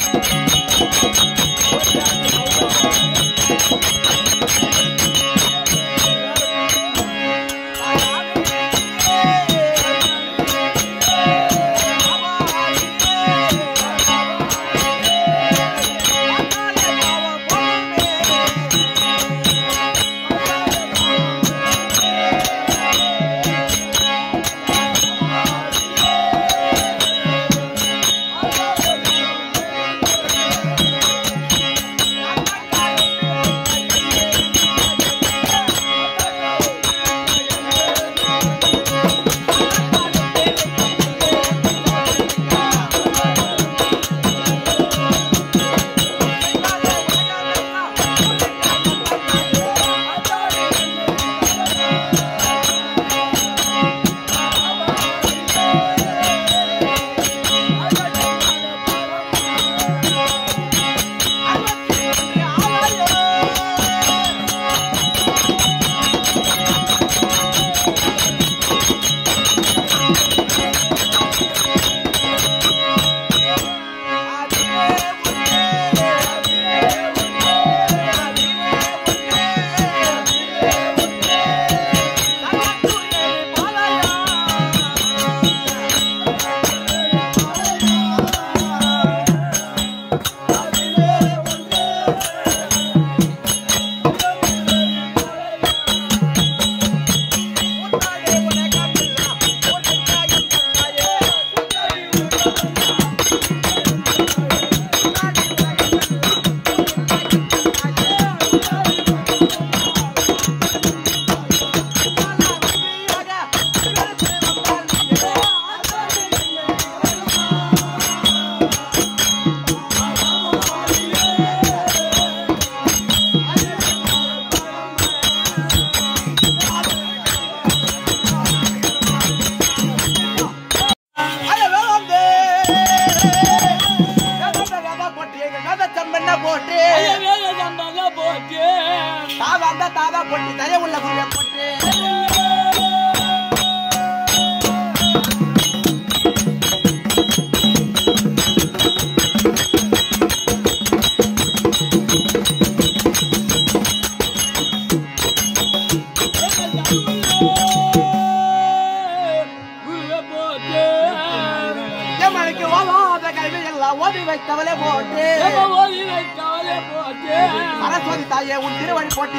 सरस्वती ताये उन तिरुवड़ी पोटी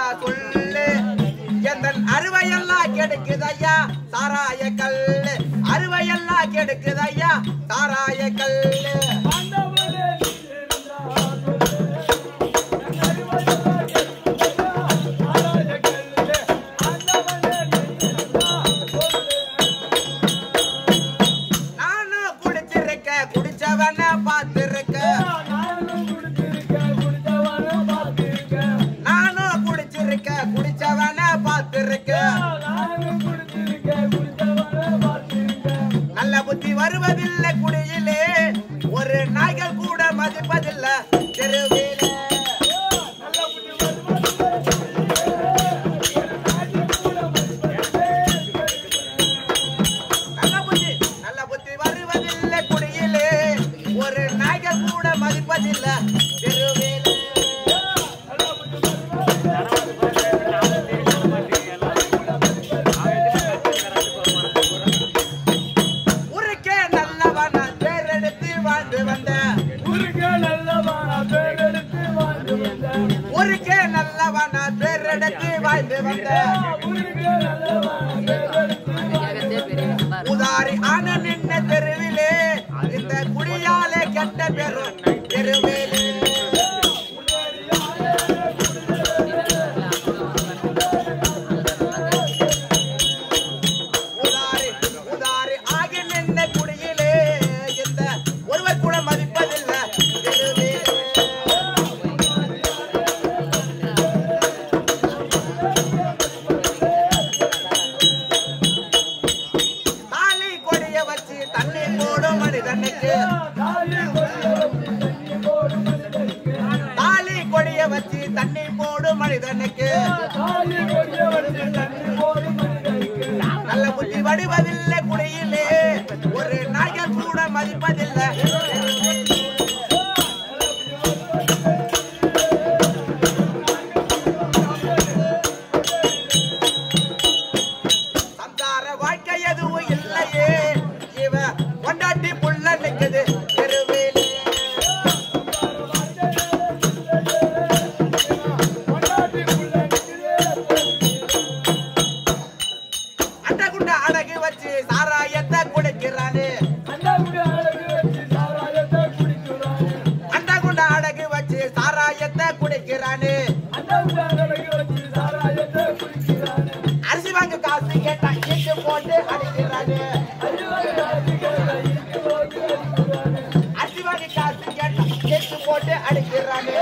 சொல்லு எந்த அறுவையெல்லாம் கெடுக்குது ஐயா சாராய கல்லு அறுவையெல்லாம் கெடுக்குது ஐயா சாராய கல்லு நல்ல புத்தி வருவதில்லை குடியிலே ஒரு நாய்கள் கூட மதிப்பதில்லை தெருவிலே நல்ல புத்தி வருவதில்லை குடியிலே ஒரு நாய்கள் கூட மதிப்பதில்லை தெருவிலே ஊருக்கே நல்லவனா பேரெடுத்து வாழ்ந்து வந்த உதாரி ஆன நின்ன தெருவிலே இந்த குடியாலே கெட்ட பெரும் தெருவிலே உதாரி ஆகி நின்ன குடியிலே இந்த ஒருவர் கூட மதிப்பதில்லை தெருவிலே தாலி கொடிய வச்சு தண்ணி போடும் மனிதனுக்கு நல்ல புத்தி வடிவதில்லை குடியிலே ஒரு நாய்கள் கூட மதிப்பதில்லை சந்தார வாழ்க்கை எதுவும் இல்லையே இவ கொண்டாட்டி புள்ள நிக்குது தெருவிலே அண்டகுண்ட அடகு வச்சு சாராயத்தை குடிக்கிறானே அண்டகுண்ட அடகு வச்சு சாராயத்தை குடிக்கிறானே அரிசி வாங்க காசு கேட்டா இட்டு போட்டு அடிக்கிறானே அரிசி வாங்கி காசு கேட்டா இட்டு போட்டு அடிக்கிறானே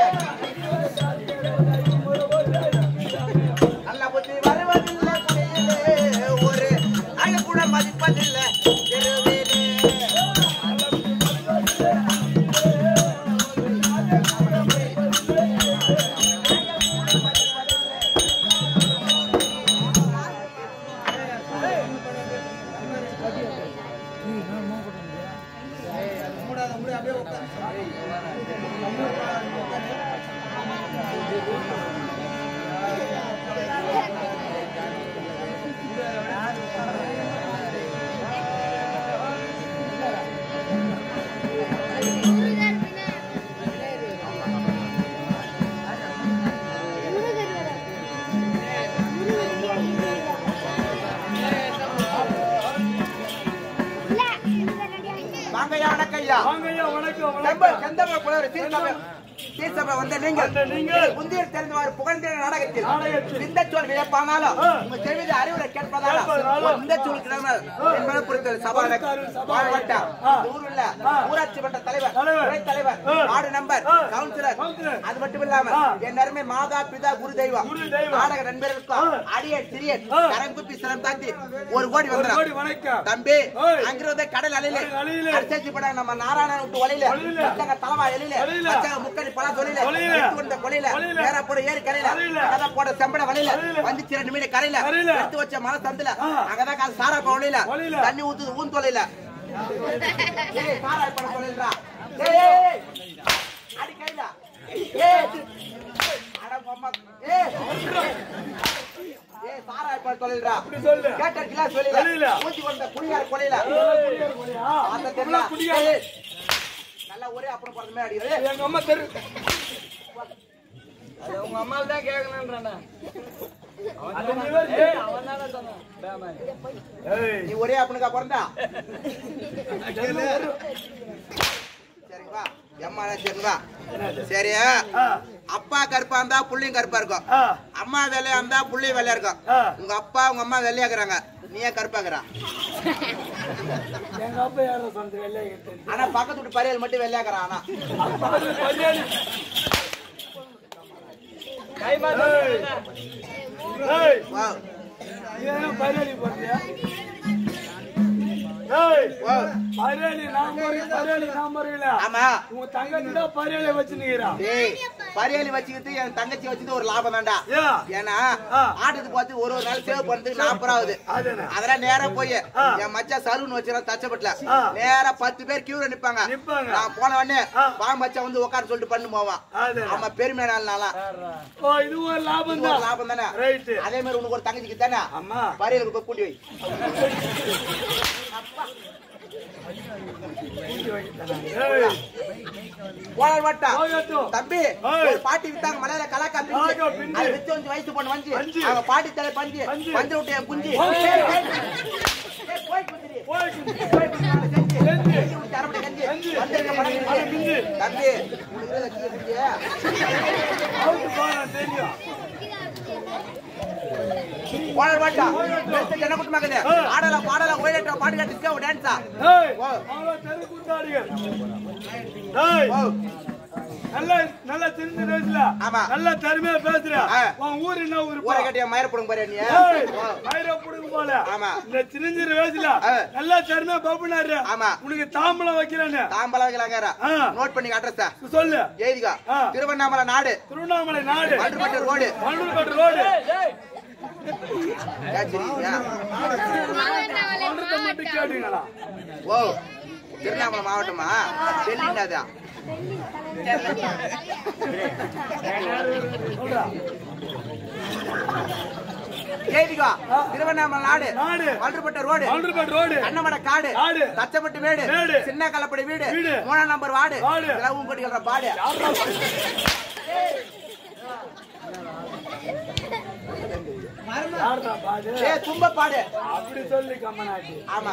நல்ல புத்தி வருவதில்லை குடியிலே ஒரு நாய் கூட மதிப்பதில்லை தெருவிலே முந்தியில் தெரிந்தவாறு புகழ்ந்த நாடகத்தில் இந்த சொல் வியப்பானாலும் உங்க செவித அறிவுரை கேட்பதாலும் இந்த சொல் கிடமல் சபாவட்ட ஊருள்ள ஊராட்சி மன்ற தலைவர் துணைத் தலைவர் வார்டு நம்பர் கவுன்சிலர் அது மட்டும் இல்லாம என் அருமை மாதா பிதா குரு தெய்வம் நாடக நண்பர்களுக்கும் அடிய சிறிய கரம் குப்பி சிரம் தாண்டி ஒரு கோடி வந்துடும் தம்பி அங்கிருந்த கடல் அலையில அரிசி பட நம்ம நாராயணன் விட்டு வழியில தலைவா எழில முக்கணி பல தொழில கொலையில நேரா போட ஏறி கரையில அங்கதான் போட செம்பட வழியில வந்துச்சு 2 மீன் கரையில எடுத்து வச்ச மலை தந்துல அங்கதான் காசு சாரா வழியில தண்ணி ஊத்து ஊன் தொழில சாரா பட தொழில்ரா அடி கையில சாராய் பட தொழில்ரா கேட்ட கிளாஸ் வெளியில ஊத்தி கொண்ட குடியார் கொலையில நல்லா ஒரே அப்புறம் போறது மாதிரி அடிக்கிறது எங்க அம்மா தெரு உங்க அம்மால தான் கேட்கணும்ன்றானே. அவன் தானே சொன்னான். நீ ஒரே அப்பனுக்கா பிறந்தா? சரிங்களா? எம்மா சரிங்களா? சரி. அப்பா கருப்பா இருந்தா புள்ளியும் கருப்பா இருக்கும். அம்மா வெள்ளையா இருந்தா புள்ளியும் வெள்ளையா இருக்கும். உங்க அப்பா உங்க அம்மா வெள்ளையா இருக்கிறாங்க. நீ ஏன் கருப்பாக்குறா? எங்க அப்பா யாரோ சொந்த வெள்ளையா. ஆனா பக்கத்து வீட்டு பரியல் மட்டும் வெள்ளையாக்குறான். ஆனா கை மாத்த பரியாளி போறியா? பரியாளி வச்சுக்கிட்டு என் தங்கச்சி வச்சுட்டு ஒரு லாபம் தான்டா. ஏன்னா ஆட்டுக்கு பார்த்து ஒரு நாள் சேவ் பண்றதுக்கு 40 ஆகுது. அதெல்லாம் நேரா போய் என் மச்சா சலூன் வச்சிருக்கேன் தச்சப்பட்டல. நேரா 10 பேர் கியூல நிப்பாங்க. நான் போன உடனே பாம்பு மச்சா வந்து உட்கார சொல்லிட்டு பண்ணு போவான். ஆமா பெருமை நாள்னால இது ஒரு லாபம் தான். லாபம் தானே. அதே மாதிரி உனக்கு ஒரு தங்கச்சிக்கு தானே பரியலுக்கு போய் கூட்டி வை. தம்பி ஒரு பாட்டி வித்தாங்க மலையில கலாக்கா வயசு பொண்ணு வந்து அவங்க பாட்டி தலை பஞ்சு பஞ்சு விட்டு என் குஞ்சு தம்பி என்ன குட்டமாக்குது ஆடல பாடல ஓயிலட்ட பாட்டு கட்டிக்க ஒரு டான்ஸா நல்லா தெரிஞ்ச வயசுல நல்லா தருமையா பேசுற. உன் ஊர் என்ன ஊரு? ஊரை கட்டிய மயிர புடுங்க பாரு நீ. மயிர புடுங்க போல. ஆமா இந்த சின்னஞ்சிற வயசுல நல்லா தருமையா பாப்புனாரு. ஆமா உனக்கு தாம்பலம் வைக்கிறானே. தாம்பலம் வைக்கலாங்கற. நோட் பண்ணி அட்ரஸ் சொல்லு. எழுதிக்கோ. திருவண்ணாமலை நாடு. திருவண்ணாமலை நாடு. வண்டூர்பேட்டை ரோடு. வண்டூர்பேட்டை ரோடு. ஓ திருவண்ணாமலை மாவட்டமா? டெல்லினாதா? ஏதிகா திருவண்ணாமலை நாடு. வண்டூர்பேட்டை ரோடு. கண்ணமட காடு. தச்சப்பட்டு வீடு. சின்ன கலப்படி வீடு. 3ஆம் நம்பர் வார்டு. இதெல்லாம் கொட்டிக்கிற பாடு. தும்ப பாடு. அப்படி சொல்லி கம்மனாட்டி. ஆமா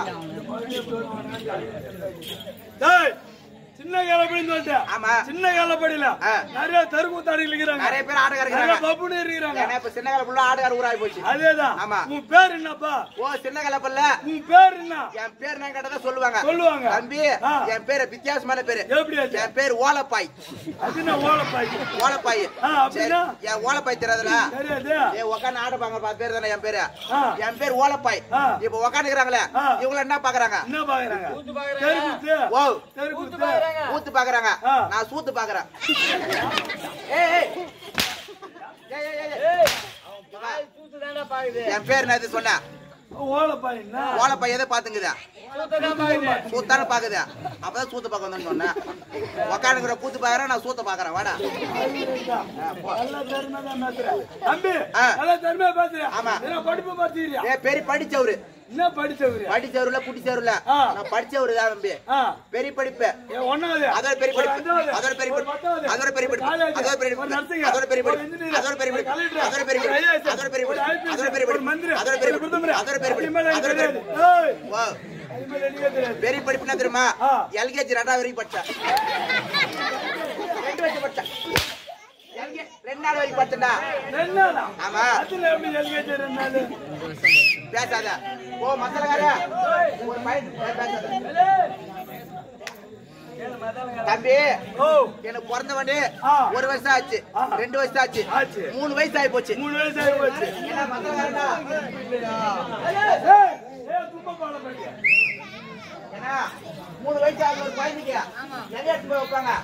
சின்ன காலப்படின்னு சொல்லிட்டேன். ஆமா சின்ன காலப்படியில நிறைய தெருக்கூத்தாடிகள் இருக்கிறாங்க. நிறைய பேர் ஆடுகார இருக்காங்க. பப்புனு இருக்கிறாங்க. இப்ப சின்ன காலப்புள்ள ஆடுகார ஊராய் போச்சு. அதேதான். ஆமா உன் பேர் என்னப்பா? ஓ சின்ன காலப்புள்ள உன் பேர் என்ன? என் பேர் நான் கேட்டதா சொல்லுவாங்க. தம்பி என் பேரு வித்தியாசமான பேரு. எப்படி? என் பேர் ஓலப்பாய். அது என்ன ஓலப்பாய்? ஓலப்பாய். அப்படினா என் ஓலப்பாய் தெரியாதுல? தெரியாது. ஏ உட்கார்ந்து ஆடுவாங்க பேர் தானே என் பேரு. என் பேர் ஓலப்பாய். இப்ப உட்கார்ந்துக்கறாங்களே இவங்க என்ன பாக்குறாங்க? என்ன பாக்குறாங்க? கூத்து பாக்குறாங்க. தெருக்கூத்து. ஓ தெருக்கூத்து பாக்குறாங்க. கூத்து பாக்குறாங்க. நான் சூத்து பாக்குறேன். கூத்து தானே பாக்குது. என் பேர் என்ன இது சொன்ன? ஓலப்பாய். என்ன ஓலப்பாய் எதை பாத்துங்குதா? சூத்தான பாக்குது. அப்பதான் சூத்த பாக்க வந்து சொன்னேன். உக்காந்துக்கிற கூத்து பாக்குறேன். நான் சூத்த பாக்குறேன். வாடா தம்பி நல்லா தருமையா பேசுறேன். ஆமா படிப்பு பார்த்துக்கிறியா? ஏ பெரிய படிச்சவரு. என்ன படிச்சவரு? படிச்சவருல குட்டிச்சவருல நான் படிச்சவரு தான் தம்பி. பெரிய படிப்பு. ஒன்னாவது. அதோட பெரிய படிப்பு. அதோட பெரிய படிப்பு. அதோட பெரிய படிப்பு. அதோட பெரிய படிப்பு. அதோட பெரிய படிப்பு. அதோட பெரிய படிப்பு. அதோட பெரிய படிப்பு. அதோட பெரிய படிப்பு. அதோட பெரிய படிப்பு. அதோட பெரிய படிப்பு. அதோட பெரிய படிப்பு. அதோட பெரிய படிப்பு. வா பெரிய படிப்புனா தெரியுமா? எல்கேஜி 2ஆவது வரைக்கும் படிச்சேன். 2 வருஷம் படிச்சேன். 2 வரைக்கும் படிச்சேன்டா. ஆமா பேசாத. ஓ மசாலக்கார ஒரு பையன் பேசாத. தம்பி எனக்கு பிறந்த வண்டி 1 வருஷம் ஆச்சு. 2 வருஷம் ஆச்சு. 3 வயசு ஆகி போச்சு. 3 வயசு ஆகி போச்சு. என்ன மசாலக்காரடா? ஏன்னா 3 வயசு ஆகி ஒரு பையனுக்கு எங்க எடுத்து போய் வைப்பாங்க?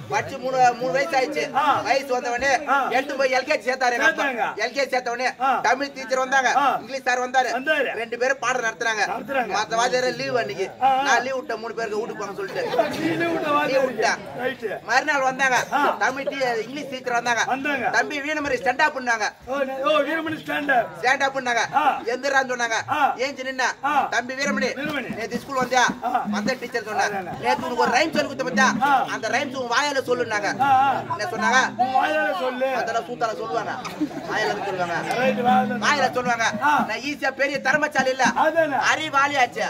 படிச்சு 3 வயசு ஆயிடுச்சு. வயசு வந்தவனே எடுத்து போய் எல்கேஜி சேர்த்தாரு. எல்கேஜி சேர்த்தவனே தமிழ் டீச்சர் வந்தாங்க, இங்கிலீஷ் சார் வந்தாரு. 2 பேரும் பாடம் நடத்துறாங்க. மத்த வாத்தியார லீவ் அன்னைக்கு நான் லீவ் விட்டேன். 3 பேருக்கு வீட்டுக்கு போங்க சொல்லிட்டு லீவ் விட்டேன். மறுநாள் வந்தாங்க தமிழ் இங்கிலீஷ் டீச்சர் வந்தாங்க. தம்பி வீரமணி ஸ்டாண்ட் அப் பண்ணாங்க. ஸ்டாண்ட் அப் பண்ணாங்க. எந்திரான்னு சொன்னாங்க. ஏஞ்சி நின்னா தம்பி வீரமணி நேத்து ஸ்கூல் வந்தியா? வந்த டீச்சர் சொன்னாங்க நேத்து உனக்கு ஒரு ரைம் சொல்லி கொடுத்த பத்தியா? அந்த ரைம்ஸ் உன் வாயால சொல்லுனாங்க. என்ன சொன்னாங்க? அதெல்லாம் சூத்தால சொல்லுவாங்க. வாயால சொல்லுவாங்க. வாயால சொல்லுவாங்க. நான் ஈஸியா பெரிய தர்மசாலி இல்ல, அறிவாளி ஆச்சு.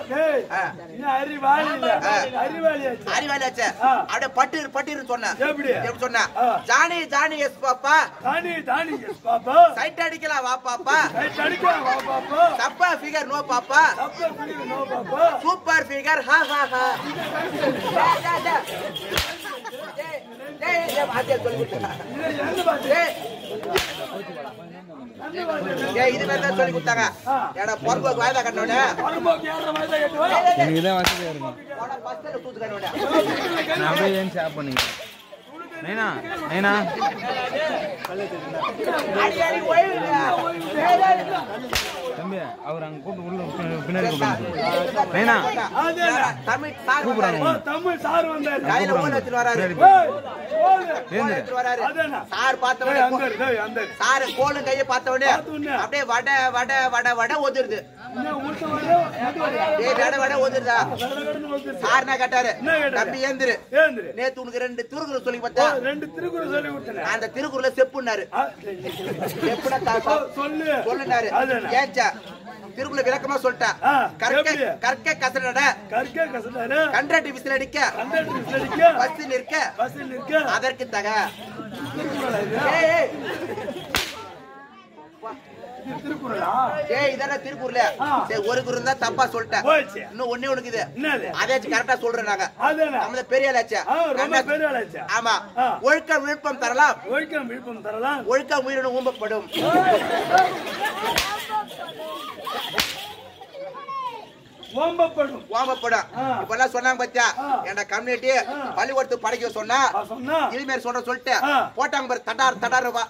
அறிவாளி ஆச்சு. அப்படியே பட்டிரு சொன்னேன். எப்படி சொன்ன? Johny Johny yes papa, sight அடிக்கலாம் வா பாப்பா, தப்பா figure no papa, super figure ஹா ஹா ஹா. இது மாதிரி தான் சொல்லி கொடுத்தாங்க. ஏன்னா பொறுப்பு வாய்தா கட்டோட தம்பி அவர் அங்க கூட்டு உள்ள பின்னாடி தமிழ் சார் வந்தாரு. கையில ஓல எடுத்து வராரு. சார் பார்த்தவனே சார் கோலும் கையை பார்த்தவனே அப்படியே வட வட வட வட ஒதுருது. வட ஒதுருதா? சார் என்ன கேட்டாரு? தம்பி ஏந்திரு, நேத்து உனக்கு 2 திருக்குறள் சொல்லி பார்த்தா? 2 திருக்குறள் சொல்லி கொடுத்தேன். அந்த திருக்குறளை செப்புனாரு. சொல்லுனாரு. ஏச்சா திருக்குறளை விளக்கமா சொல்லிட்டேன். கற்க கசடட கண்ட்ராட்டி விசில் அடிக்க பஸ் நிற்க அதற்கு தக. திருக்குறள் ஒரு குரு தான் தப்பா சொல்லிட்டேன். இன்னும் ஒண்ணே ஒண்ணுக்கு இது அதாச்சும் கரெக்டா சொல்றேன். நாங்க நம்ம பெரிய ஆளாச்சு. ஆமா. ஒழுக்கம் விழுப்பம் தரலாம், ஒழுக்கம் உயிரினும் ஊம்பப்படும். இப்பெல்லாம் சொன்னாங்க பத்தியா? என் கம்யூனிட்டி பள்ளிக்கூடத்து படைக்க சொன்னா இனிமேல் சொல்ற சொல்லிட்டு போட்டாங்க பாரு. தட்டார் தட்டார் ரூபா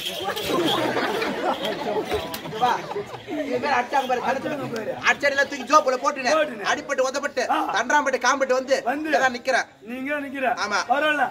அடிச்சடியில தூக்கி ஜோப்புல போட்டு அடிப்பட்டு உதப்பட்டு தண்டாம்பட்டு காம்பட்டு வந்து நிக்கிறேன். ஆமா.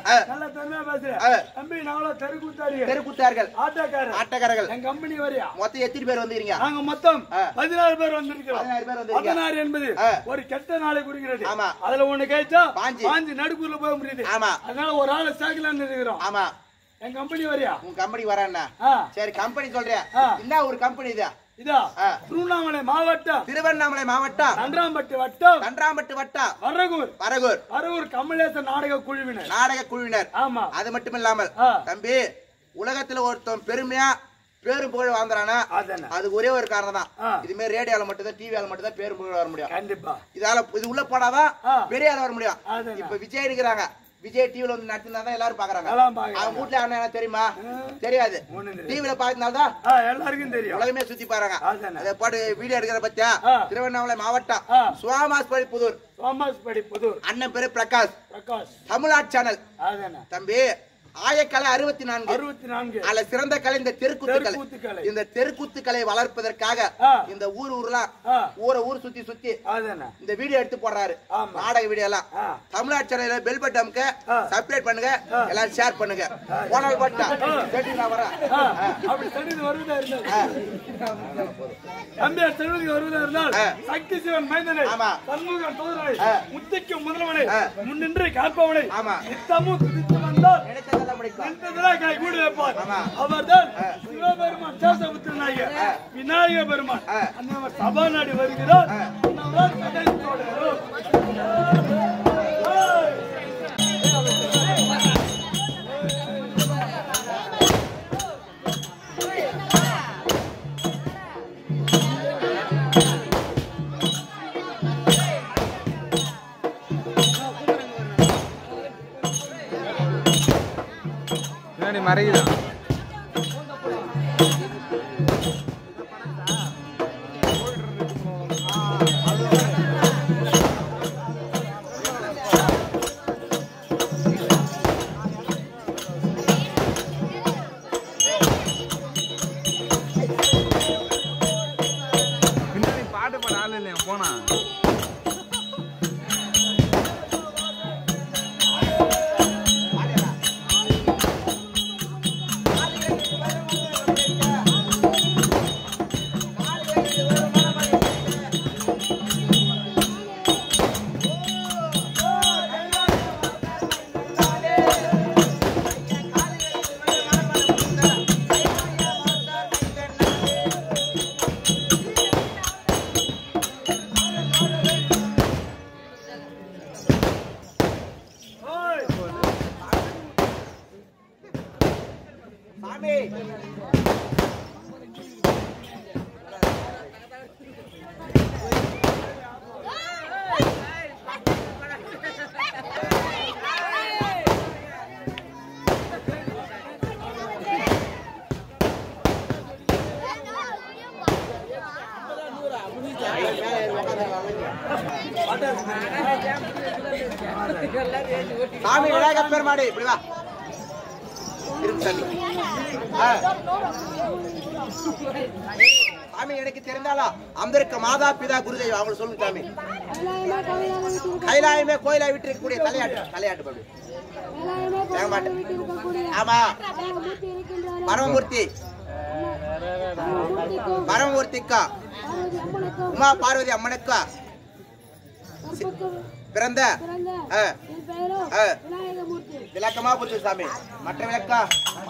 தெருக்கூத்தார்கள் ஆட்டக்காரர்கள் மொத்தம் எத்தனை பேர் வந்துருக்கீங்க? மொத்தம் 16 பேர் வந்திருக்கிறோம். 16 என்பது ஒரு கெட்ட நாளை குறிக்கிறது. ஆமா. அதுல ஒண்ணு கேட்டா பாஞ்சி நடுக்குள்ள போக முடியுது. ஆமா. அதனால ஒரு ஆளை சேர்க்கலாம்னு இருக்கிறோம். ஆமா. என் கம்பெனி வரியா? உன் கம்பெனி வரான்னா? சரி கம்பெனி சொல்றேன். என்ன ஒரு கம்பெனி இது? இதா திருவண்ணாமலை மாவட்டம், திருவண்ணாமலை மாவட்டம், நன்றாம்பட்டு வட்டம், வரகூர் கமலேசன் நாடக குழுவினர். ஆமா. அது மட்டும் இல்லாமல் தம்பி உலகத்துல ஒருத்தன் பெருமையா பேரும் புகழ் வாழ்ந்தானா அது ஒரே ஒரு காரணம் தான். இது மாதிரி ரேடியோல மட்டும் தான், டிவியால மட்டும் தான் பேரும் புகழ் வர முடியும். கண்டிப்பா. இதால இது உள்ள போனாதான் பெரிய ஆள் வர முடியும். இப்ப விஜய் இருக்கிறாங்க. விஜய் டிவில வந்து நடத்தினாதான் எல்லாரும் பாக்குறாங்க. அவங்க வீட்டுல என்ன தெரியுமா? தெரியாது. டிவில பாத்தனால்தான் எல்லாருக்கும் தெரியும். உலகமே சுத்தி பாருங்க. அதை பாட்டு வீடியோ எடுக்கிற பத்தியா? திருவண்ணாமலை மாவட்டம் சுவாமாஸ்படி புதூர். அண்ணன் பேரு பிரகாஷ். தமிழ்நாடு சேனல். தம்பி ஆயக்கலை 64. அதுல சிறந்த கலை இந்த தெருக்கூத்துக்கலை. இந்த தெருக்கூத்துக்கலை வளர்ப்பதற்காக இந்த ஊர் சுத்தி இந்த வீடியோ எடுத்து போடுறாரு. நாடக வீடியோ எல்லாம் தமிழ்நாடு சேனல்ல பெல் பட்டனுக்கு சப்ஸ்கிரைப் பண்ணுங்க, எல்லாரும் ஷேர் பண்ணுங்க. போனல் பட்டா கேட்டினா வர அப்படி செடிது வருதா இருந்தால் அம்பேர் செடிது வருதா இருந்தால் சக்தி சிவன் மைந்தனை சண்முகன் தோதரை முத்திக்கு முதல்வனை முன்னின்று காப்பவனை நித்தமும் துதித்து வந்தால் அவர்தான் சிவபெருமான் சேஷபுத்திர நாயகர் விநாயக பெருமான். அந்த சபாநாடி வருகிறார். மறையுதான் சாமி சாமி விநாயகர் பெருமாடு இப்படி வா சாமி எனக்கு தெரிந்தாலா அம்பிருக்க மாதா பிதா குருதேவ் அவங்க சொல்லுங்க சாமி கைலாயமே கோயிலா விட்டு இருக்கக்கூடிய தலையாட்டு பாடு ஆமா பரமமூர்த்திக்கா உமா பார்வதி அம்மனுக்கா பிறந்த விளக்கமா புரிஞ்சு சாமி மற்ற விளக்கா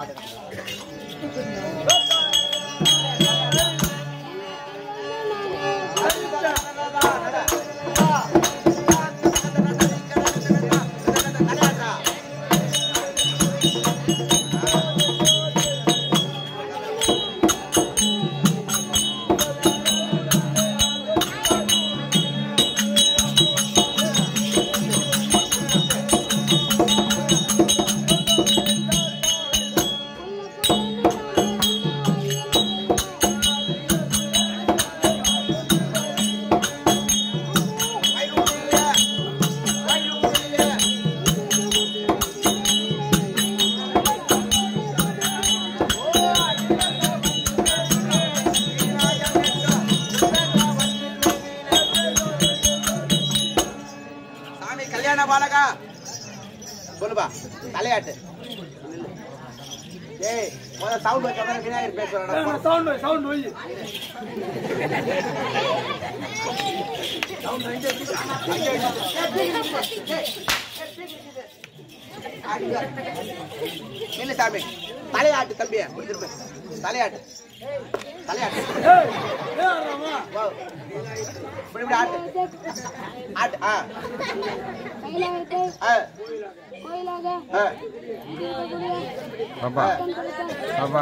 சொல்லுப்பா தலையாட்டு ஏய் முதல்ல சவுண்ட் வச்சா விநாயகர் பேசுறேன் சவுண்ட் வை இல்ல சாமி தலையாட்டு தம்பிய தலையாட்டு தலையாட்டு இப்படி ஆட்டு ஆட்டு பாப்பா பாப்பா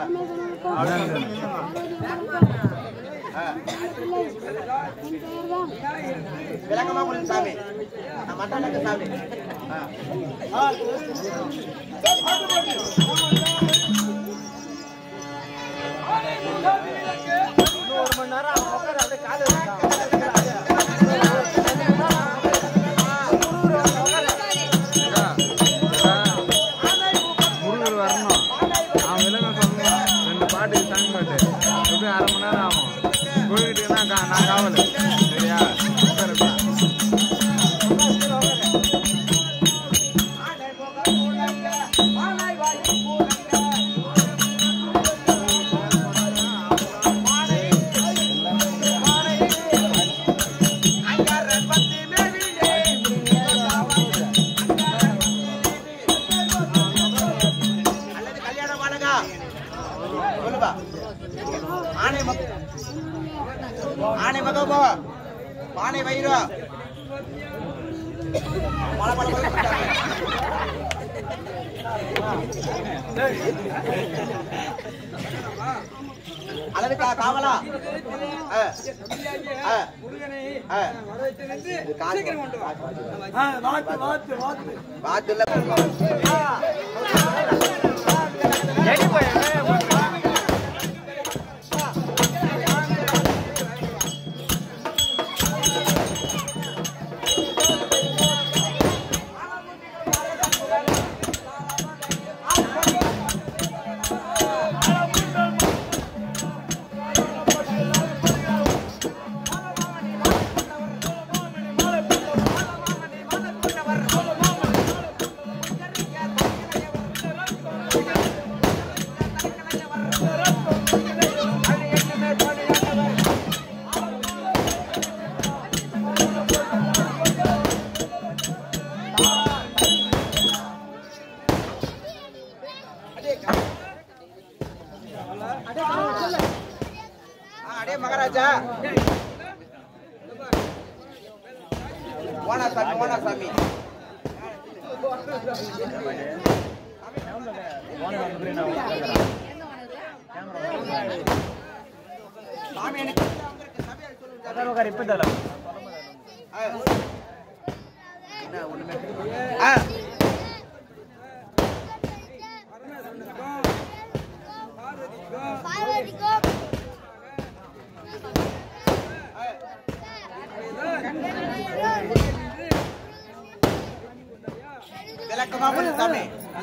விளக்கமா முடியும் சாமி மட்டாளக்க சாமி ஒரு மணி நேரம் அப்படியே காலை நான் காவல் சரியா ஆனை மகபோ ஆனை வயிறு பல பல அளவுக்கா காவலா வாத்துல अरे महाराजा वाना स्वामी சாமி எனக்கு என்ன ஒண்ணுமே விளக்கமா பண்ணு சாமி.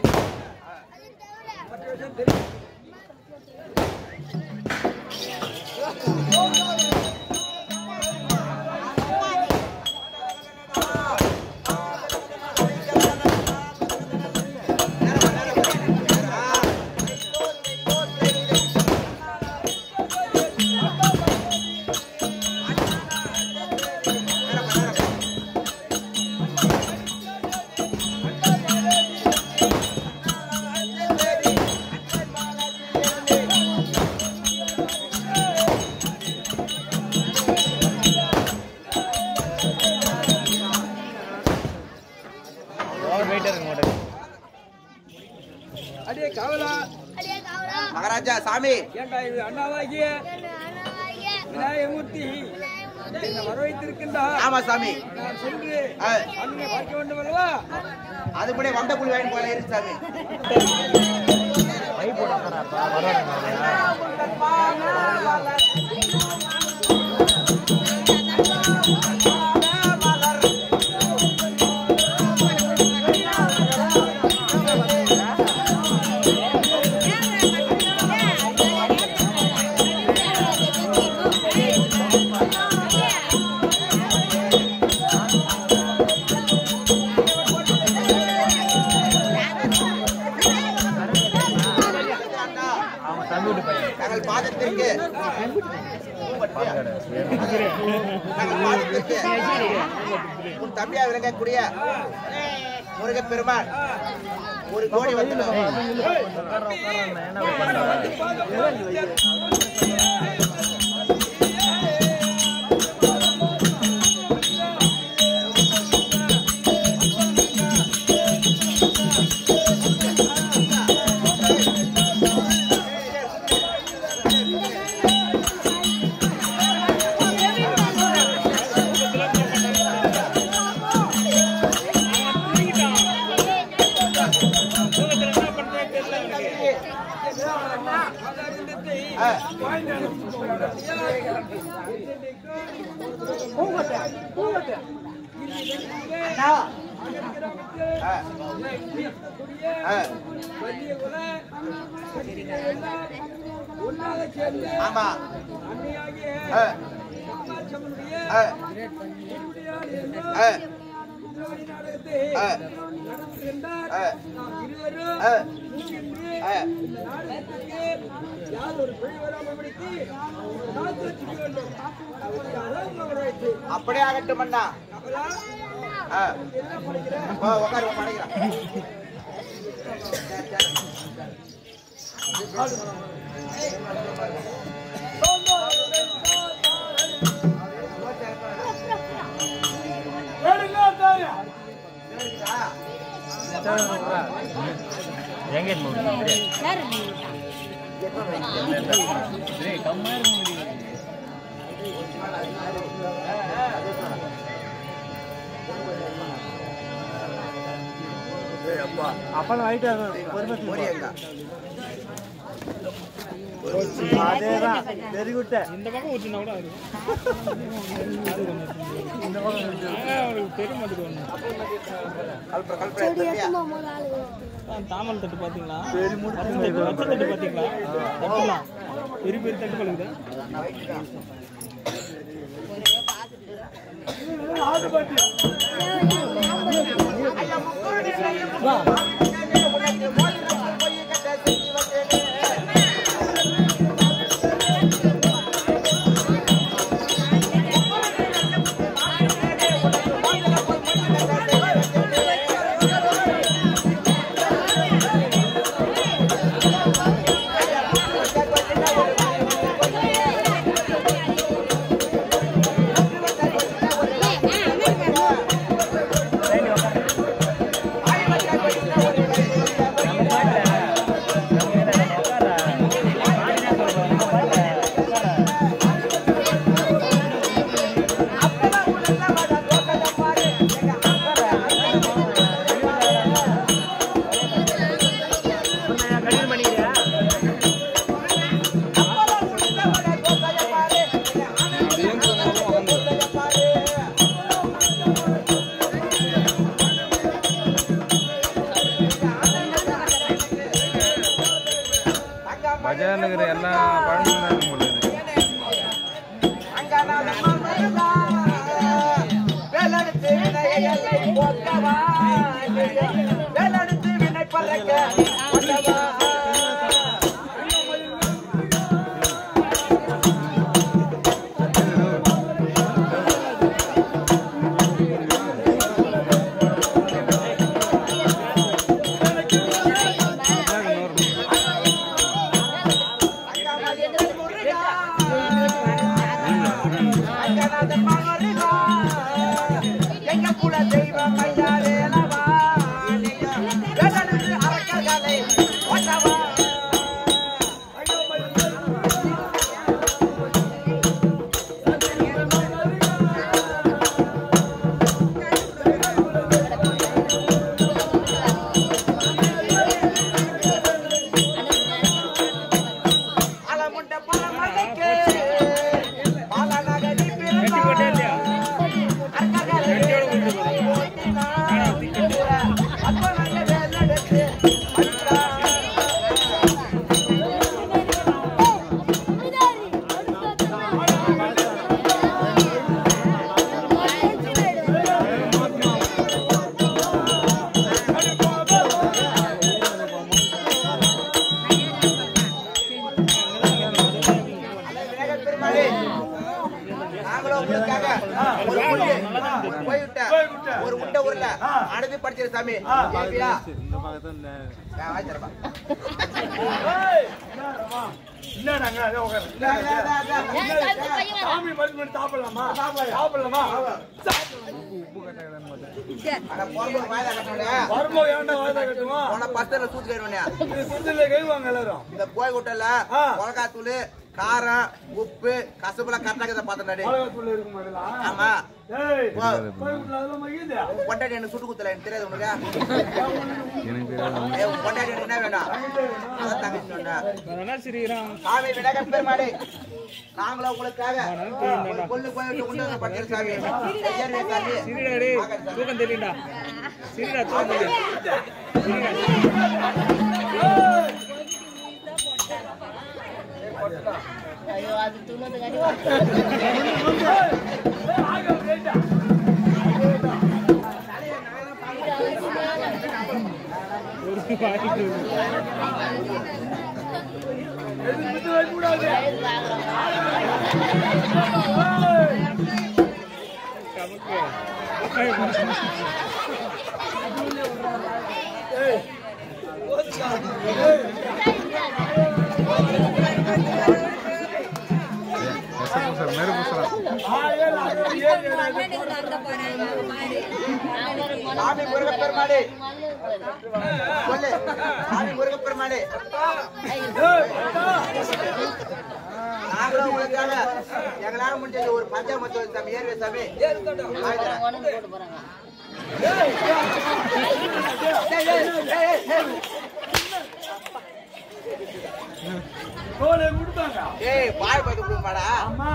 மகாராஜா சாமி ஏண்டா இது அண்ணாவாகிய விநாயகமூர்த்தி என்ன வரவைத்திருக்கின்றார். ஆமா சாமி. நான் சென்று அண்ணனை பார்க்க வேண்டும் அல்லவா? அது கூட வந்த புள்ளி வாங்கி போல இருக்கு சாமி. நாங்கள் பாதத்திற்கு உன் தம்பியா விளங்கக்கூடிய முருகப் பெருமான் ஒரு கோடி வந்துடும். ஆமா அப்படியே ஆகட்டும் அண்ணா. உட்காரு படைக்கிறான். அப்பா ஆயிட்டா அதேதான் தெரிவிட்ட இந்த பக்கம் ஊற்றினா கூட இந்த பக்கம் பெரும் தாமல் தட்டு பாத்தீங்களா தட்டு பாத்தீங்களா தட்டுலாம் பெரிய பெரிய தட்டு பழகுது இருக்கிற எல்லா பழமும் தான் இருக்கும் போல இருக்கு. ஒரு முட்டை ஊர்ல அனுப்பி படிச்சிரு சாமி. இந்த போய் கூட்டல மிளகாத்தூள் காரம் உப்பு கசப்புலாம் கரெக்டாக பார்த்தேன். ஆமா பொண்டாட்டி எனக்கு சுட்டு குத்தல எனக்கு தெரியாது உனக்கு. பொண்டாட்டி எனக்கு என்ன வேண்டாம் அதான் தங்கச்சி சொன்னேன். சாமி விநாயகர் பெருமாளே நாங்களும் உங்களுக்காக கொல்லு போயிட்டு உண்டு பட்டியல் சாமி தூக்கம் தெரியலடா சரிடா தூக்கம் ஐயோ அது தூணது கடி சாமி முருகப்பெருமாளே சொல்லு சாமி முருகப்பெருமாளே நாங்களும் உங்களுக்காக எங்களால முடிஞ்சது ஒரு பஞ்சாமத்து சாமி ஏர்வே சாமி போட்டு போறாங்க. ஏய் பாய் பாய் கொடுப்பாடா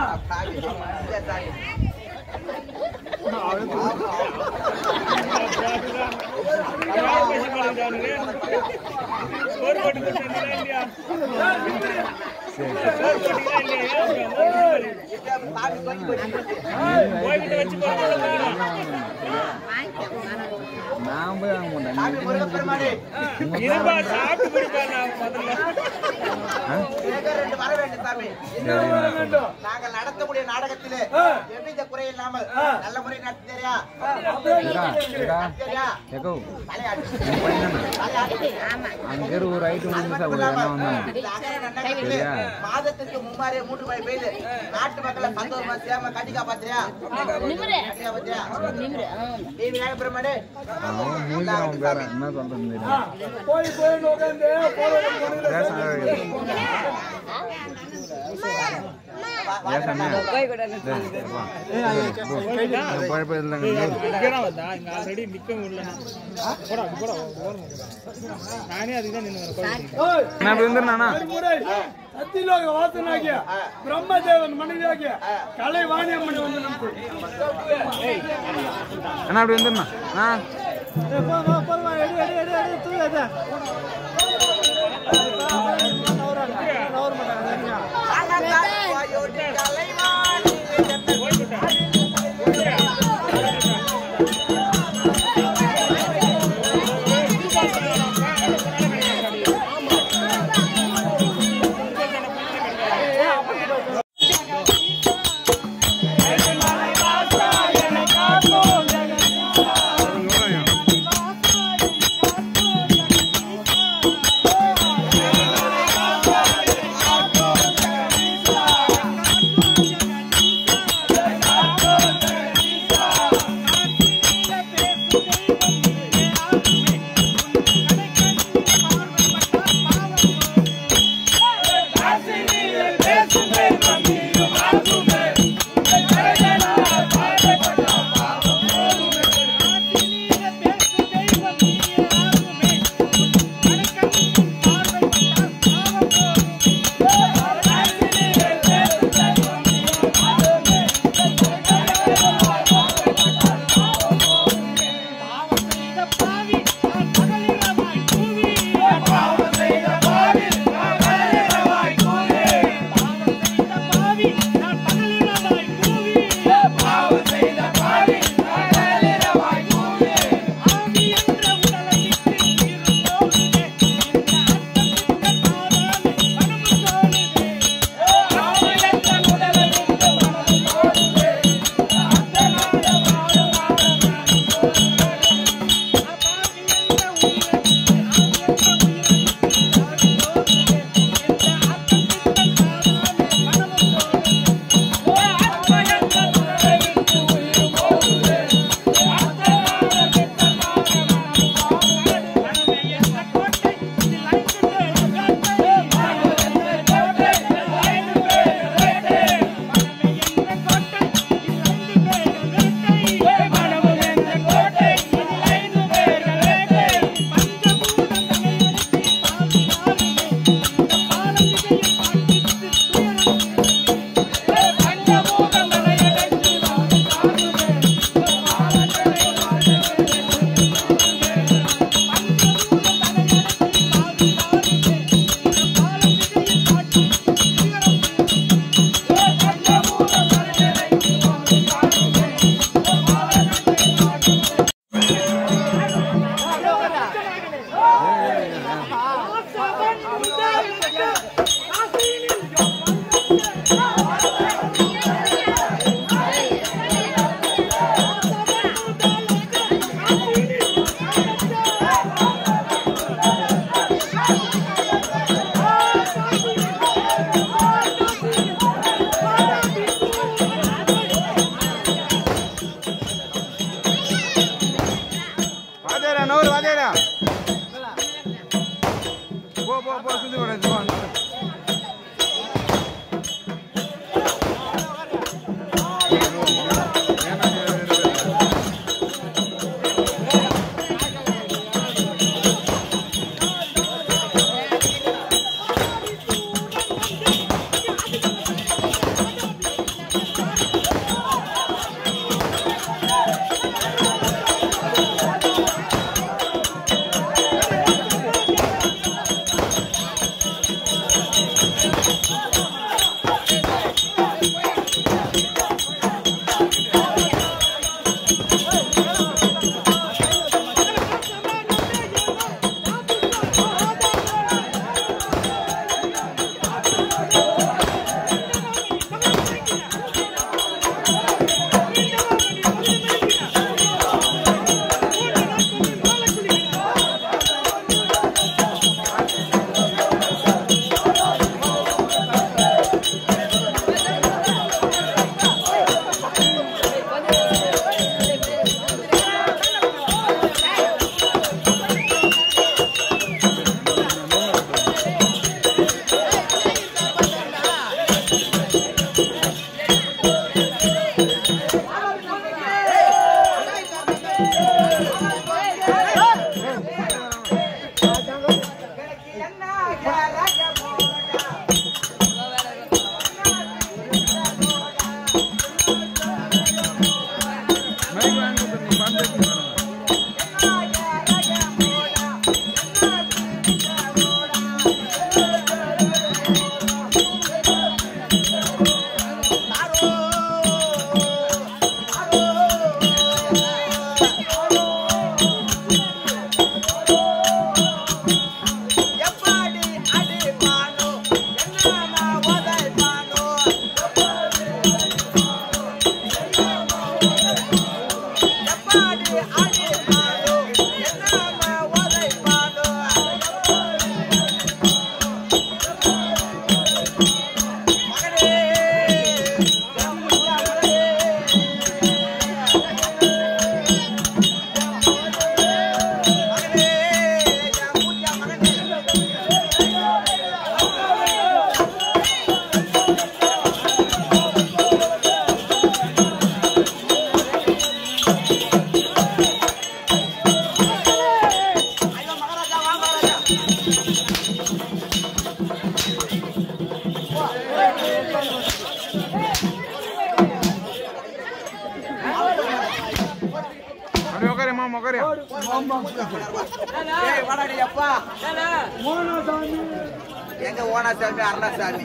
நான் போய் வாங்க மாட்டேன். நாங்கள் நடத்தக்கூடிய நாடகத்திலே எவ்வித குறை இல்லாமல் நல்ல முறை நடத்தியா அங்கே ஒரு ஐட்டம் மாதத்துக்கு 3 ரூபாய் பெய்து நாட்டு மக்களை சந்தோஷமா சேம கட்டி காப்பாத்தியா நீ விநாயகர் பெருமாளே என்ன சொல்றது பிரம்மதேவன் மனைவியாகிய கலை வாணியம்மணி வந்து என்ன அப்படி வந்துருண்ணா பரவாயில்ல எங்க ஓனாசாமி அருணாசாமி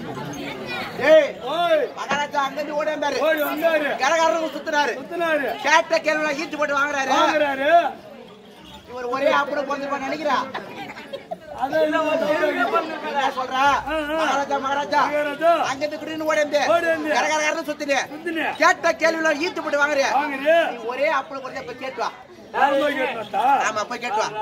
ஏய் மகாராஜா அங்க ஓடி வந்தாரு கரகரன்னு சுத்துறாரு கேட்ட கேள்வி ஈட்டு போட்டு வாங்குறாரு இவர் ஒரே அப்படி கொஞ்சம் நினைக்கிறா மகாராஜா அங்கிருந்து குடின்னு ஓடி வந்து கரகரன்னு சுத்தினேன் கேட்ட கேள்வி ஈட்டு போட்டு வாங்குறியா ஒரே அப்படி கொஞ்சம் கேட்டுவா ஆமா போய் கேட்டு வா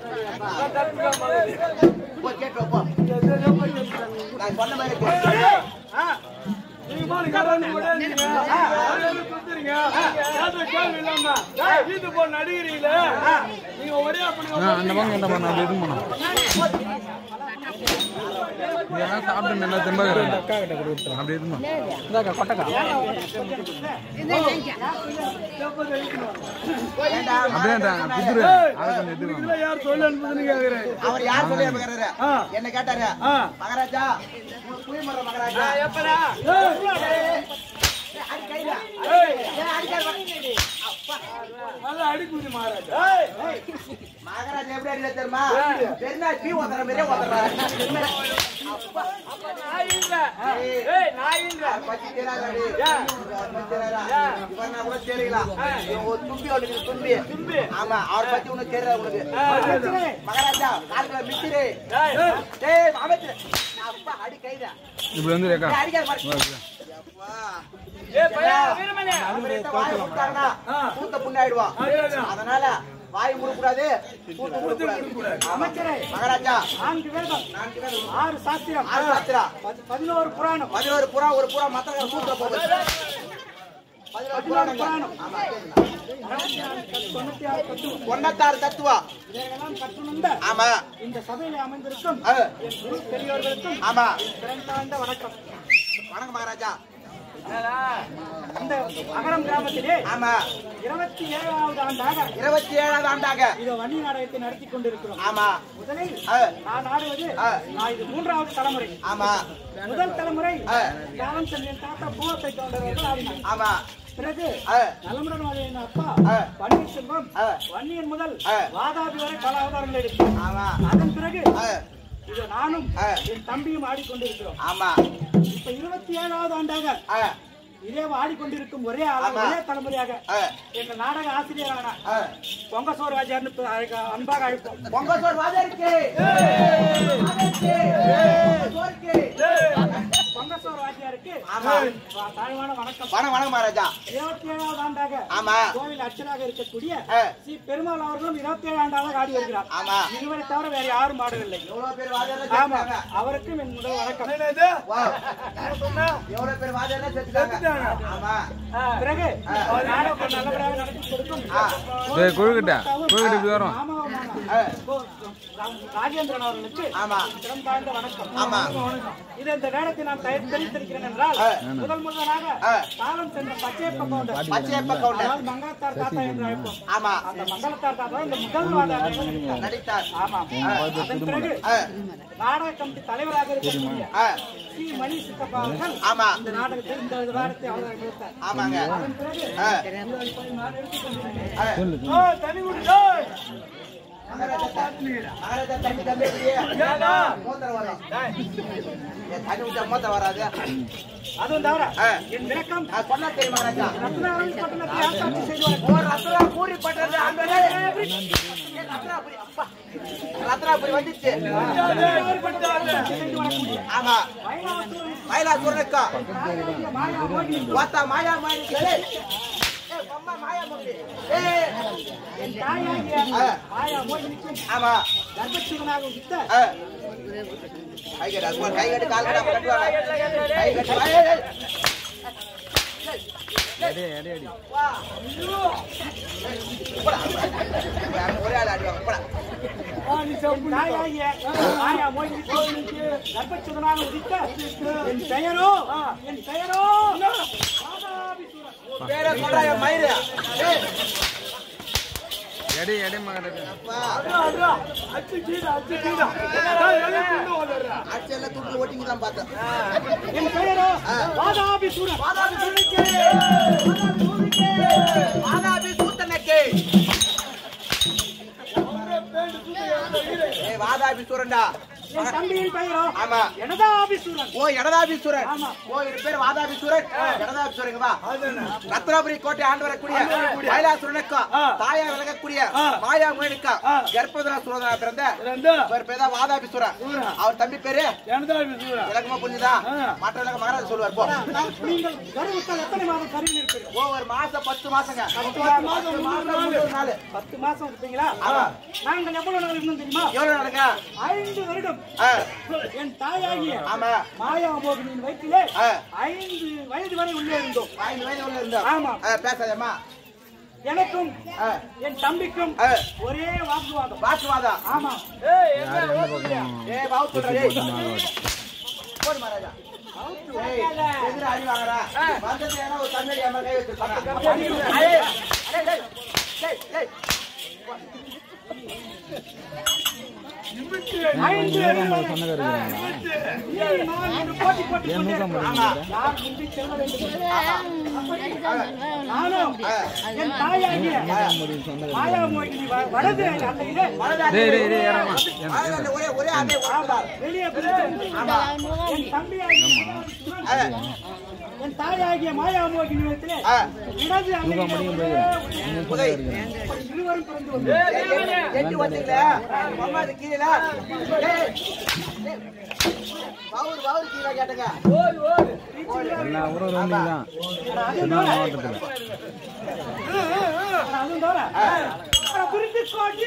போய் கேட்டு வா போ நான் சொன்ன மாதிரி நீங்க போன காரணம் கூட நீங்க குத்துறீங்க கேள்வி இல்லாம இது போ நடிகரீங்களே நீங்க ஒரே அப்படி அந்த பக்கம் என்ன பண்ண அது எதுவும் பண்ண இதெல்லாம் சாப்பிட்டு நல்லா தெம்பாக்குறாங்க அக்கா கிட்ட கொடுத்துறேன் அப்படி எதுவும் இந்தாக்கா கொட்டக்கா அப்படியேட்டாங்க குத்துறேன் அதை கொஞ்சம் எதுவும் யார் சொல்லு அனுப்புதுன்னு கேக்குறேன் அவர் யார் சொல்லி அனுப்புறாரு என்ன கேட்டாரு மகாராஜா புலிமர மகாராஜா எப்படா அடி கைடா அடி நல்லா அடிக்குது மகாராஜா மகாராஜா எப்படி அடில தெரியுமா பெருனா பீ ஓதற மாதிரியே ஓதறாரு அப்பா நாயிங்க ஏய் நாயிங்க பத்தி தேராடி இவனா கூட தெரியல ஒரு தும்பி ஓடுது தும்பி ஆமா அவர் பத்தி உனக்கு தெரியல உனக்கு மகாராஜா கால்ல மிச்சிரே டேய் மாமேத்ரே அப்பா அடி கைடா இப்படி வந்து ரேக்கா அடிக்காத அப்பா ஏய் பையா வீரமணி அவரே வாய் விட்டாங்கனா கூத்த புண்ணாயிடுவா அதனால வாய் மூட கூடாது கூத்த மூட கூடாது அமைச்சரே மகாராஜா 4 வேதம் 6 சாஸ்திரம் 11 புராணம் ஒரு புராணம் மத்த கூத்த போகுது 11 புராணம் ஆமா 96 தத்துவா இதெல்லாம் கற்றுணர்ந்த ஆமா இந்த சபையிலே அமர்ந்திருக்கும் என் குரு பெரியோர்களுக்கும் ஆமா சிறந்த வணக்கம் மகாராஜா இந்த அகரம் கிராமத்திலே ஆமா 27வது ஆண்டாக இது வன்னி நாடகத்தை நடத்தி கொண்டிருக்கிறோம் ஆமா முதலில் நான் ஆடுவது நான் இது 3வது தலைமுறை ஆமா முதல் தலைமுறை காலம் சென்ற தாத்தா பூவத்தை கொண்டவர்கள் ஆடினார் ஆமா பிறகு நலமுடன் வாழிய அப்பா பன்னீர்செல்வம் வன்னியன் முதல் வாதாபி வரை பல அவதாரங்கள் எடுத்து ஆமா அதன் பிறகு இது நானும் என் தம்பியும் ஆடிக்கொண்டிருக்கிறோம் ஆமா இப்ப 27வது ஆண்டாக இதே ஆடிக்கொண்டிருக்கும் ஒரே தலைமுறையாக எங்கள் நாடக ஆசிரியரான பொங்கசோர் வாஜார்னு அன்பாக அழைப்போம் பொங்கசோர் வாஜாருக்கு பொங்கசோர் வாஜியாருக்கு தாழ்வான வணக்கம் வணக்கம் மகாராஜா 27வது ஆண்டாக ஆமா கோவில் அர்ச்சனாக இருக்கக்கூடிய ஸ்ரீ பெருமாள் அவர்களும் 27 ஆண்டாக ஆடி வருகிறார் ஆமா இதுவரை தவிர வேற யாரும் ஆடவில்லை எவ்வளவு பேர் வாஜார் அவருக்கும் என் முதல் வணக்கம் எவ்வளவு பேர் வாஜார் சேர்த்துட்டாங்க ஆமா பிறகு நாடகம் நல்லபடியாக நடத்தி கொடுக்கும் கோவில்கிட்ட வரும் ராஜேந்திரன் அவர்களுக்கு ஆமா சிறந்த வணக்கம் ஆமா இது இந்த வேடத்தை நான் தெரிவித்திருக்கிறேன் என்றால் முதலாக காலம் சென்ற பச்சையப்ப கவுண்டர் மங்களத்தார் தாத்தா என்று அழைப்போம் ஆமா அந்த மங்களத்தார் தாத்தா இந்த முதல் நடித்தார் ஆமா அதன் பிறகு நாடக கமிட்டி தலைவராக இருக்கக்கூடிய ஸ்ரீ மணி சித்தப்பா அவர்கள் ஆமா இந்த நாடகத்தை இந்த வேடத்தை அவர்கள் கொடுத்தார் ஆமாங்க அதன் பிறகு தனி விட்டு அதுவும் தவிர என் விளக்கம் சொன்ன தெரியும் மகாராஜா ரத்னாபுரி வந்துச்சு ஆமா மயிலாசூரனுக்கா மாயா ஆமா கர்ப்பசீவனாக விட்ட கைகட்டு கால் ஒரே ஆள் ஆடுவாங்க கர்ப்பசீவனாக உதித்த என் பெயரோ பேர சொல்றாய மயிறு எடை எடை மகன் அச்செல்லாம் தூக்கி ஓட்டிங்க தான் பார்த்தேன் வாதாபி சூரண்டா என் தம்பியின் பெயரோ ஆமா எடதாபிசூரன். ஓ எடதாபிசூரன். ஆமா. ஓ இது பேர் வாதாபிசூரன். எடதாபிசூரன் வா. ரத்னாபுரி கோட்டை ஆண்டு வரக்கூடிய மயிலாசுரனுக்கும் தாயா விலகக்கூடிய மாயா முயலுக்கும் கர்ப்பதன சூரனா பிறந்த ஒரு பேர் தான் வாதாபிசூரன். அவர் தம்பி பேரு எடதாபிசூரன். இலக்கமா புரிஞ்சுதா? மற்றவங்க மகாராஜா சொல்லுவார் போ. நீங்கள் கருவுத்தால் எத்தனை மாதம் கருவில் இருப்பீர்கள்? ஓ ஒரு மாசம் 10 மாசங்க. 10 மாதம் 3 நாள். 10 மாசம் இருப்பீங்களா? நாங்கள் எவ்வளவு நாள் இருந்தோம் தெரியுமா? எவ்வளவு நாளுங்க? 5 வருடம். என் தாயாகிய ஆமா மாயா மோகினியின் வயிற்றிலே 5 வயது வரை உள்ளே இருந்தோம். 5 வயது உள்ள இருந்தோம். ஆமா. பேசாதேம்மா. எனக்கும் என் தம்பிக்கும் ஒரே வாக்குவாதம். வாக்குவாதம். ஆமா. பாவு சொல்றே. போடு மகாராஜா. எதிர அடி வாங்கடா. வந்தது ஏனா ஒரு கண்ணாடி அம்மா கை வச்சிருக்காங்க. டேய். 5 போட்டி யார் முந்தி செல்ல வேண்டும். நானும் என் தாயாகிய மாயா மோகினி வலது அண்டையிலே ஒரே அதே வாக்குவாதம். வெளியே என் தம்பியாகிய என் தாயாகிய மாயா மோகினி இடத்திலே இடது அண்டையிலே இருவரும் பிறந்து வந்தோம். எட்டி வந்தீங்களே அம்மா அது கீழே பாவூர் கீழே கேட்டுங்க. எல்லா ஊரும் வந்தீங்கதான் மாவட்டத்தில். அதுவும் தவிர குறித்து கோட்டி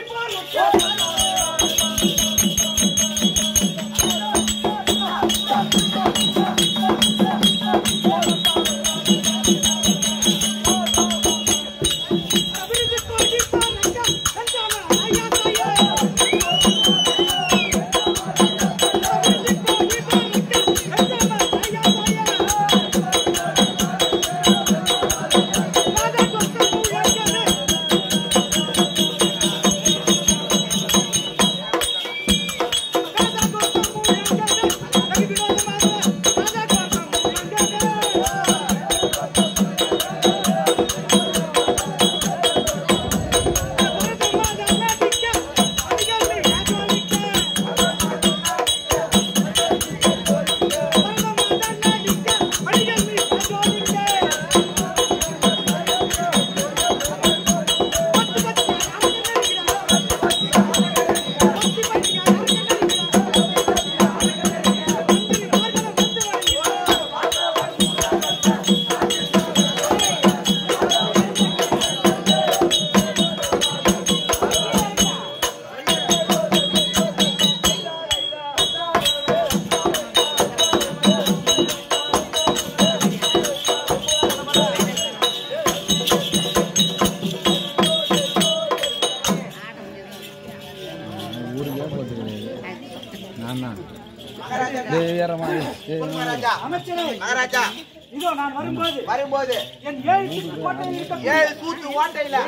மகாராஜா இதோ நான் வரும்போது என் 7 சூத்து ஓட்டையில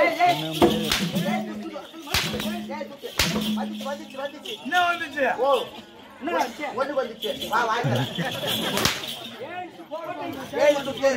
வந்துச்சு. ஓ ஒண்ணு வந்துச்சு. வா வாங்க. 7 சூத்து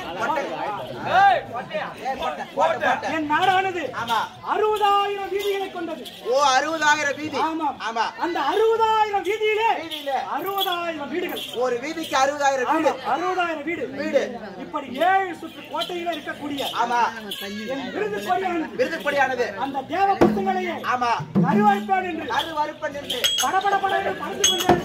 என் நாடானது 60,000 வீதிகளை கொண்டது. ஓ 60,000 வீதி. ஆமா. அந்த 60,000 வீதியிலே 60,000 வீடுகள். ஒரு வீதிக்கு 60,000 வீடு. 60,000 வீடு. இப்படி 7 சுற்று கோட்டையில இருக்கக்கூடிய ஆமா என் விருதுப்படியானது அந்த தேவ பசங்களையே ஆமா கருவறுப்பான் என்று படபட என்று பறந்து கொண்டே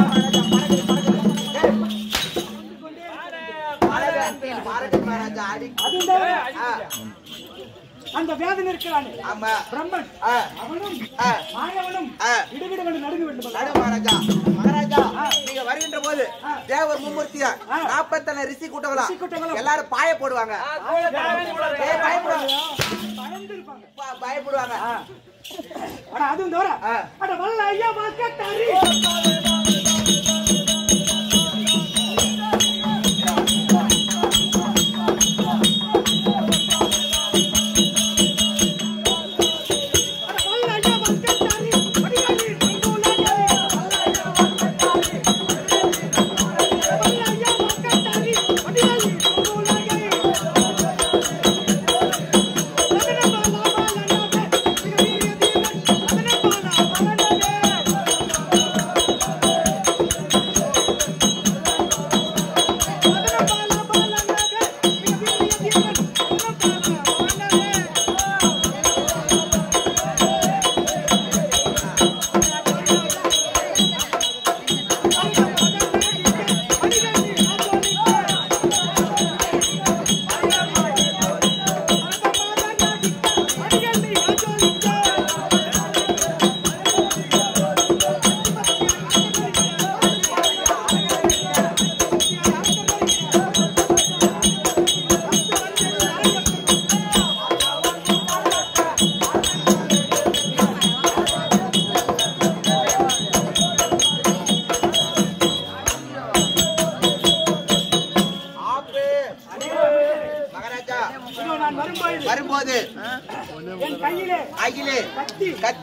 அந்த வேதனை இருக்கிறானே பிரம்மன் அவனும் மாயவனும் இடுவிடுவன் நடுங்க வேண்டும். மகாராஜா மகாராஜா நீங்க வருகின்ற போது தேவர் மும்மூர்த்தியா 40 ரிஷி கூட்டங்களும் எல்லாரும் பாய போடுவாங்க. பயப்படுவாங்க. அதுவும் தவிர அட வல்ல ஐயா வாக்கத்தாரி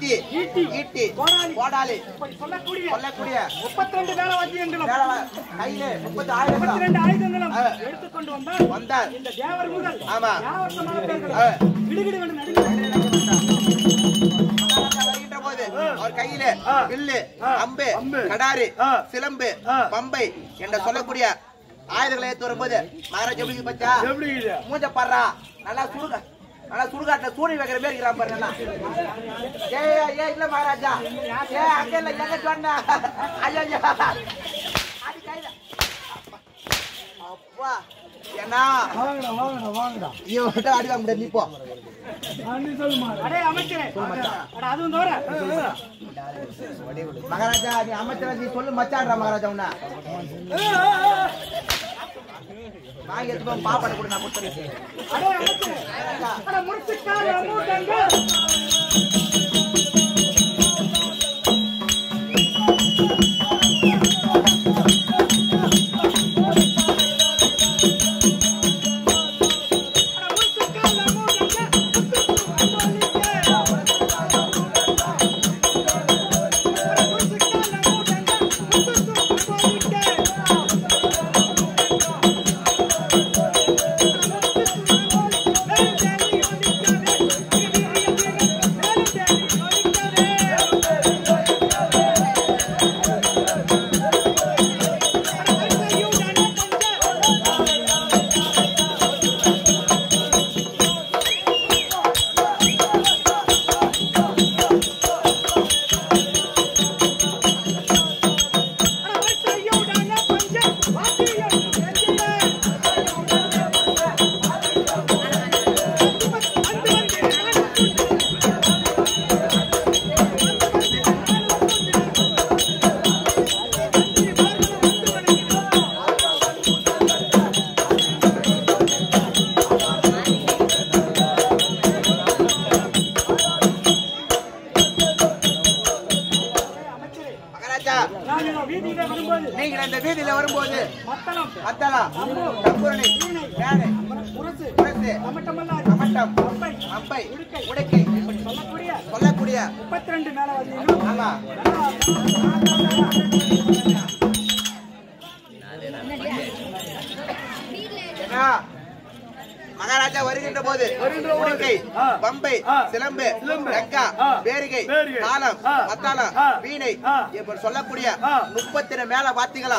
ஈட்டி ஈட்டி கோடாலி சொல்லக்கூடிய 32 வேலை வாத்தியங்களும் கையிலே 32 ஆயுதங்களும் எடுத்துக்கொண்டு வந்தார் இந்த தேவர்கள். ஆமா கிடுகிடு என்று வருகின்ற போது அவர் கையிலே வில்லு அம்பு கடாரி சிலம்பு பம்பை என்று சொல்லக்கூடிய ஆயுதங்களை ஏத்து வரும்போது மகாராஜா எப்படி பச்சா மூஞ்ச பாடுறா நல்லா சுடுகாட்டுல சூடி வைக்கிற பேர் இருக்கிறான் பாருங்க. ஏ இல்ல மகாராஜா அங்க இல்ல எங்க சொன்ன ஐயா அப்பா என்ன இவன் அடிக்க முடியாது நீ போ. மகாராஜா நீ அமைச்சர் நீ சொல்லு மச்சான்றா மகாராஜா உன்ன நான் எடுத்து பாப்பாடு கூட நான் கொடுத்துறேன். நீங்கள் இந்த வீதியில வரும்போது மத்தளம் தம்புரணி யானை முரசு கமட்டம் அம்பை உடைக்கை சொல்லக்கூடிய 32 மேல வந்து ஆமா மகாராஜா வருகின்ற போது உடுக்கை பம்பை சிலம்பு ரக்கா பேரிகை தாளம் மத்தாளம் வீணை இப்ப சொல்லக்கூடிய 32 மேல பாத்தீங்களா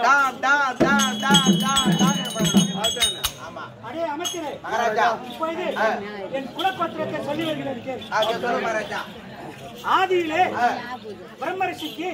மகாராஜா என் குலப்பத்திரத்தை சொல்லி வருகிறேன். மகாராஜா ஆதியிலே பிரம்மரிஷிக்கு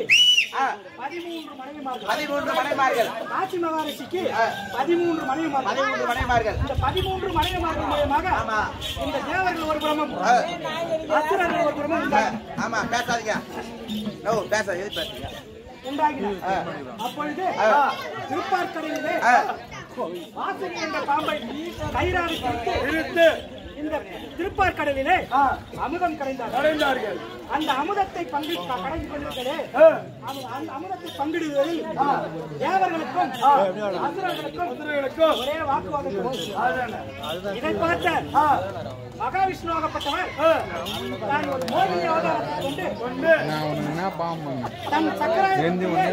13 மனைமார்கள் காசி மகாரிஷிக்கு 13 மனைமார்கள் இந்த 13 மனைமார்கள் மூலமாக இந்த தேவர்கள் ஒரு புறமும் அசுரர்கள் ஒரு புறமும் ஆமா பேசாதீங்க பேசாதீங்க பேசுங்க உண்டாகின. அப்பொழுது திருப்பார்க்கடலிலே வாசகி என்ற பாம்பை கயிறாடி இழுத்து இந்த திருப்பார்க்கடலிலே அமுதம் கடைந்தார்கள். அந்த அமுதத்தை கடைந்து கொண்டிருக்கிறே அந்த அமுதத்தை பங்கிடுவதில் தேவர்களுக்கும் அசுரர்களுக்கும் ஒரே வாக்குவாதம். இதை பார்த்த மகாவிஷ்ணுவாகப்பட்டவர் தான் ஒரு மோகினி அவதாரத்தை கொண்டு தன் சக்கராயுதத்தை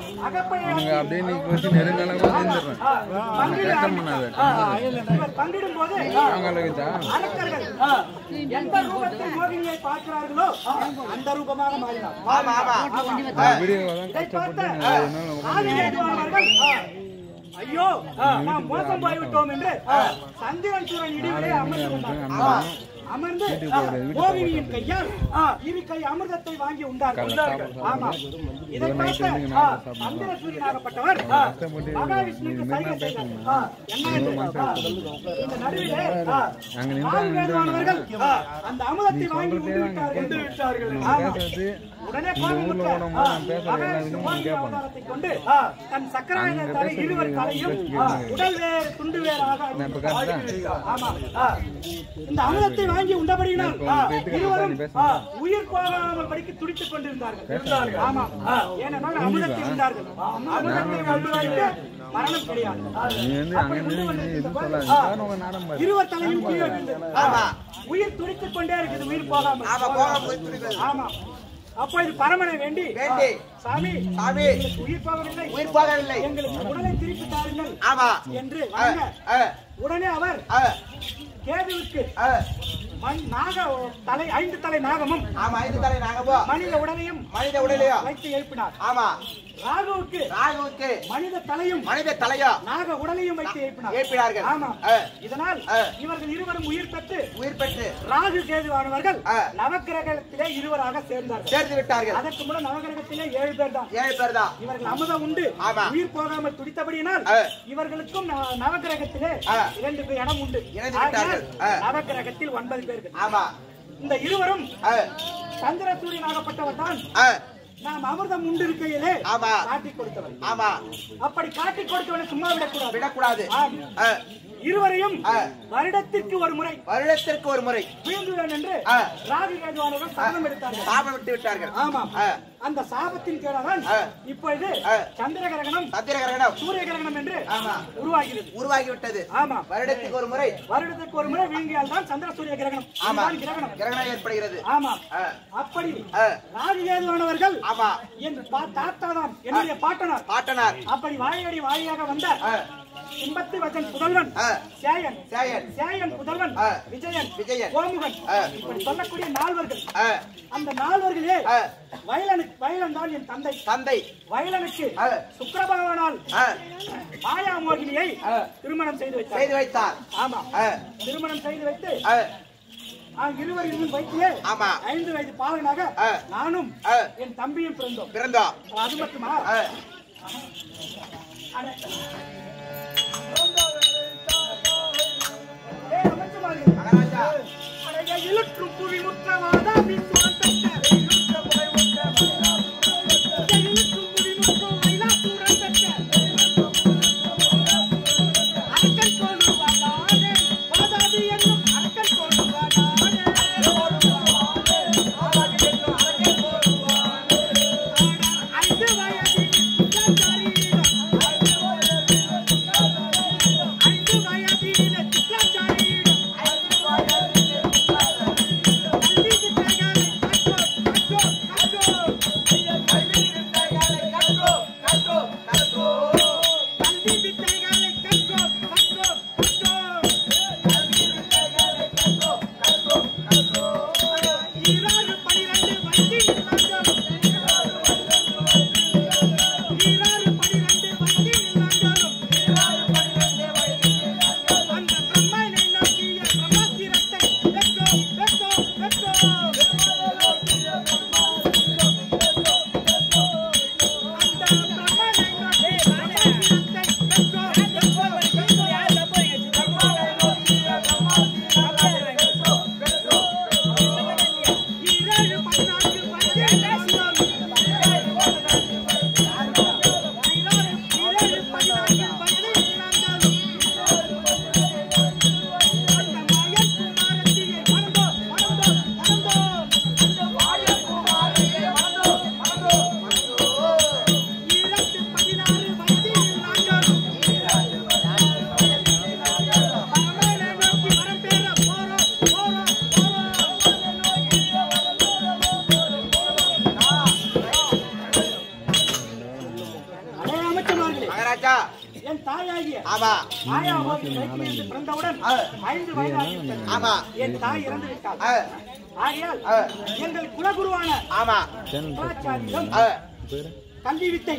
பங்கிடும் போது அரக்கர்கள் எந்த ரூபத்தில் மோகினியை பார்க்கிறார்களோ அந்த ரூபமாக மாறினார். இதை பார்த்த ஆதிதேவர்கள் ஐயோ நாம் மோசம் போய்விட்டோம் என்று சந்திரன் சூரன் இடிவிலே அமர்ந்து மோகினியின் கையால் இரு கை அமிர்தத்தை வாங்கி உண்டார்கள். ஆமா, இதை பார்த்த சந்திர சூரியனாகப்பட்டவர் மகாவிஷ்ணுக்கு சைகை செய்தார். என்ன இந்த நடுவிலே வேதமானவர்கள் அந்த அமிர்தத்தை வாங்கி உண்டு விட்டார்கள். உடனே அவதாரத்தை கொண்டு தன் சக்கராயுதத்தை இருவர் தலையும் உடல் வேறு துண்டு வேறாக இந்த அமிர்தத்தை வாங்கி உண்டபடியினால் இருவரும் உயிர் போகாமல் படிக்க துடித்துக் கொண்டிருந்தார்கள். ஆமா, ஏனென்றால் அமிர்தத்தில் இருந்தார்கள். அமிர்தத்தை மரணம் கிடையாது. நீ வந்து அங்க இருந்து எதுவும் சொல்லாத. உங்க நாடம் பாரு. இருவர் தலையும் கீழே விழுந்து. ஆமா. உயிர் துடித்துக் கொண்டே இருக்குது, உயிர் போகாம. ஆமா, போகாம உயிர் துடிக்குது. ஆமா. அப்போ இது பரமனை வேண்டி சாமி சாமி உயிர் போகவில்லை, உயிர் போகவில்லை, எங்களுக்கு உடலை திருப்பி தாருங்கள். ஆமா என்று உடனே அவர் கேதுவுக்கு தலை 5 தலை நாகமும், ஆமா 5 தலை நாகமும் மனித உடலையும் வைத்து எழுப்பினார். ஆமா. ராகுவுக்கு மனித தலையும் நாக உடலையும் வைத்து எழுப்பினார்கள். ஆமா. இதனால் இவர்கள் இருவரும் உயிர் பெற்று ராகு கேதுவானவர்கள் நவக்கிரகத்திலே இருவராக சேர்ந்து விட்டார்கள். அதற்கு முன்னர் நவக்கிரகத்திலே 7 பேர் தான். இவர்கள் அமுதம் உண்டு உயிர் போகாமல் துடித்தபடியினால் இவர்களுக்கும் நவக்கிரகத்திலே 2 இடம் உண்டு. நவக்கிரகத்தில் 9 பேர்கள். ஆமா. இந்த இருவரும் சந்திர சூரியனாகப்பட்டவர் தான் நாம் அமிர்தம் உண்டு இருக்கையிலே காட்டிக் கொடுத்தவர். ஆமா. அப்படி காட்டிக் கொடுத்தவனை சும்மா விடக்கூடாது. இருவரையும் வருடத்திற்கு ஒரு முறை வீழ்ந்துடன் என்று ராகு கேதுவானவர்கள் சாபம் எடுத்தார்கள், சாபம் விட்டு விட்டார்கள். ஆமா. அந்த சாபத்தின் கீழாதான் இப்பொழுது சந்திர கிரகணம் சூரிய கிரகணம் என்று உருவாகிவிட்டது. ஆமா. வருடத்துக்கு ஒரு முறை வீங்கியால் தான் சந்திர சூரிய கிரகணம் கிரகணம் ஏற்படுகிறது. ஆமா. அப்படி ராகு கேதுவானவர்கள் என் தாத்தா தான் என்னுடைய பாட்டனார். அப்படி வாழையாக வந்த சிம்பத்தி வச்சன் புதல்வன் சேயன் புதல்வன் விஜயன் கோமுகன், இப்படி சொல்லக்கூடிய 4 அந்த 4 வயலன் தான் என் தந்தை. வயலனுக்கு சுக்கிர பகவானால் மாயா மோகினியை திருமணம் செய்து வைத்தார். ஆமா. திருமணம் செய்து வைத்து இருவரும் வைத்தியே 5 வயது பாலனாக நானும் என் தம்பியும் பிறந்தோம். அது மட்டுமா, இழுக்கும் புவி முற்றவாத பிறந்தவுடன் 5 வயதாகிவிட்டது. என் தாய் இறந்து விட்டாள். ஆகையால் எங்கள் குலகுருவான கல்வி வித்தை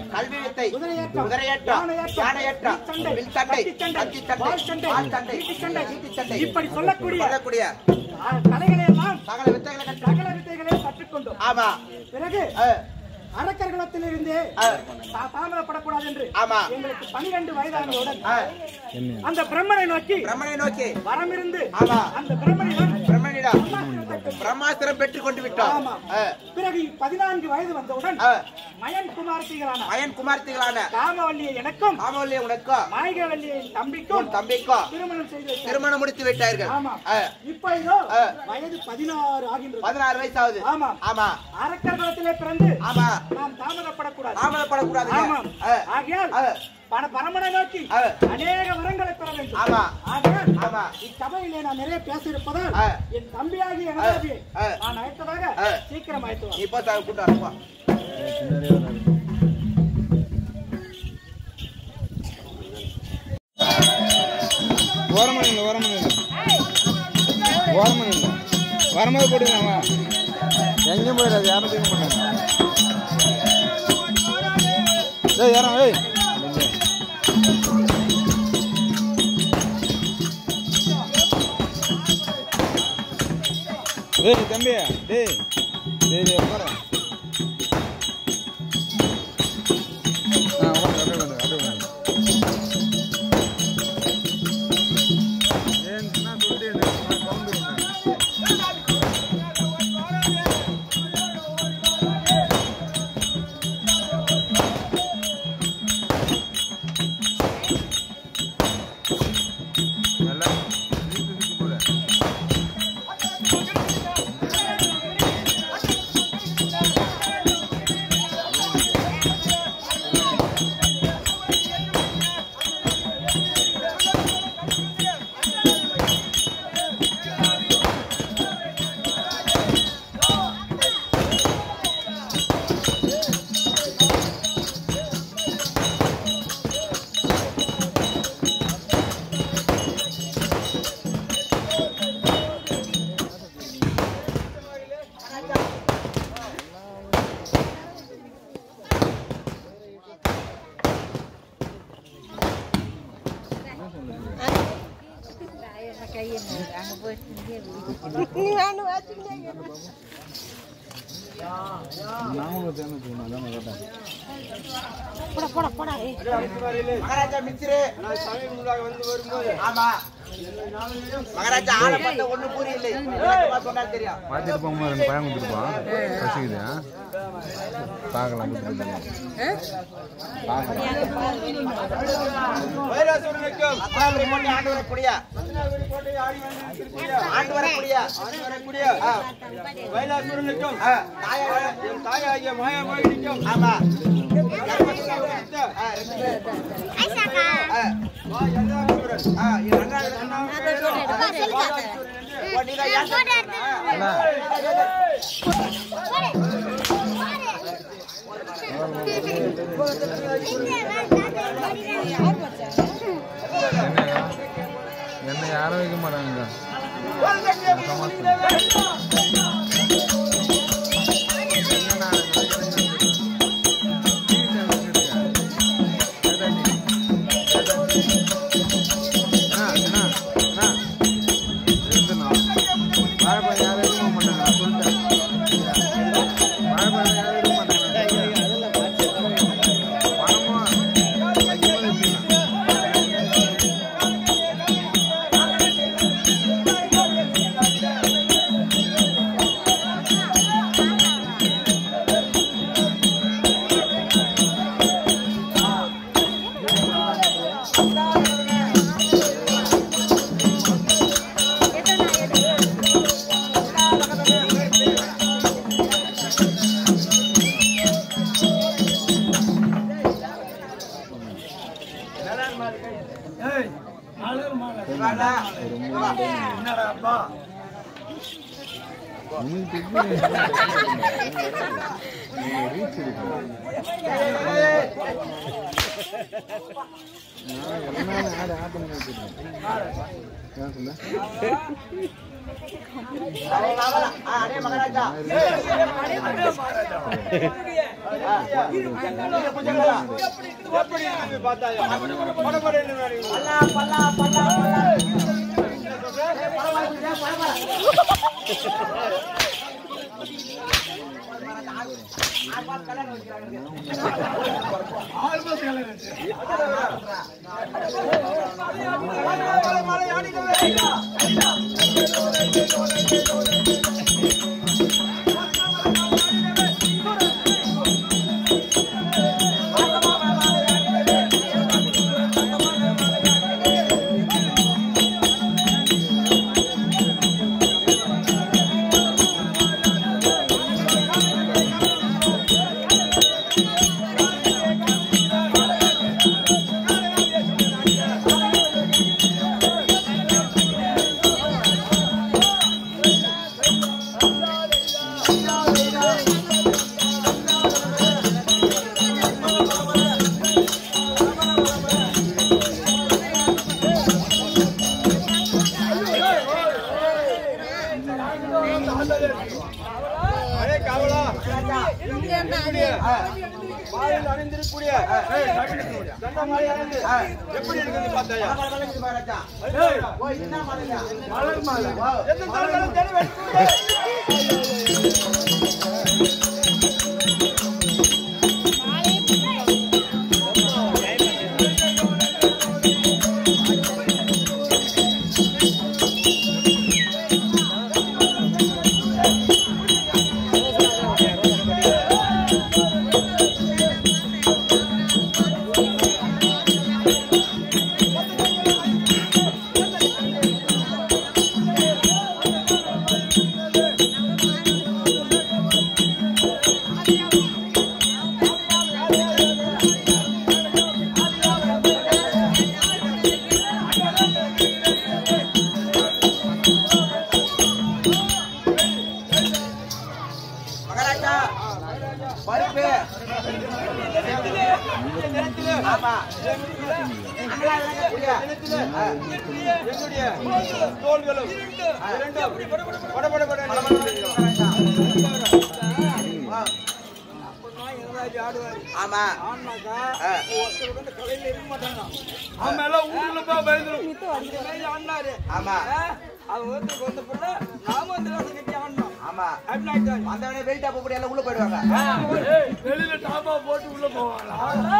இப்படி சொல்லக்கூடிய கலைகளை எல்லாம் சகல வித்தைகளை கற்றுக்கொண்டோம். பிறகு அரக்கர்குலத்தில் இருந்து தாமதப்படக்கூடாது என்று எங்களுக்கு 12 வயதானவுடன் அந்த பிரம்மனை நோக்கி வரமிருந்து அந்த பிரம்மனிடம் பிரம்மாஸ்திரம் பெற்றுக் கொண்டு விட்டோம். பிறகு 14 வயது வந்தவுடன் மயன் குமார்த்திகளான காமவல்லியை எனக்கும் மாய்கவல்லியை தம்பிக்கும் திருமணம் முடித்து விட்டார்கள். இப்போதோ வயது 16 ஆகின்றது. 16 வயசாவது. ஆமா. அரக்கர்குலத்திலே பிறந்து நாம் தாமதப்படக்கூடாது. ஆகையால் பரமனை நோக்கி அநேக வரங்களை பெற வேண்டும். ஆமா, இச்சபையிலே நான் நிறைய பேச இருப்பதால் என் தம்பியாகி எனதாகி நான் அழைத்ததாக சீக்கிரம் அழைத்து இப்போ கூட்டாருப்பா. ஓரமணியில் வரும்போது போட்டுக்கலாமா? எங்கேயும் போயிடாது, யாரும் தூக்க மாட்டாங்க. யாரும் தம்பி டேய் உட்கார. மகாராஜா மிச்சிரு ஆமா மகாராஜா ஆளை பார்த்தா ஒண்ணு பூரி இல்லை சொன்னா தெரியும். பார்த்துட்டு போகும்போது 2 பழம் கொடுத்துருப்பான். பசிக்குது பார்க்கலாம். ஆண்டு வரக்கூடிய தாயாகிய மாயாமாயிக்கும் ஆமா என்ன யாரும் வைக்க மாட்டாங்க. மாலையில் அணிந்திருக்கக்கூடிய தண்டமாலை அணிந்து எப்படி இருக்குது பார்த்தாயா? மலர் மாலை எந்த தலைவரும் தெளிவு தோள்களும் ஆமா ஆமா ஆமா அந்த வெயிட்டா போட்டு எல்லாம் உள்ள போயிடுவாங்க. வெளியில டாபா போட்டு உள்ள போவாங்களா?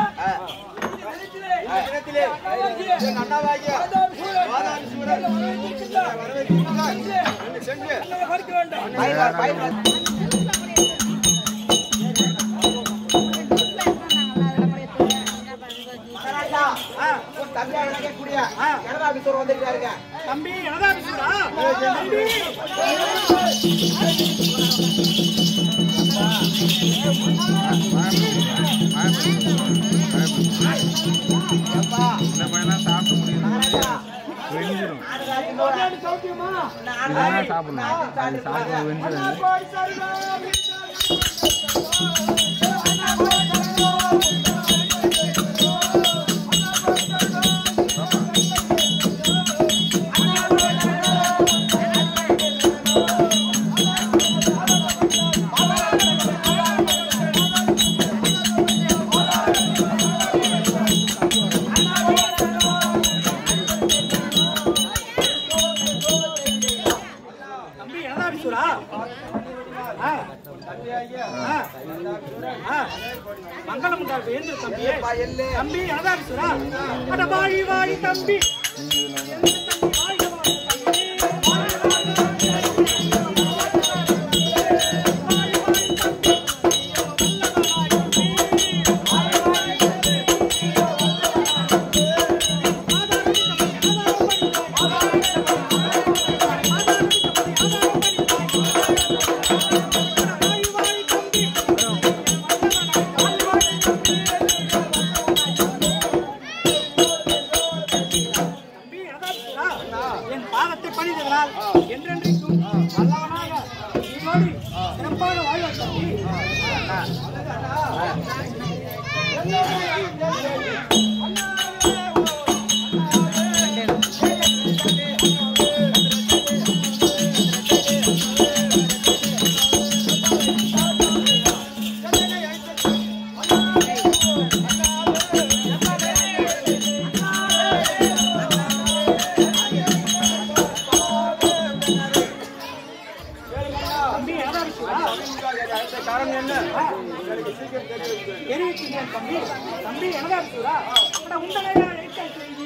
தம்பி இந்த பையனா சாப்பிட முடியும் சாப்பிடணும் அது சாப்பிட வெஞ்சிடும். மங்களம் தம்பி அதான் வாழி வாழி தம்பி என் பாதத்தை பணிந்ததனால் என்றென்றைக்கும் நல்லவனாக நீரோடு சிறப்பாக வாழ்வார் தம்பி. காரணம் என்ன தெரிவிக்கிறேன் தம்பி. தம்பி என்னடா இருக்குதா உண்டனையா செய்தி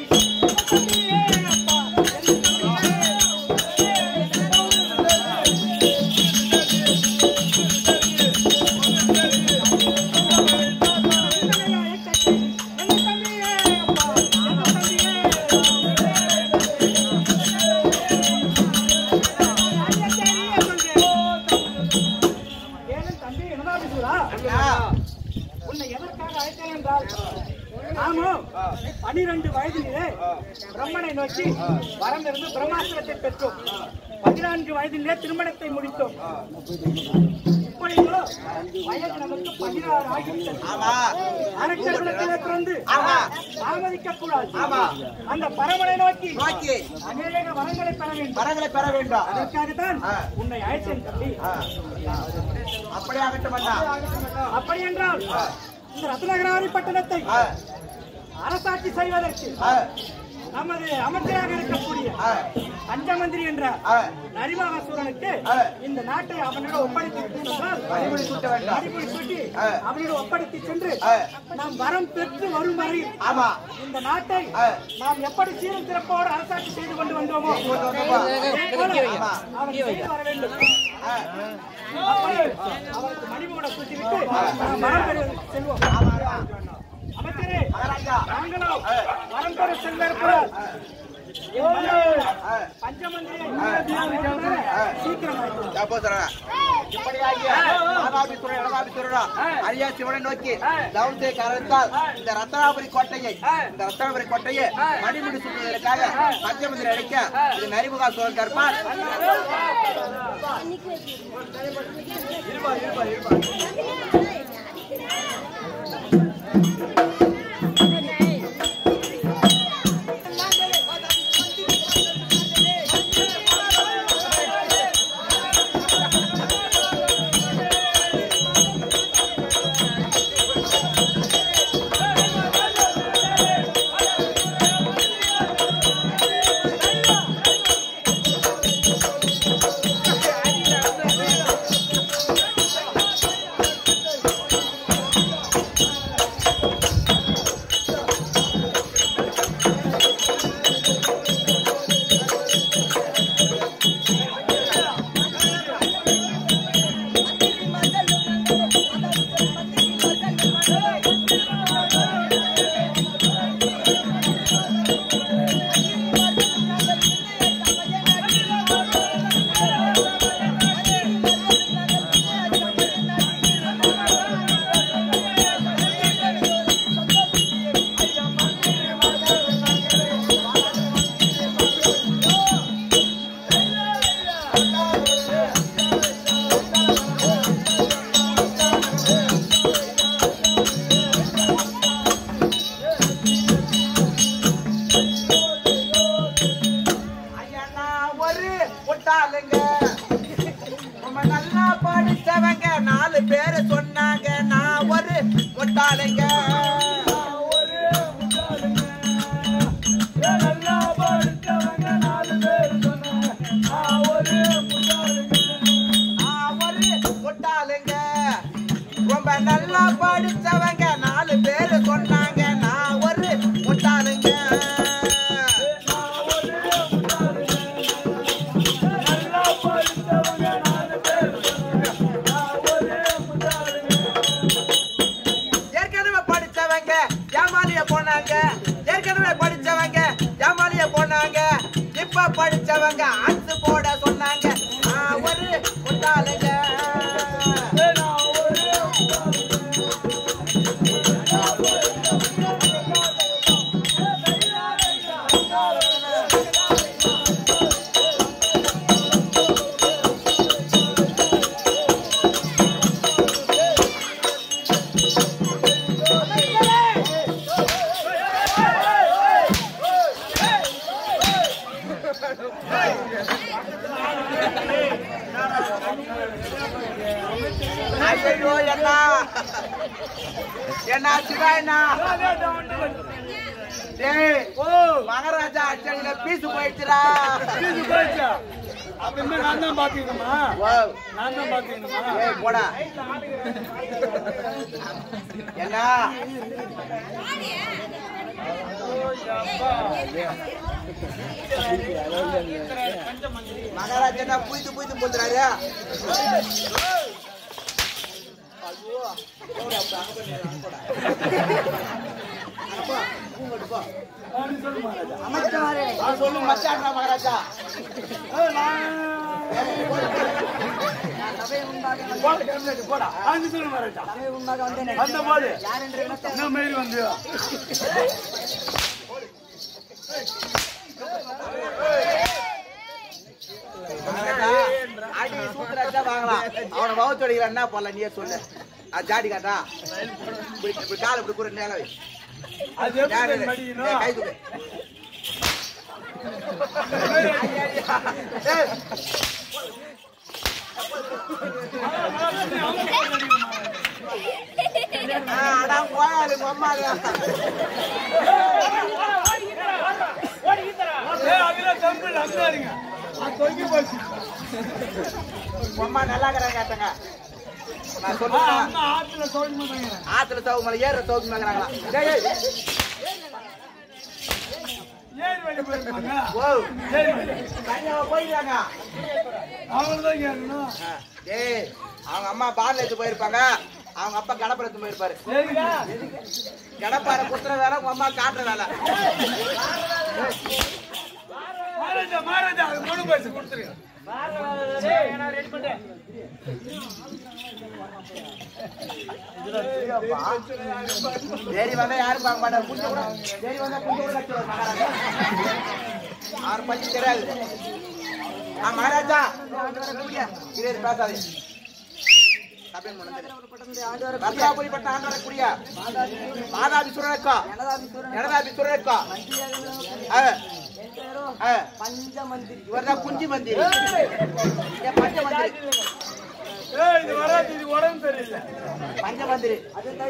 உன்னை எதற்காக அழைத்தேன் என்றால், நாமும் 12 வயதிலே பிரம்மனை நோக்கி வரமிருந்து பிரம்மாஸ்திரத்தை பெற்றோம். 14 வயதிலே திருமணத்தை முடித்தோம். எப்படிங்களோ வயது நமக்கு 16 ஆகிவிட்டது. ஆமா அரக்கர்களிடத்திலே பிறந்து தாமதிக்க கூடாது. ஆமா அந்த பரமனை நோக்கி நோக்கி அநேக வரங்களை பெற வேண்டும். வரங்களை பெற வேண்டும். அதற்காகத்தான் உன்னை அழைத்தேன் தம்பி. அப்படியே ஆகட்டும் அண்ணா. அப்படி என்றால் இந்த ரத்னகிராரி பட்டணத்தை அரசாட்சி செய்வதற்கு நமது அமைச்சராக இருக்கக்கூடிய பஞ்சமந்திரி என்ற நரிமாகாசூரனுக்கு இந்த நாட்டை அவனிடம் ஒப்படைத்து சொன்னால் அடிப்படை சுட்டி அவனிடம் ஒப்படைத்து சென்று நாம் வரம் பெற்று வரும் வரை இந்த நாட்டை நாம் எப்படி சீரும் சிறப்போடு அரசாட்சி செய்து கொண்டு வந்தோமோ அவன் செய்து வர வேண்டும். அவருக்கு மணிமூட சுட்டிவிட்டு நாம் வரம் பெறுவதற்கு செல்வோம். அமைச்சரே, நாங்களும் வரம் பெற செல்வார். பஞ்சமந்திரி அரியா சிவனை நோக்கி தவத்தை காரணத்தால் இந்த ரத்னாபுரி கோட்டையை மணிமுடி சுற்றுவதற்காக பஞ்சமந்திரி அழைக்க இது நரிமுகா சோழன் கற்பார். படிச்சவங்க ஆட்சி போட சொன்னாங்க. ஒரு முட்டாளுங்க மகாராஜா அச்சடியில பீசு போயிடுச்சுடா. அப்படின்னா நான் தான் பாத்துக்கணுமா? நான் தான் பாத்துக்கணுமா? போடா என்ன மகாராஜா புய்த்து புய்த்து போத்துறாரு. சொல்லு மச்சான் மகாராஜா. போடா சொல்லு மகாராஜா. அந்த போது என்ன மாரி வந்து அடி சூத்திரா வாங்கலாம். அவனை வவுத்து அடிக்கிற என்ன பண்ணல நீயே சொல்லு. ஜாடி காட்டா இப்படி கால இப்படி கூட நேரம் கை தூக்கு. அம்மா நல்லா கேட்டாங்க. நான் சொல்றேன் ஆத்துல சவுக்கு மேல ஏற சவுக்கு மேங்கிறாங்களா? போயிருக்காங்க. அவங்க அம்மா பால் எடுத்து போயிருப்பாங்க. அவங்க அப்பா கடப்பை எடுத்து போயிருப்பாரு. கடப்பார குத்துற வேலை உங்க அம்மா காட்டுற வேலை. சரி வந்தா யாரும் பார்க்க மாட்டாங்க. சரி வந்தா ஆறு பஞ்சு தெரியாது. மகாராஜா பேசாது. பத்ராபுரிப்பட்ட ஆண்டு வரக்கூடிய மாதாபிசுரனுக்கா எனதாபிசுரனுக்கா இவர்தான் குஞ்சி மந்திரி. பஞ்சமந்திரி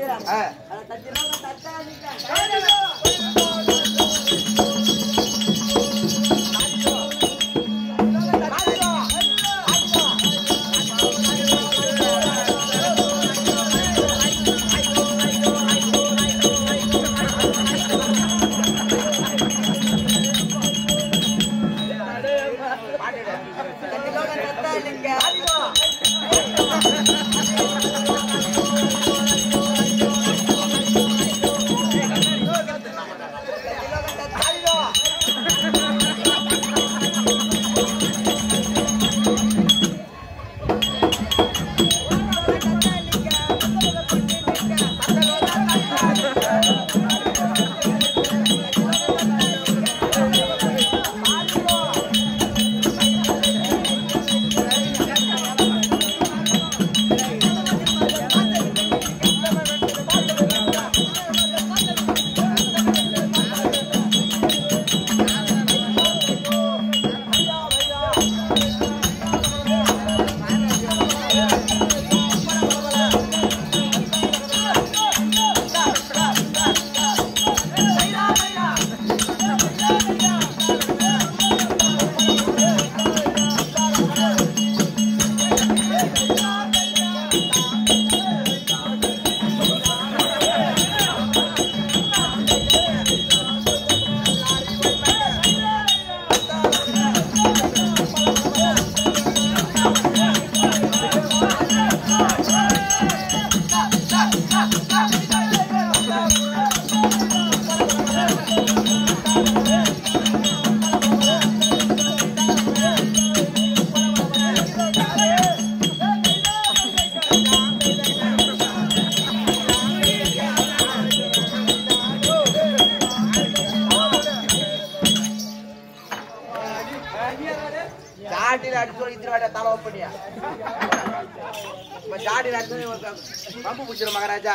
பம்பு பிடிச்சிடும் மகாராஜா.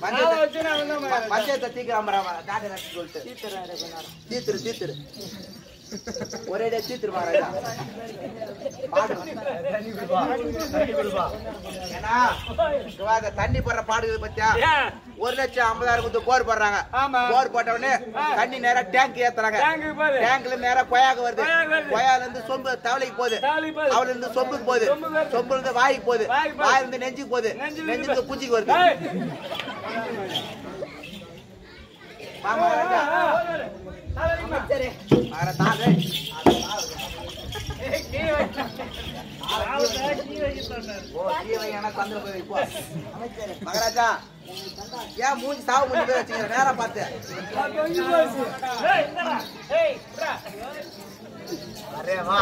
பஞ்சத்தை தீக்கிராம சொல்லிட்டு தீத்துரு ஒரேடியா தீத்துரு மகாராஜா. ஏன்னா தண்ணி போடுற பாடுகள் பத்தியா 1,50,000 கொடுத்து போர் போடுறாங்க. போர் போட்ட உடனே தண்ணி நேரா டேங்க் ஏத்துறாங்க. டேங்க்ல நேரா கொயாக்கு வருது. கொயால இருந்து சொம்பு தவளைக்கு போகுது. தவளைல இருந்து சொம்புக்கு போகுது. சொம்புல இருந்து வாய்க்கு போகுது. வாயில இருந்து நெஞ்சுக்கு போகுது. நெஞ்சுக்கு பூச்சிக்கு வருது. மகாராஜா ஏன் மூஞ்சி சாவு மூஞ்சி பேர் வச்சுக்க நேரம் பார்த்து அரேவா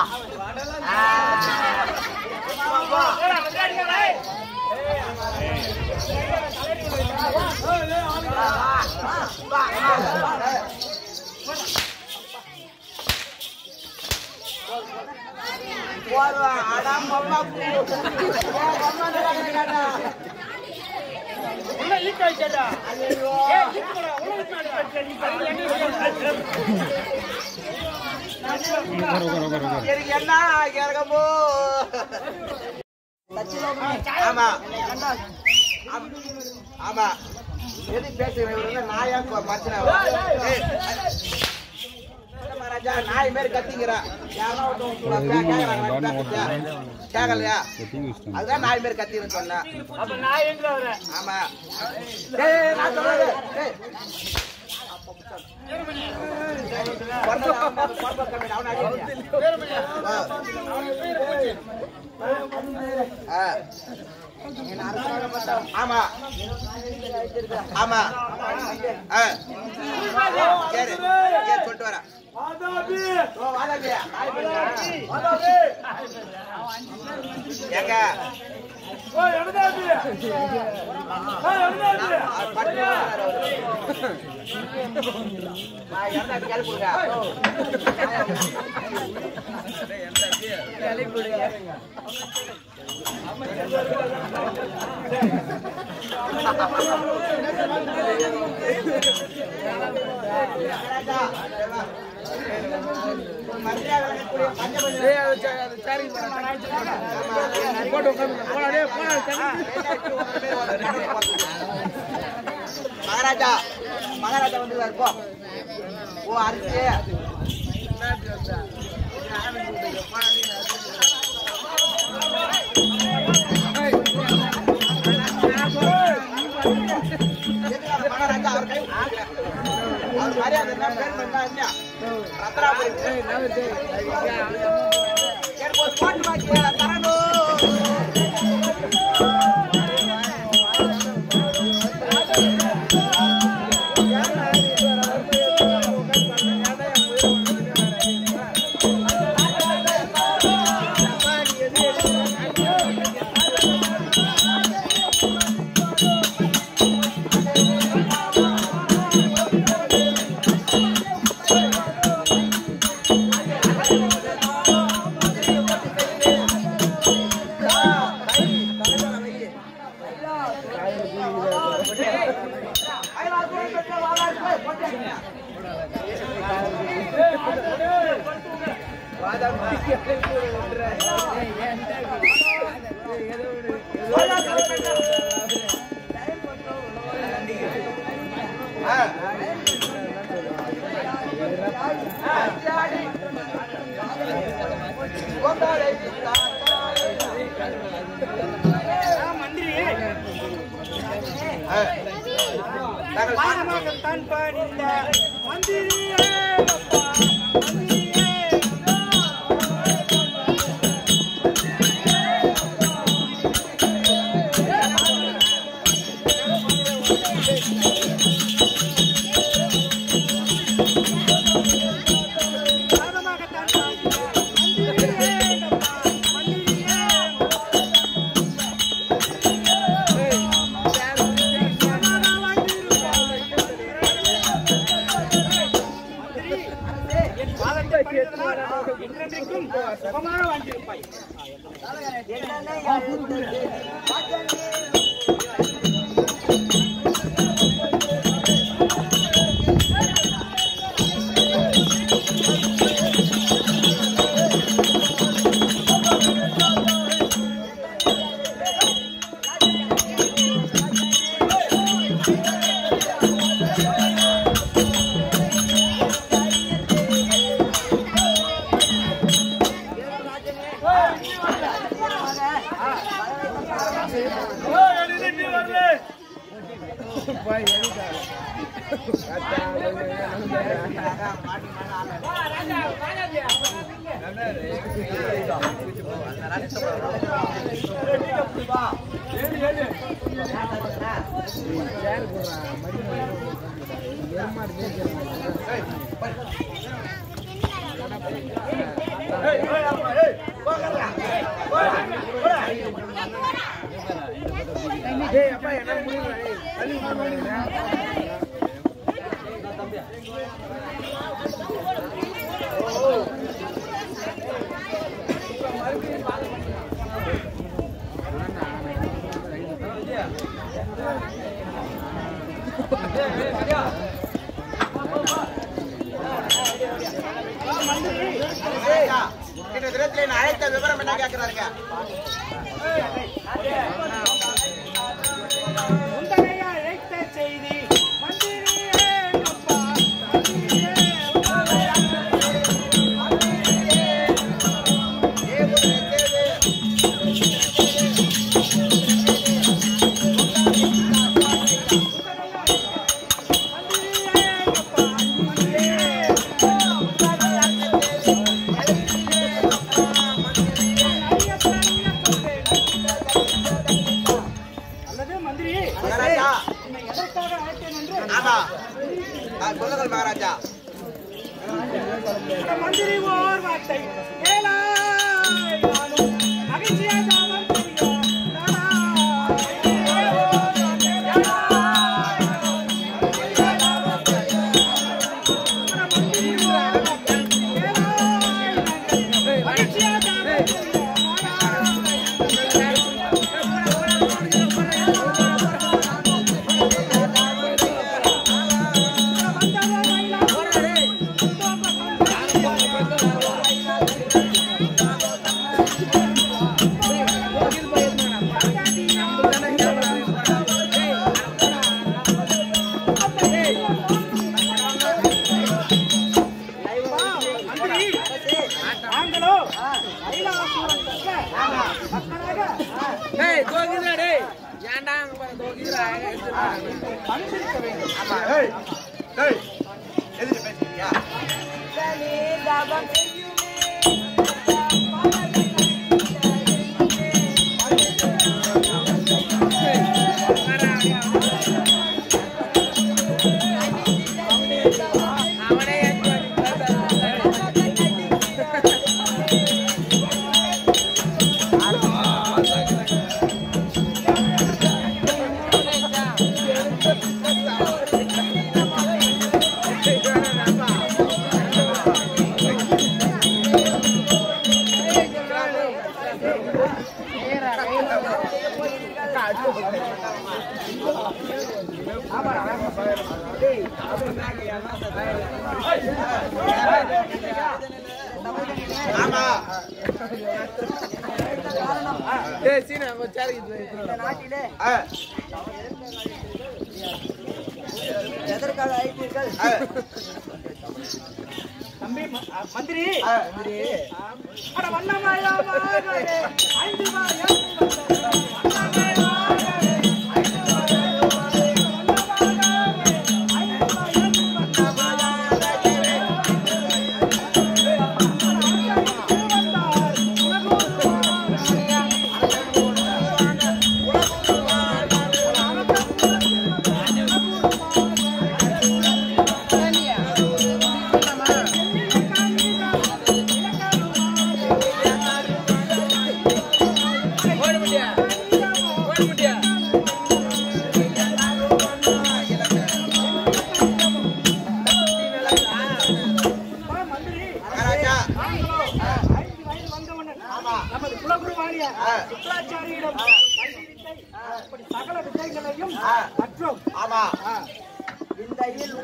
என்ன இறங்கமோ? ஆமா ஆமா எது பேசுறேன் நாயா பிரச்சனை மகாராஜா நாய் மாரி கத்திங்கிறா கேக்கலையா? அதுதான் நாய் மாரி கத்தின்னு சொன்னேன். ஆமா நான் சொல்றது ஆமா ஆமா சரி சொல்லிட்டு வரேன். ஏங்க மகாராஜா மகாராஜா வந்து இருப்போ ஓ அரிசி மகாராஜா அவர் கை அவர் மரியாதை இந்த தினத்திலே நான் அழைத்த விவரம் என்ன கேட்கிறாருங்க? அழைத்த செய்தி சொல்லுங்கள் மகாராஜா. மந்திரி ஓர் வார்த்தை எதற்காக அழைத்தீர்கள்? தம்பி மந்திரி அட வண்ணமழை ஐந்து நமது குலகுருவாணிய சுக்ராச்சாரியிடம் சகல வித்தைகளையும் மற்றும் விந்தையில்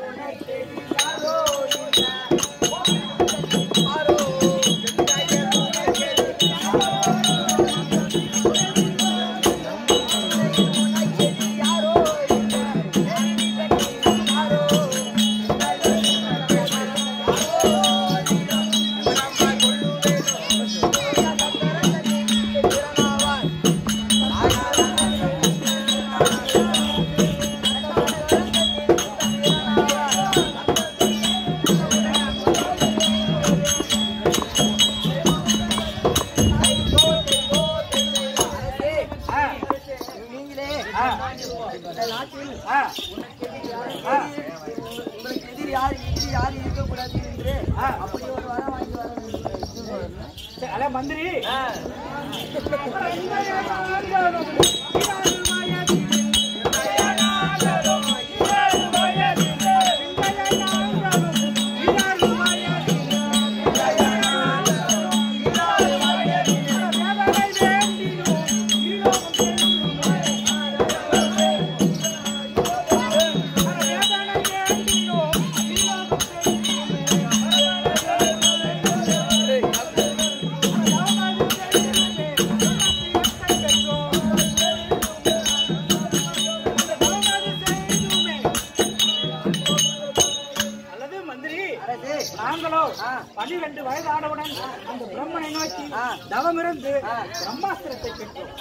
மந்திரி நாங்களோ 12 வயதானவுடன் அந்த பிரம்மனை நோக்கி தவமிருந்து பிரம்மாஸ்திரத்தை பெற்றோம்.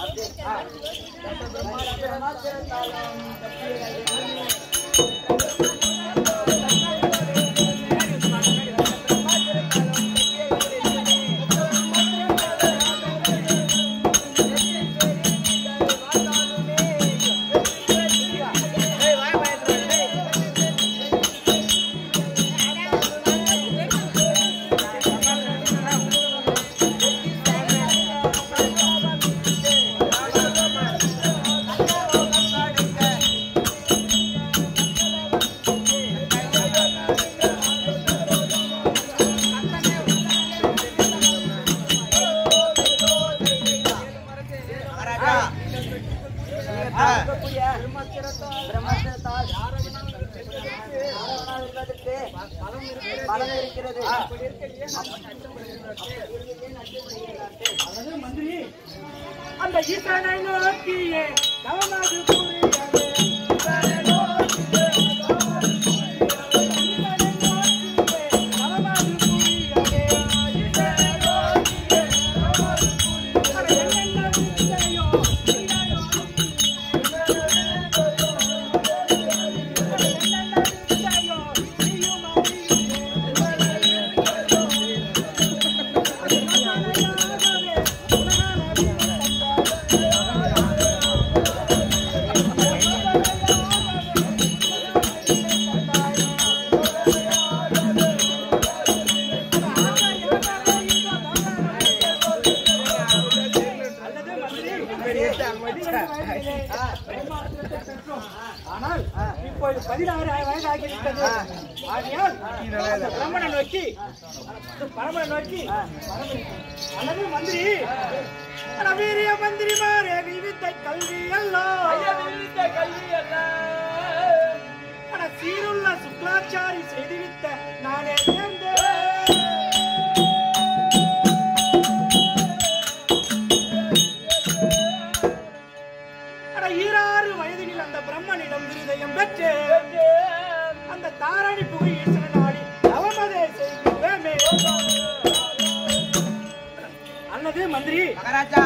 அந்த ஈசனை நோக்கியே தவமாது ஆனால் இப்போது 16 வயதாகிவிட்டது. ஆகையால் பிரம்மனை நோக்கி அல்லது மந்திரி வீரிய மந்திரி மாறே விவித்த கல்வி அல்ல சீருள்ள சுக்லாச்சாரி செய்துவித்த நானே சேர்ந்தேன். பிரம்மனிடம் விருதயம் பெற்று அந்த தாரணி புகை ஈஸ்வரன் நாடி அவமதே செய்கிறேமே. அல்லது மந்திரி மகாராஜா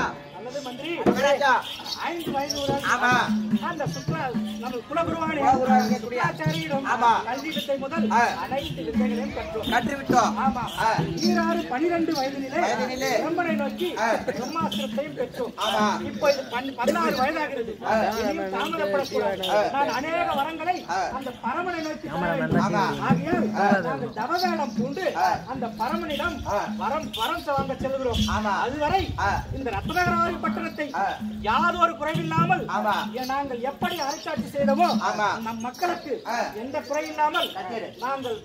5 வயது அந்த நம்ம குலகுருவானே சுக்லாச்சாரியிடம் கல்வித்தை முதல் அனைத்து வித்தைகளையும் கற்றுவிட்டோம். ஆமா 12 வயதினிலே பிரம்மனை நோக்கி பிரம்மாஸ்திரத்தையும் பெற்றோம். இப்போ 16 வயதாகிறது. தாமதப்படக்கூடாது. நான் அநேக வரங்களை அந்த பரமனை நோக்கி ஆகையால் நாங்கள் தவவேடம் பூண்டு அந்த பரமனிடம் வரம் வாங்க செல்கிறோம். அதுவரை இந்த ரத்னகராரி பட்டணத்தை யாதொரு குறைவில்லாமல் நாங்கள் எப்படி அரசாட்சி செய்தோமோ நம் மக்களுக்கு எந்த குறையில்லாமல் நாங்கள்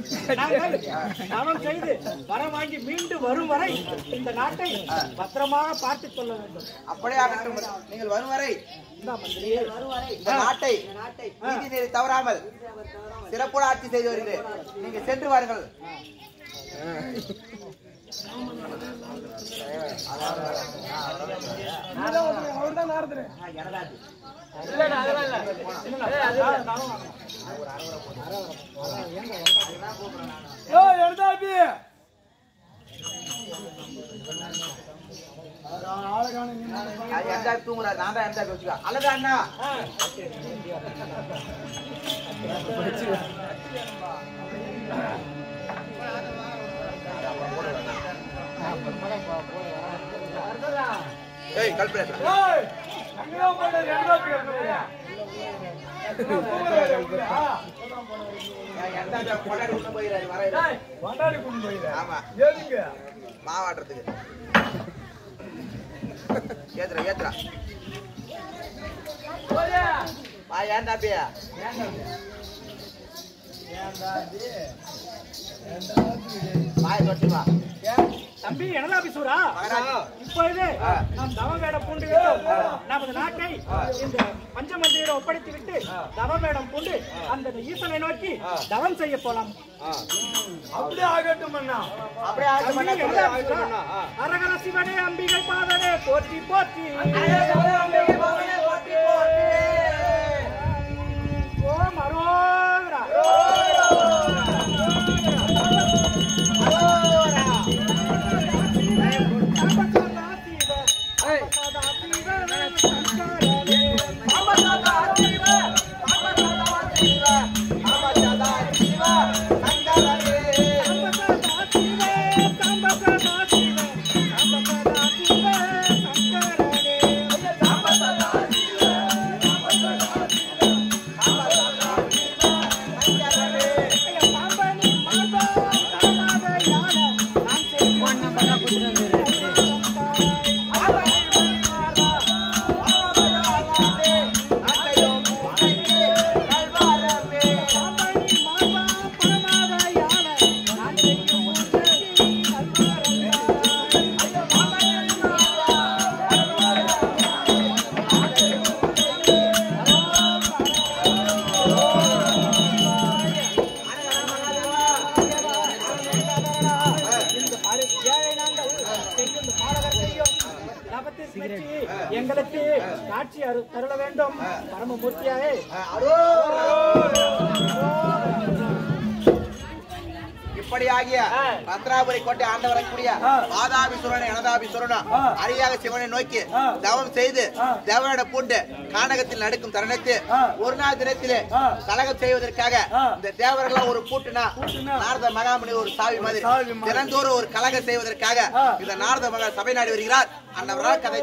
தவம் செய்து வரம் வாங்கி மீண்டும் வரும் வரை இந்த நாட்டை பத்திரமாக பார்த்துக் கொள்ள வேண்டும். அப்படியே ஆகட்டும். நீங்கள் வரும் வரை இந்த நாட்டை நீதி நெறி தவறாமல் சிறப்புட ஆட்சி செய்து வருகிறேன். நீங்க சென்று வாருங்கள். தூங்குறா நான் தான் எந்த வச்சுக்கா அல்லதா அண்ணா ஏய் கல்பரேட்டர் ஏய் அங்கோ போடு ரெண்டோ பேர் எந்த கொண்டாடி கொண்டு போயிராரு வர ஏய் கொண்டாடி கொண்டு போயிராரு ஆமா ஏதுங்க மாவாட்டறதுக்கு ஏத்ரா ஓயா வா ஏண்டா பியா பாய் தொட்டு வா தம்பி என்னடா பிசுரா இப்பொழுது நாம் தவவேடம் பூண்டு நமது நாட்டை இந்த பஞ்சமந்திரியிடம் ஒப்படைத்து விட்டு தவவேடம் பூண்டு அந்த ஈசனை நோக்கி தவம் செய்ய போலாம். அப்படியே ஆகட்டும் அண்ணா. அப்படியே ஆகட்டும். அரகர சிவனே அம்பிகை பாதனே போற்றி போற்றி. ஓம் அரோகரா. காட்சி தருள வேண்டும் பரமமூர்த்தியாவே. இப்படியாகிய பத்ராபுரி கோட்டை ஆண்டு வரக்கூடிய ஆதாபிசுரனை அனதாபிசுரனும் அரியாக சிவனை நோக்கி தவம் செய்து தேவனோட பூண்டு கானகத்தில் நடக்கும் தருணத்தில் ஒரு நாள் தினத்திலே கலகம் செய்வதற்காக இந்த தேவர்கள் ஒரு கூட்டுனா நாரத மகாமுனி ஒரு சாவி மாதிரி தினந்தோறும் ஒரு கலகம் செய்வதற்காக இந்த நாரத மகா சபை நாடி வருகிறார். அந்த கதை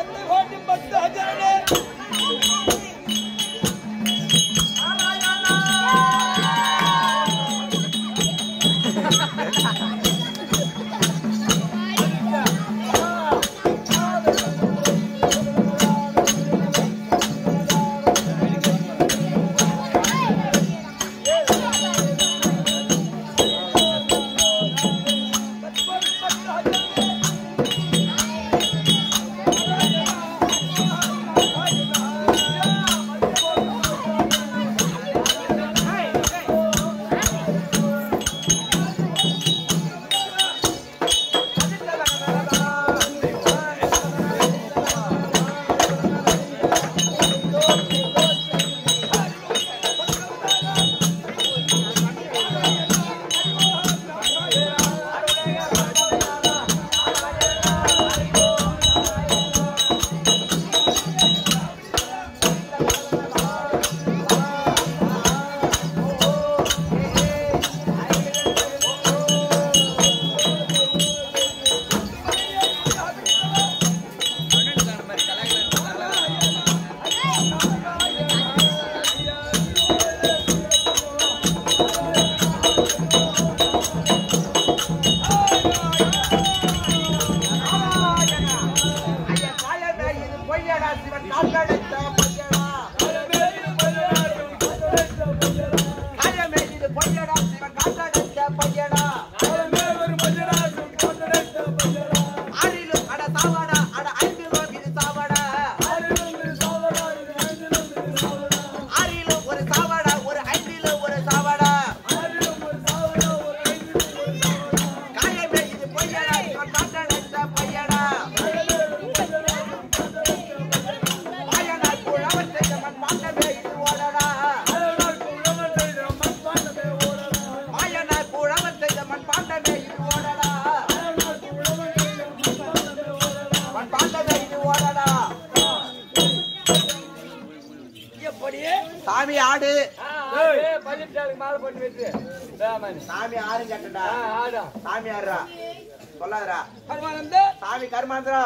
சாமி ஆடு சாமி ஆறு கட்டடா சாமி ஆடுறா சொல்லாதரா சாமி கருமாந்திரம்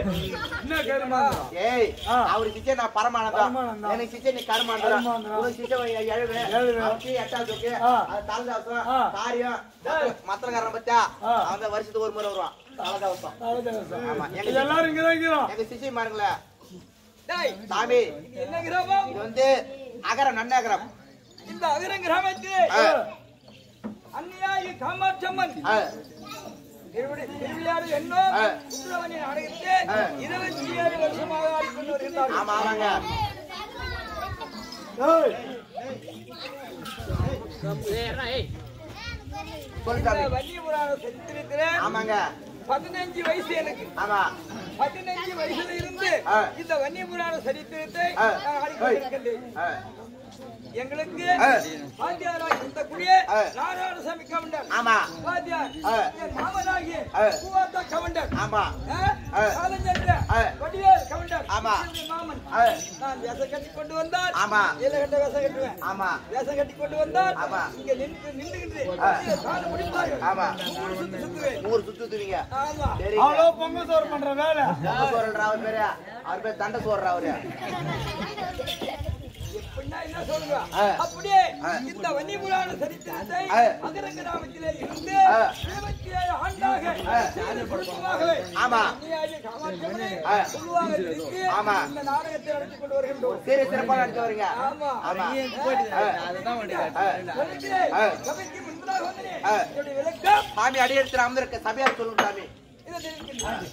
ஏய் அவரு சிச்சை நான் பரமானந்தம் எனக்கு சிச்சை நீ கருமாந்திரம் உனக்கு சிச்சை எழுது எட்டாவது தாலதாவசம் காரியம் மத்திரக்காரன் பத்தா அவன் வருஷத்துக்கு ஒரு முறை வருவான் தாலதாவசம் ஆமா எங்க சிச்சை பாருங்களேன் சாமி இது வந்து அகரம் நன்னகரம். இந்த அகரம் கிராமத்தில் அன்னியாயி காமாட்சம்மன் திருவிளையாடு என்னும் சுப்பிரமணிய நாடகத்தை 27 வருஷமாக ஆடிக்கொண்டு வருகிறார். ஆமா ஆமாங்க. வன்னியபுராண சரித்திரத்திலே ஆமாங்க 15 வயசு எனக்கு. ஆமா 15 வயசுல இருந்து இந்த வன்னியபுராண சரித்திரத்தை நான் ஆடிக்கொண்டிருக்கின்றேன். எங்களுக்கு வாத்தியாராக இருந்தக்கூடிய நாராயணசாமி கவுண்டர் ஆமா வாத்தியார் மாமனாகி பூவாத்தா கவுண்டர் ஆமா காலஞ்சென்ற வடிவேல் கவுண்டர் ஆமா மாமன் நான் வேஷம் கட்டி கொண்டு வந்தால் ஆமா ஏலகட்ட வேஷம் கட்டுவேன். ஆமா வேஷம் கட்டி கொண்டு வந்தால் ஆமா இங்க நின்னுகிட்டு கால முடிப்பார்கள். ஆமா சுத்துவேன் ஊர் சுத்துவீங்க. ஆமா அவ்வளோ பொங்க சோறு பண்ற வேலை சோறுன்றா அவர் பேரு அவர் பேர் தண்டை சோறுறா அவரு. என்ன சொல்லுங்க அப்படியே இந்த வன்னியபுராண சரித்திரத்தை அகர கிராமத்திலே இருந்து 27 ஆண்டாக ஆமா சொல்லுவாங்க ஆமா இந்த நாடகத்தை நடத்தி கொண்டு வருகின்றோம். சரி சிறப்பா நடத்தி வரீங்க. ஆமா ஆமா சபைக்கு முன்பதாக வந்தனே என்னுடைய விளக்கம் சாமி அடியெடுத்து அமர்ந்திருக்க சபையார் சொல்லுங்க சாமி. இதை தெரிவிக்கின்றேன்.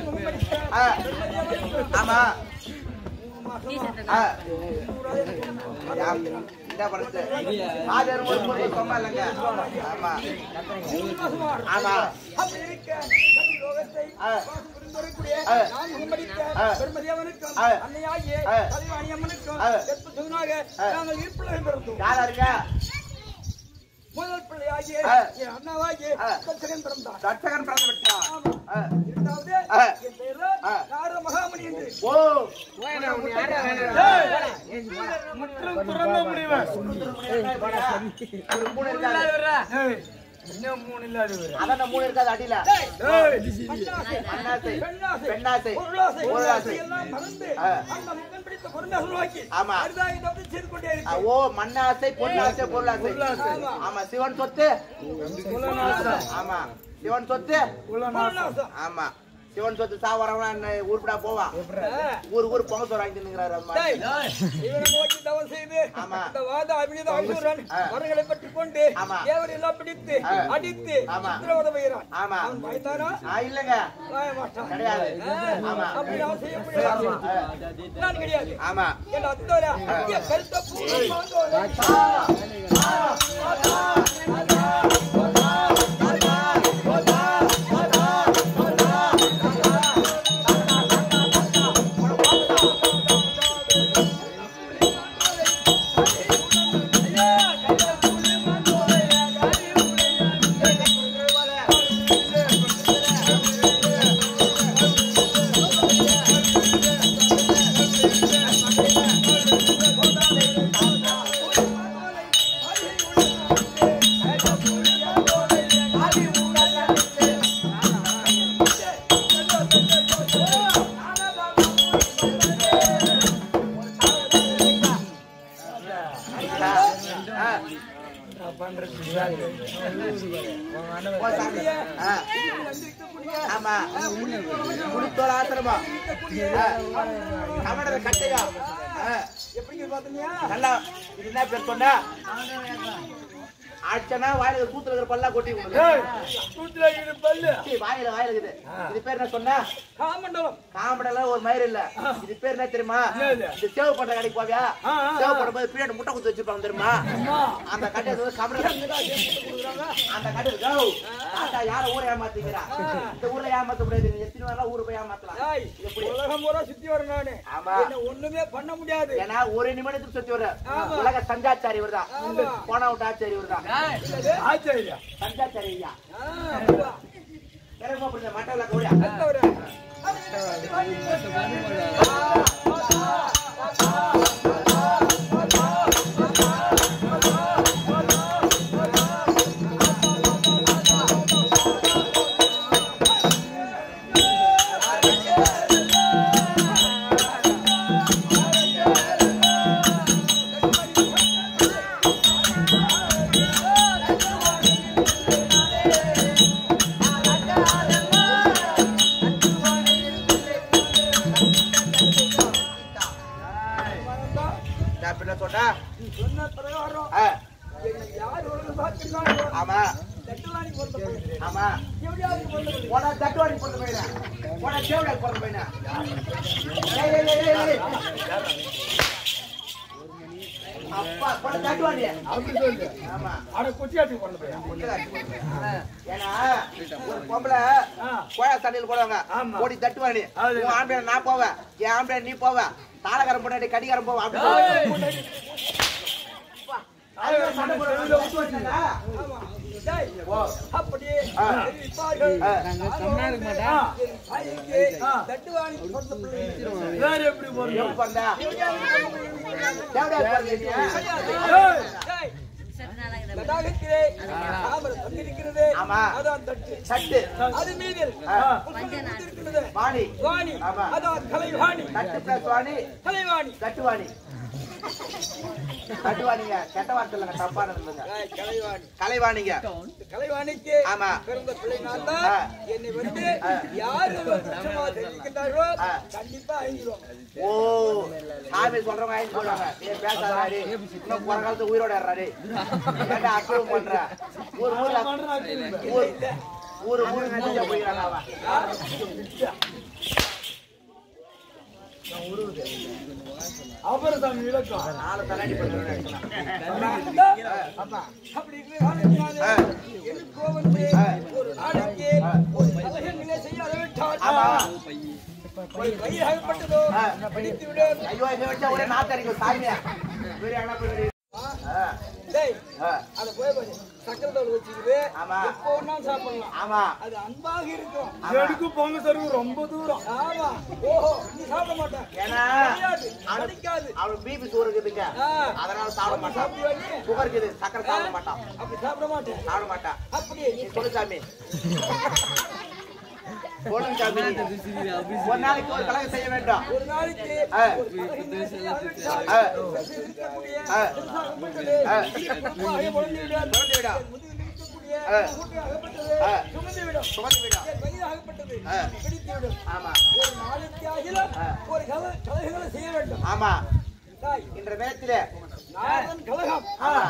ஆமா என்ன பண்றது ஆதர் ஒரு முறை சொன்னா இல்லங்க ஆமா ஆமா முதல் பிள்ளையாகிய அண்ணாவாகிய தட்சகன் பிறந்தான். தட்சகன் பிறந்து விட்டான். இரண்டாவது என் பேரு நாரத மகாமுனி என்று. ஓ முற்றும் துறந்த முனிவர். மூணு இருக்காது. இன்னும் 3 இல்லாதவர். அதான் 3 இருக்காது அடியில. மண்ணாசை, பெண்ணாசை, பொருளாசை பொருளாசை எல்லாம் மறந்து அந்த முக்கன் பிடித்த பொருளை உருவாக்கி ஆமா. அரிதாகி தவிர செய்து கொண்டே இருக்கு. ஓ மண்ணாசை, பொருளாசை, பொருளாசை. ஆமா சிவன் சொத்து. ஆமா சிவன் சொத்து. ஆமா சிவன் சொத்து சாவறவன் ஊருப்படா போவான். ஊர் பொங்க சோறு வாங்கி நிக்கிறாரு அம்மா. இவனை நோக்கி தவம் செய்து இந்த வாத அபினித அசுரன் வரங்களை பற்றிக் கொண்டு தேவரை எல்லாம் பிடித்து அடித்து சித்திரவதை செய்கிறான். அவன் பயந்தானா? இல்லங்க மாட்டான் கிடையாது. ஆமா அப்படி அவன் செய்ய முடியாது. நான் கிடையாது. ஆமா என் அத்தோரா கருத்த பூர்வம் ஆமா குடித்தோட ஆத்திரமா கமடர கட்டையா எப்படி பாத்தீங்க? நல்லா இது என்ன பேர் சொன்னா ஆச்சனா வாயில கூத்துல இருக்கிற பல்லா கொட்டி கூத்துல இருக்கிற பல்லு வாயில இருக்குது. இது பேர் என்ன சொன்னா காமண்டலம். காமண்டலம் ஒரு மயிர் இல்ல. இது பேர் என்ன தெரியுமா? இது சேவ் பண்ற கடைக்கு போவியா? சேவ் பண்ணும்போது பின்னாடி முட்டை குத்து வச்சிருப்பாங்க தெரியுமா? அந்த கட்டை கமண்டலம் அந்த கட்டை தாத்தா யார ஊரை ஏமாத்திக்கிறா? இந்த ஊர்ல ஏமாத்த முடியாது. எத்தனை நாளா ஊரு போய் ஏமாத்தலாம். உலகம் பூரா சுத்தி வரேன் நானு. ஆமா ஒண்ணுமே பண்ண முடியாது. ஏன்னா ஒரு நிமிடத்துக்கு சுத்தி வர உலக சஞ்சாச்சாரி வருதான். போன விட்டு ஆச்சாரி வருதான். ஆச்சரியா சஞ்சாச்சாரி ஐயா எனக்கு அப்படி மட்டவில கோடியா சொன்ன பிரகாரம் யார் ஒழுங்கு பார்த்திருக்காங்க? ஆமா தட்டுவாணி போட்ட பையன். ஆமா எப்படியாவது கொண்டு போய் போனா தட்டுவாடி போட்டு போயினா போனா சேவடா போட்டு போயினா அப்பா போன தட்டுவாடி அப்படி சொல்லு. ஆமா அட குச்சியாட்டி கொண்டு போய். ஏன்னா ஒரு பொம்பளை கோயா தண்ணியில் போடுவாங்க ஓடி தட்டுவாடி உன் ஆம்பளை நான் போவேன் என் ஆம்பளை நீ போவ தாளக்காரன் பொண்ணாடி கடிகாரம் போவ அப்படி அப்படியே தட்டுவாணி போட்ட பிள்ளை வேற எப்படி போறா? அதான் தட்டு சட்டு அது மீதில் வாணி வாணி அதான் கலைவாணி தட்டு பிளஸ் வாணி கலைவாணி தட்டுவாணி தட்டுவாணிங்க கெட்ட வார்த்தை இல்லைங்க தப்பான கலைவாணி கலைவாணிங்க கலைவாணிக்கு ஆமா பிறந்த பிள்ளை நான் தான். என்னை வந்து யாரு தெரிவிக்கின்றார்களோ கண்டிப்பா ஐந்துருவாங்க. ஓ சாமி சொல்றவங்க ஐந்து சொல்றாங்க ஏன் பேசாதாரி இன்னும் போற காலத்து உயிரோட ஏறாரு ஏன்டா அக்ரூவ் பண்ற ஊர் ஊர்ல ஊர் ஊர் ஊர் போயிடறாங்க அவன் அப்புறம் சாமி விளக்கம் 4 தலாடி பண்ணுறேன். அப்படி இருக்கிற எனக்கோ வந்து ஒரு நாளைக்கு ஒரு கலகங்களை செய்ய அளவிட்டால் ஒரு கையாகப்பட்டதோ பிடித்து விட ஐயோ இதை வச்சா ஒரே நாத்தடிக்கும் சாமியா. வேற என்ன பண்ணுறீங்க? அத போய் பாரு சக்கரத்தோடு வச்சுக்கிட்டு ஆமா. எப்போ வேணாலும் சாப்பிடலாம். ஆமா. அது அன்பாக இருக்கும். எடுக்கு போங்க சருகு ரொம்ப தூரம். ஆமா. ஓஹோ நீ சாப்பிட மாட்டேன். ஏன்னா அடிக்காது. அவனுக்கு பிபி சுகர் இருக்குதுங்க. அதனால சாப்பிட மாட்டான். சுகர் இருக்குது, சக்கரை சாப்பிட மாட்டான். அப்படி சாப்பிட மாட்டேன். சாப்பிட மாட்டான். அப்படி நீ சொல்லு சாமி. சொல்லுங்க சாமி. ஒரு நாளைக்கு ஒரு கலகம் செய்ய வேண்டும். ஒரு நாளைக்கு ஒரு கலகங்களை செய்ய அளவிட்டால் செய்ய வேண்டும். ஆமா. இன்ற நேரத்தில் கலகம்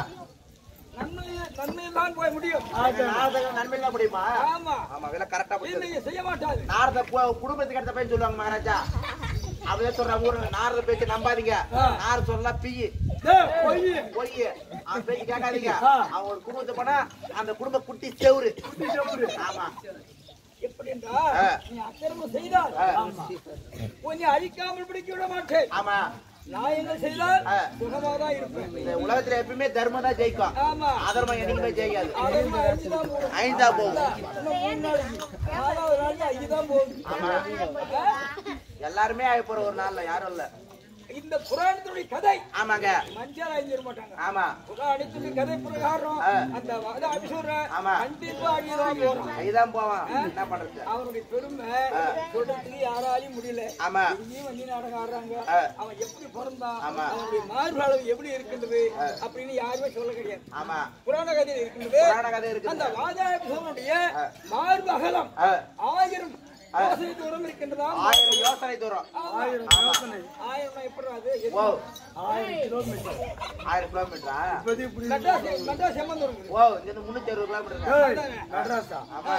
நன்மைதான் போய் முடியும். நன்மைதான் முடியுமா? ஆமா ஆமா. இதெல்லாம் கரெக்டா செய்ய மாட்டாது. நாரத குடும்பத்துக்கு அடுத்த பையன் சொல்லுவாங்க மகாராஜா. அப்படியே சொல்ற ஊரு நாரத பேச்சு நம்பாதீங்க. நார் சொல்லா பிய் பொய் அவன் பேச்சு கேட்காதீங்க. அவங்க ஒரு குடும்பத்தை போனா அந்த குடும்ப குட்டி செவுரு. ஆமா. எப்படின்றா நீ அக்கிரமம் செய்தால் கொஞ்சம் அழிக்காமல் பிடிக்க விட மாட்டேன். ஆமா. நான் என்ன செய்தால் சுகமாக தான் இருப்பேன். இந்த உலகத்துல எப்பயுமே தர்மம் தான் ஜெயிக்கும். ஆமா. அதர்மம் என்னைக்குமே ஜெயிக்காது. அதர்மம் அழிச்சுதான் போகும். ஐந்தா போகும். இன்னும் 3 நாளைக்கு 4வது நாளைக்கு அழிச்சுதான் போகும். எல்லாருமே ஆகி போற ஒரு நாள்ல யாரும் இல்ல. இந்த புராணத்துடைய கதை ஆமாங்க. மஞ்சள் அழிஞ்சிட மாட்டாங்க. ஆமா. புராணத்துடைய கதை பிரகாரம் அந்த அபிஷேகம் ஆமா. கண்டிப்பா அழிதான் போறான். ஐதான் போவான். என்ன பண்றது? அவனுடைய பெருமை சொல்றதுக்கு யாராலையும் முடியல. ஆமா. இங்கேயும் வண்டி நாடகம் ஆடுறாங்க. அவன் எப்படி பிறந்தான், ஆமா. அவனுடைய மார்பு அளவு எப்படி இருக்கின்றது அப்படின்னு யாருமே சொல்ல கிடையாது. ஆமா. புராண கதையில் இருக்கின்றது. புராண கதை இருக்கு. அந்த வாஜாபிஷனுடைய மார்பு அகலம் 1000 யோசனை தூரம் இருக்கின்றதா? 1000 யோசனை தூரம். 1000 எப்படி அது? 1000 கிலோமீட்டர். 1000 கிலோமீட்டரா? மெட்ராஸ் எம்மன் தூரம் ஓ இங்க 360 கிலோமீட்டர். மெட்ராஸா? ஆமா.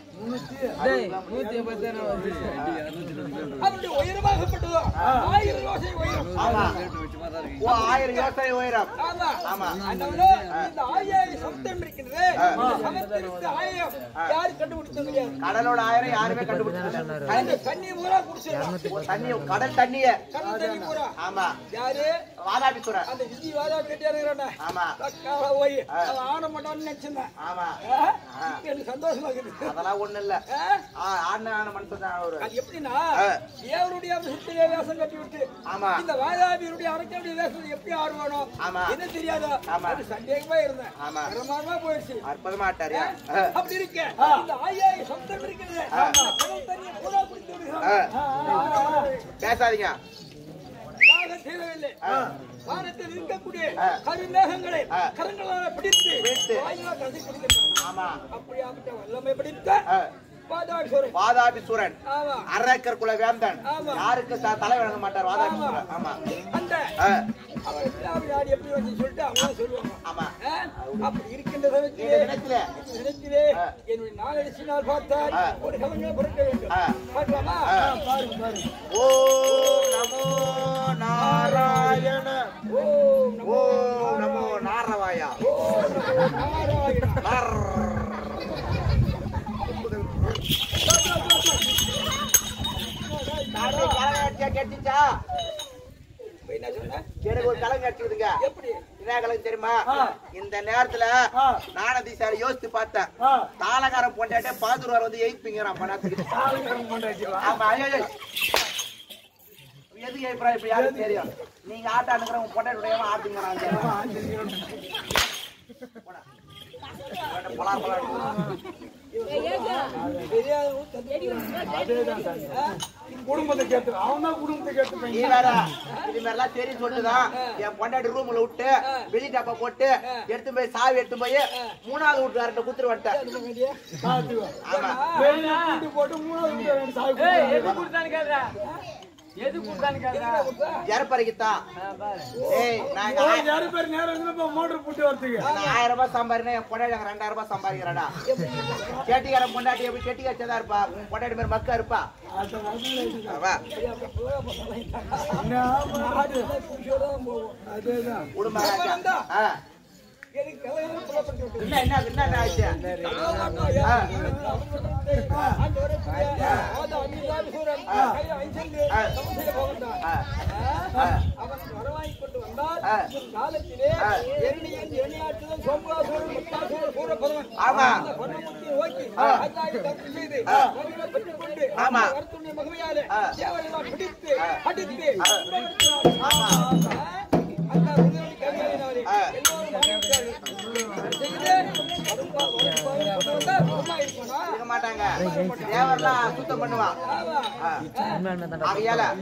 180 அவருடைய உயரமாகப்பட்டதோ 1000 யோசனை உயரம். ஆமா. ஓ 1000 யோசனை உயரம். ஆமா. ஆமா. அதனால இந்த 1000 சப்தம் இருக்கின்றது. சமத்திற்கு 1000 யாரு கண்டுபிடிச்சது கிடையாது. கடலோட 1000 யாருமே கண்டுபிடிச்சது இல்ல. அந்த தண்ணி பூரா குடிச்சிடலாம். தண்ணி கடல் தண்ணியே. கடல் தண்ணி பூரா. ஆமா. யாரு? வாதாபிசுரன். அந்த விஜய் வாதாபி கட்டியாருங்கிறானே. ஆமா. தக்கால போய் அவன் ஆட மாட்டான்னு நினைச்சிருந்தேன். ஆமா. எனக்கு சந்தோஷமா இருக்குது. அதெல்லாம் ஒண்ணு இல்ல. ஆன மனுஷன் தான் அவரு. அது எப்படின்னா தேவருடைய அம்சத்திலே வேஷம் கட்டி விட்டு ஆமா. இந்த வாதாபியுடைய அரக்கனுடைய வேஷம் எப்படி ஆடுவானோ ஆமா. என்ன தெரியாதோ அது சந்தேகமா இருந்தேன். ஆமா. பிரமாதமா போயிடுச்சு. அற்புதமா ஆட்டாரு. அப்படி இருக்க இந்த 1000 சப்தம் இருக்கிறது. கடல் தண்ணியை பூரா குடித்து விடுகிறான். பேசாதீங்க. நாங்கள் செய்யவில்லை. வானத்தில் இருக்கக்கூடிய கருமேகங்களை கரங்களால் பிடித்து வாயிலாக கசித்திருக்கிறான். ஆமா. அப்படியாப்பட்ட வல்லமை பிடித்த வாதாபிசுரன் அரக்கர் குல வேந்தன். யாருக்கு தலை வழங்க மாட்டார் வாதாபிசுரன். ஆமா. அந்த எப்படி வந்து சொல்லிட்டு அவங்க சொல்லுவாங்க. ஆமா. அப்படி இருக்கின்ற நினைத்திலே என்னுடைய நாளடிச்சினால் பார்த்தால் ஒரு கலைஞர் பொறுக்க வேண்டும். பார்க்கலாமா? ஓ நமோ நாராயண. ஓ நமோ நாரவாயா. கேட்டுச்சா? எனக்கு ஒரு கலங்க அடிச்சுதுங்க. என்ன கலங்க தெரியுமா? இந்த நேரத்துல நானதிசாரி யோசித்து பார்த்தேன். தாளகாரம் பொண்டாட்டே பாதுருவார் வந்து எய்ப்பீங்கிறான் பணத்துக்கு. ஆமா. எதுக்கு எய்ப்பா? இப்ப யாருக்கு தெரியும்? நீங்க ஆட்ட அனுக்குற உங்க பொண்டாட்டுடைய ஆட்டுங்கிறான். குடும்பத்தை கேட்டு அவன் தான் குடும்பத்தை கேட்டு இது மாதிரிலாம் தெரியும் சொல்லிட்டுதான் என் பொண்டாட்டி ரூம்ல விட்டு வெளி டப்பா போட்டு எடுத்து போய் சாவி எடுத்து போய் 3வது வீட்டுக்காரர்கிட்ட குத்துரு வந்துட்டேன். போட்டு 3வது எது குடுத்தான்னு கேட்டா ஜரப்பறிக்குத்தான். ஏய் நாங்க யாரு பேர் நேரம் வந்து மோட்டர் போட்டு வரதுக்கு 1000 ரூபாய் சம்பாதினா என் பொண்டாட்டி 2000 ரூபாய் சம்பாதிக்கிறடா. கேட்டிக்காரன் பொண்டாட்டி எப்படி கேட்டி வச்சதா இருப்பா, உன் பொண்டாட்டி மாதிரி மக்கா இருப்பா. வா குடும்ப என்ன ஆச்சு? மாட்டாங்க தேவரெல்லாம் சுத்தம் பண்ணுவான். ஆகையால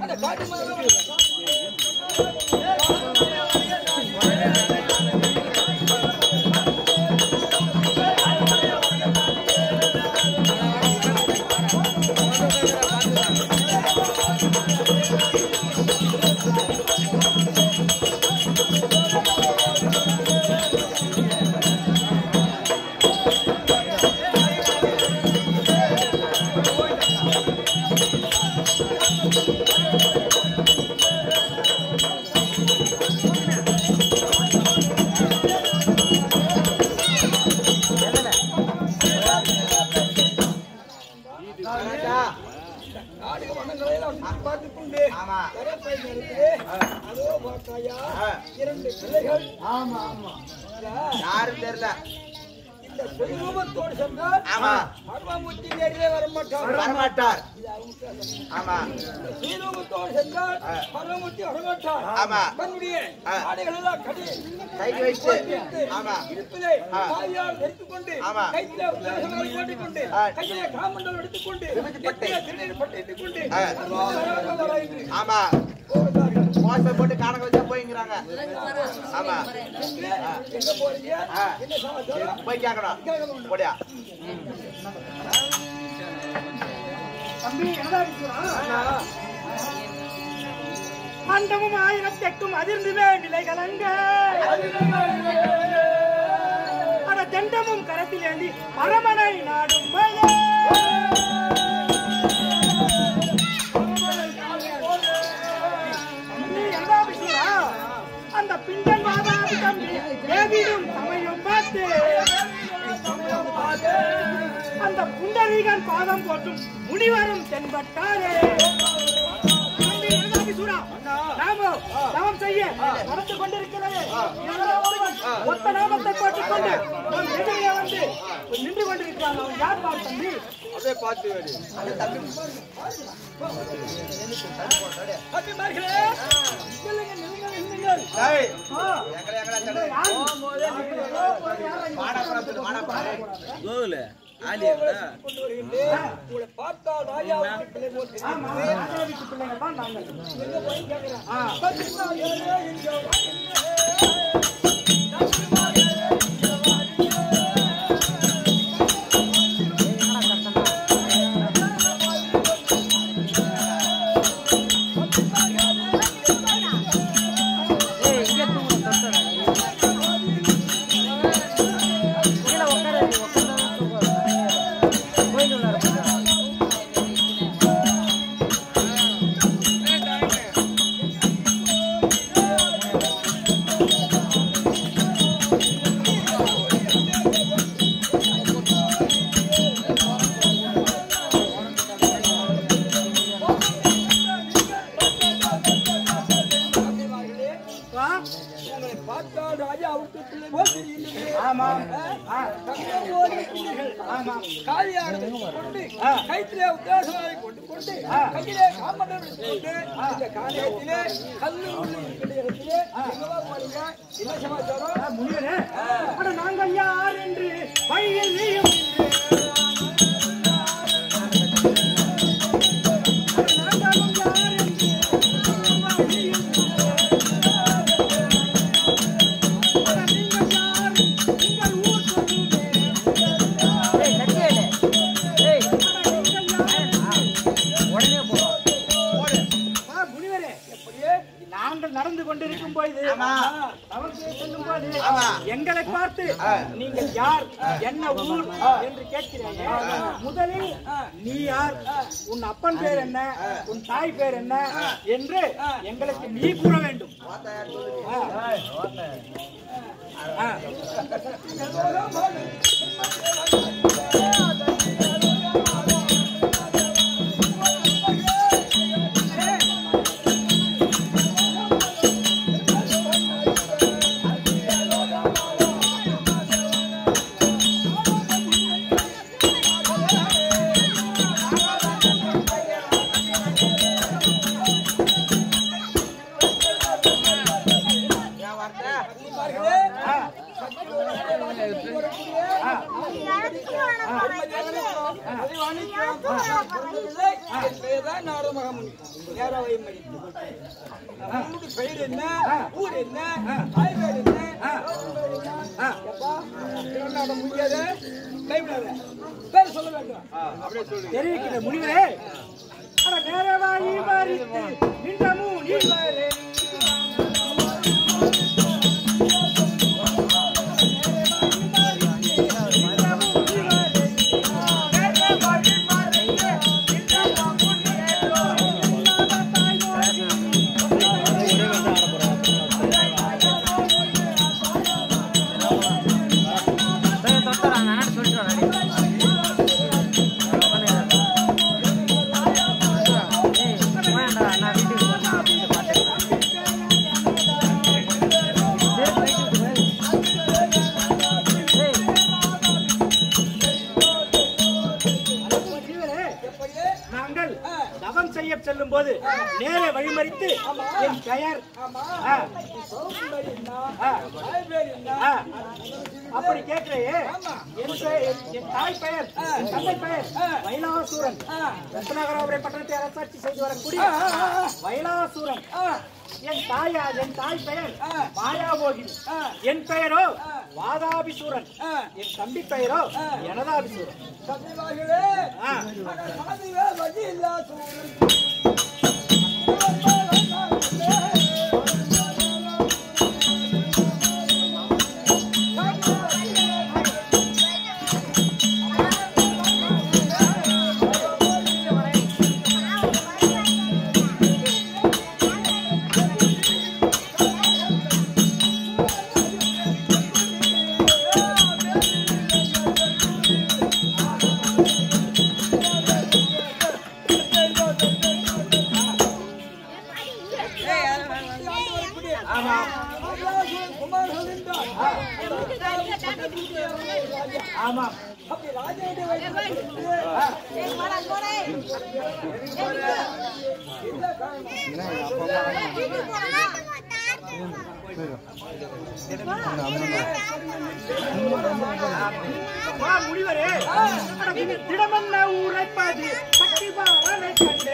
யாரும் தெரியல. வரமாட்டார். ஆமா கைக்கு வச்சு ஆமா ஆமா மோசம் போட்டு கணக்கு வச்சா போய்ங்கிறாங்க. ஆமா போய் கேட்கணும் போடியா. மண்டமும் 1008 அதிர்ந்துவே விலைகளங்க அட தண்டமும் கரத்தில் ஏந்தி அரமனை நாடும் அந்த பிண்டன் வாதாபி தம்பி தேவியும் சமயம் பார்த்து அந்த புண்டரீகன் பாதம் போட்டும் முனிவரும் தென்பட்டாரே. நாமம் செய்ய நடந்து கொண்டிருக்கிறது. ஒத்த நாமத்தை போட்டுக் கொண்டு நம் எதிரியே வந்து நின்று கொண்டிருக்கிறான். அவன் யார் பார் தம்பி? அதே பார்த்து வேடி கைத்திலே உத்தேசமாய் கொண்டு கொண்டு கையிலே காமண்டல் எடுத்துக்கொண்டு இந்த காரியத்திலே கல்லு இடத்திலே என்ன சமாச்சாரம் முனிவரே, நாங்கள் யார் என்று வழியில் நீயும் நாங்கள் நடந்து கொண்டிருக்கும் பொழுது தவம் செய்ய செல்லும் போது எங்களை பார்த்து நீங்கள் யார், என்ன ஊர் என்று கேட்கிறீர்கள். முதலில் நீ யார், உன் அப்பன் பேர் என்ன, உன் தாய் பேர் என்ன என்று எங்களுக்கு நீ கூற வேண்டும். பெயர் என்ன, ஊர் என்ன, முடியாத கைவிடாத பேர் சொல்ல வேண்டும். அப்படியே சொல்லு தெரிவிக்கிற முனிவரே. நேரவாயி மாறித்து நின்றமும் நீவரே. செல்லும் போது நேர வழிமறித்து என் பெயர் அப்படி கேட்கிறேயே. என் தாய் பெயர், என் தந்தை பெயர் வைலாசூரன். ரத்னாகராபுரை பட்டணத்தை அரசாட்சி செய்து வரக்கூடிய வைலாசூரன். என் தாய் பெயர் மாயாமோகினி. என் பெயரோ வாதாபிசூரன். என் தம்பி பெயரோ யனதாபிசூரன். முடிவரே திடமன்ன ஊரைப்பாது சக்திபாவனை கண்டே.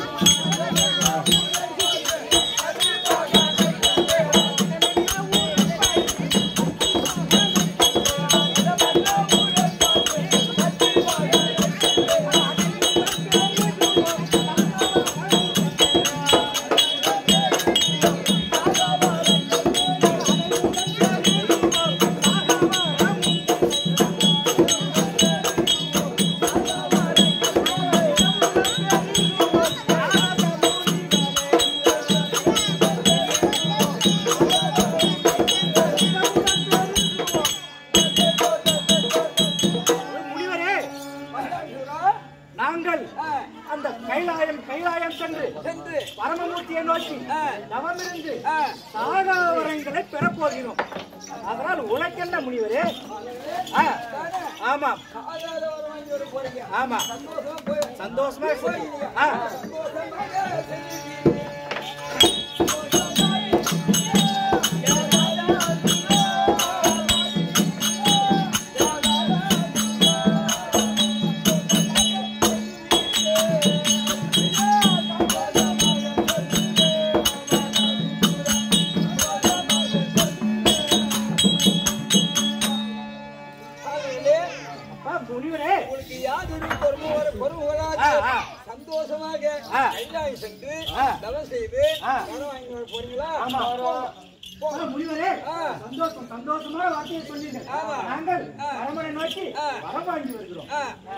பரமமூர்த்தியை நோக்கி தவமிருந்து சாகாவரங்களை பெறப்போகிறோம். அதனால் உனக்கென்ன முனிவரே? ஆமா ஆமா சந்தோஷமா சந்தோஷமாக சென்று தவம் செய்து வரம் வாங்கி வர போறீங்களா? முனிவரே சந்தோஷம் சந்தோஷமான வார்த்தையை சொல்லிடு. நாங்கள் அரண்மனை நோக்கி வரம் வாங்கி வருகிறோம்.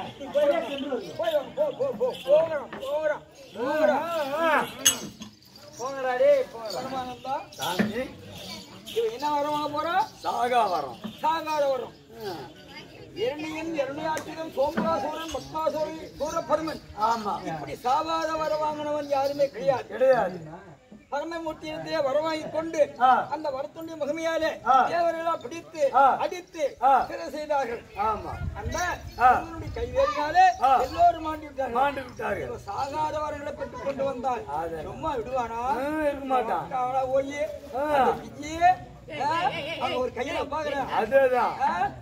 போங்கடாடே பரமானந்தா. என்ன வரம் வாங்க போறோம்? சாகா வரம். சாகாத வரம். இரணியன் இரணியாற்றிலும் சோமராசூரன் பத்மாசூரன் சூரபர்மன். ஆமா, இப்படி சாவாத வரம் வாங்கினவன் யாருமே கிடையாது. பரமமூர்த்தியத்தையே வரவாங்கி கொண்டு அந்த வரத்துடைய மகிமையாலே தேவரெல்லாம் பிடித்து அடித்து சிறை செய்தார்கள். அந்த கைவேறினாலே எல்லோரும் மாண்டு விட்டார்கள். சாகாதவர்களை பெற்றுக் கொண்டு வந்தால் சும்மா விடுவானா? இருக்க மாட்டான். ஓய்யே ஒரு கையில பாக்குறேன். அதுதான்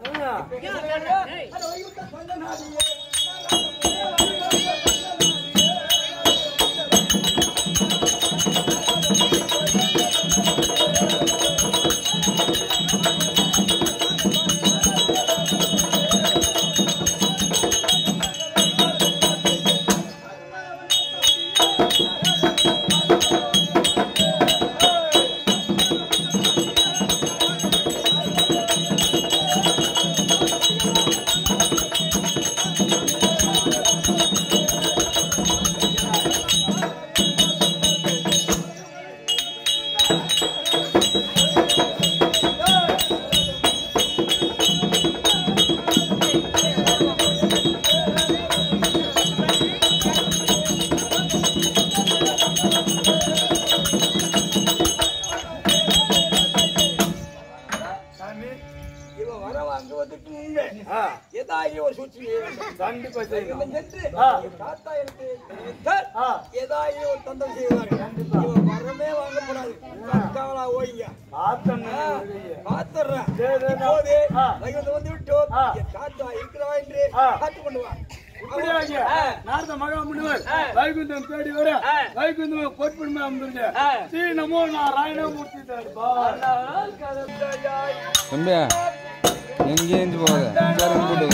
நாரத மகா முனிவர் வைகுந்தம் தேடி வர வைகுந்தம் பொற்புண்மை அமர்ந்து ஸ்ரீ நமோ நாராயணமூர்த்தி தம்பியா எங்கேயும் போகாத கூட்டு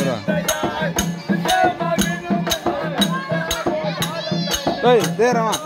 போகிறோம் தேரமா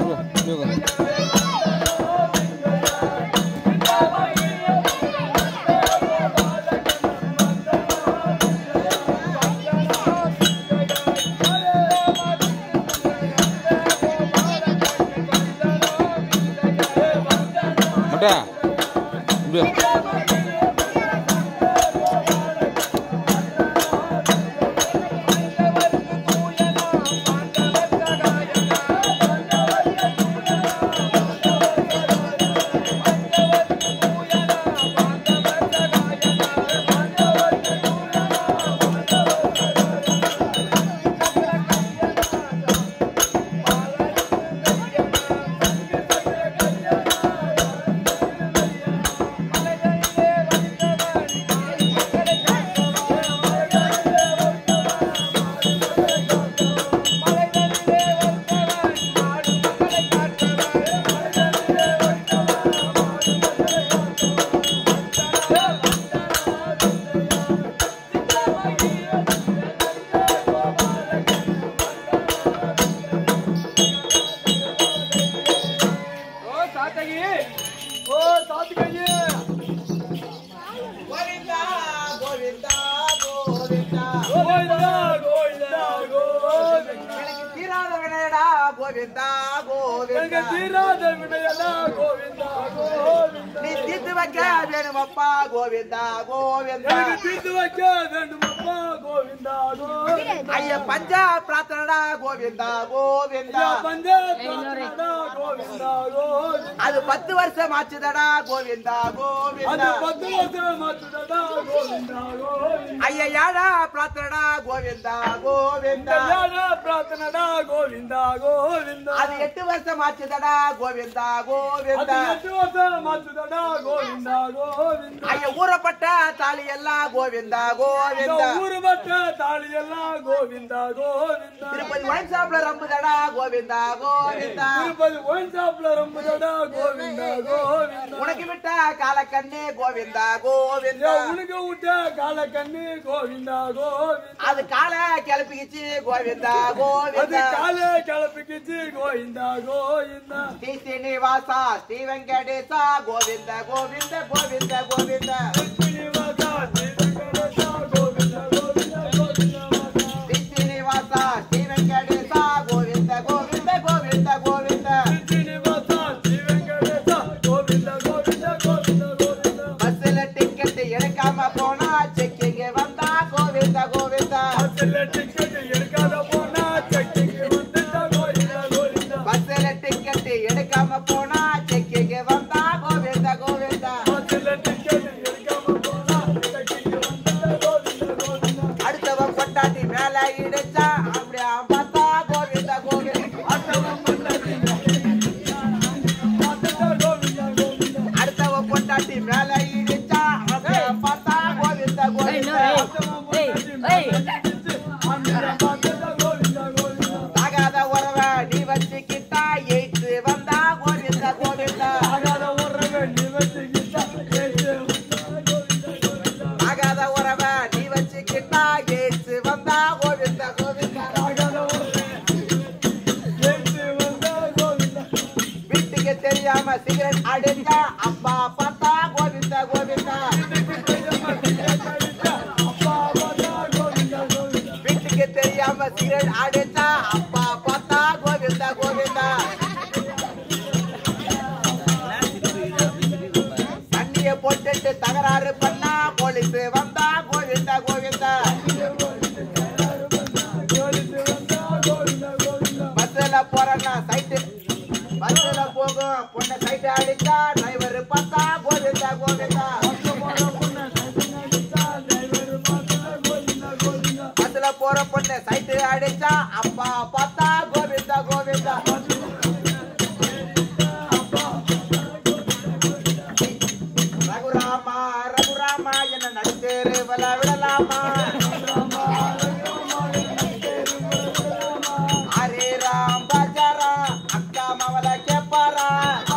பஞ்சாப் பிரார்த்தனடா கோவிந்தா கோவிந்தா அது 10 வருஷம் ஆச்சுதடா கோவிந்தா கோவிந்தா ஐயா பிரார்த்தனடா கோவிந்தா கோவிந்தா பிரார்த்தனடா கோவிந்தா கோவிந்தா அது 8 வருஷம் ஆச்சுதடா கோவிந்தா கோவிந்தா 8 வருஷம் ஆச்சுதடா கோவிந்தா கோவிந்தா ஐயா ஊறப்பட்ட தாலி எல்லாம் கோவிந்தா கோவிந்தா ஊறப்பட்ட தாலி எல்லாம் கோவிந்தா கோவிந்தா திருப்பதி ஒயின் ஷாப்ல ரம்புதடா கோவிந்தா கோவிந்தா திருப்பதி உனக்கு விட்ட காலக்கண்ணு கோவிந்தா கோவிந்தா உனக்கு விட்ட காலக்கண்ணு கோவிந்தா கோவிந்தா அது கால கிளப்பிக்கிச்சு கோவிந்தா கோவிந்தா கால கிளப்பிக்கிச்சு கோவிந்தா கோவிந்தா ஸ்ரீ ஸ்ரீனிவாசா ஸ்ரீ வெங்கடேசா கோவிந்தா கோவிந்த கோவிந்த கோவிந்த ஸ்ரீனிவாசா ஸ்ரீ வெங்கடேசா கோவிந்தா கோவிந்தா கோவிந்தா ஸ்ரீ ஸ்ரீனிவாசா ஸ்ரீ வெங்கடேசா கோவிந்த கோவிந்த கோவிந்த கோவிந்த ஸ்ரீனிவாசா ஸ்ரீ வெங்கடேசா கோவிந்தா கோவிந்தா கோவிந்தா கோவிந்தா பஸ்ல டிக்கெட் எடுக்காம போனா செக்கிங்க வந்தா கோவிந்தா கோவிந்தா பஸ்ல டிக்கெட் எடுக்காத போனா செக்கிங்க வந்துட்டா கோவிந்தா கோவிந்தா பஸ்ல டிக்கெட் எடுக்காம போனா செக்கிங்க வந்தா கோவிந்தா கோவிந்தா பஸ்ல டிக்கெட் எடுக்காம போனா செக்கிங்க வந்துட்டா கோவிந்தா கோவிந்தா அடுத்தவன் கொண்டாட்டி மேல இடிச்சா அப்படியே பார்த்தா கோவிந்தா கோவிந்தா அடுத்தவன் கொண்டாட்டி மேல இடிச்சா அப்படியே பார்த்தா கோவிந்தா கோவிந்தா ஆகாத உறவ நீ வச்சுக்கிட்டா எய்த்து வந்தா கோவிந்தா கோவிந்தா ஆகாத உறவ நீ வச்சுக்கிட்டா எய்த்து வந்தா கோவிந்தா கோவிந்தா வீட்டுக்கு தெரியாம சிகரெட் அடிச்சா அப்பா பார்த்தா கோவிந்தா கோவிந்தா வீட்டுக்கு தெரியாம சிகரெட் அடிச்சா அப்பா பார்த்தா கோவிந்தா கோவிந்தா தண்ணிய போட்டுட்டு தகராறு பண்ணா போலீஸ் வந்தா கோவிந்தா கோவிந்தா பஸ்ல போறேன்னா சைட்டு பஸ்ல போகும் பொண்ணை சைட்டு அடிச்சா டிரைவர் பார்த்தா கோவிந்தா கோவிந்தா பஸ்ல போற பொண்ணை சைட்டு அடிச்சா அப்பா பார்த்தா கோவிந்தா கோவிந்தா ரகுராமா ரகுராமா என்ன நடுத்தேரு விடலாமா ஹரே ராம் பஜாரா அக்கா மவள கேப்பாரா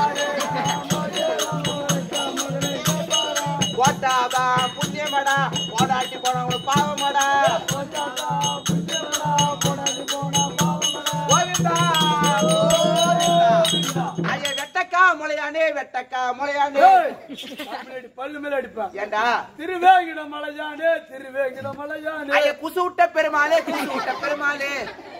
கோட்டாதா புண்ணியமடா போடாட்டி போனவங்க பாவமடா கோவிந்தா ஐய வெட்டக்கா முளையானே வெட்டக்கா முளையானே பல்லு மேல அடிப்பேன் ஏண்டா திருவேங்கிட மலையானே திருவேங்கிட மலையானே ஐய குசுவிட்ட பெருமாளே குசுவிட்ட பெருமாளே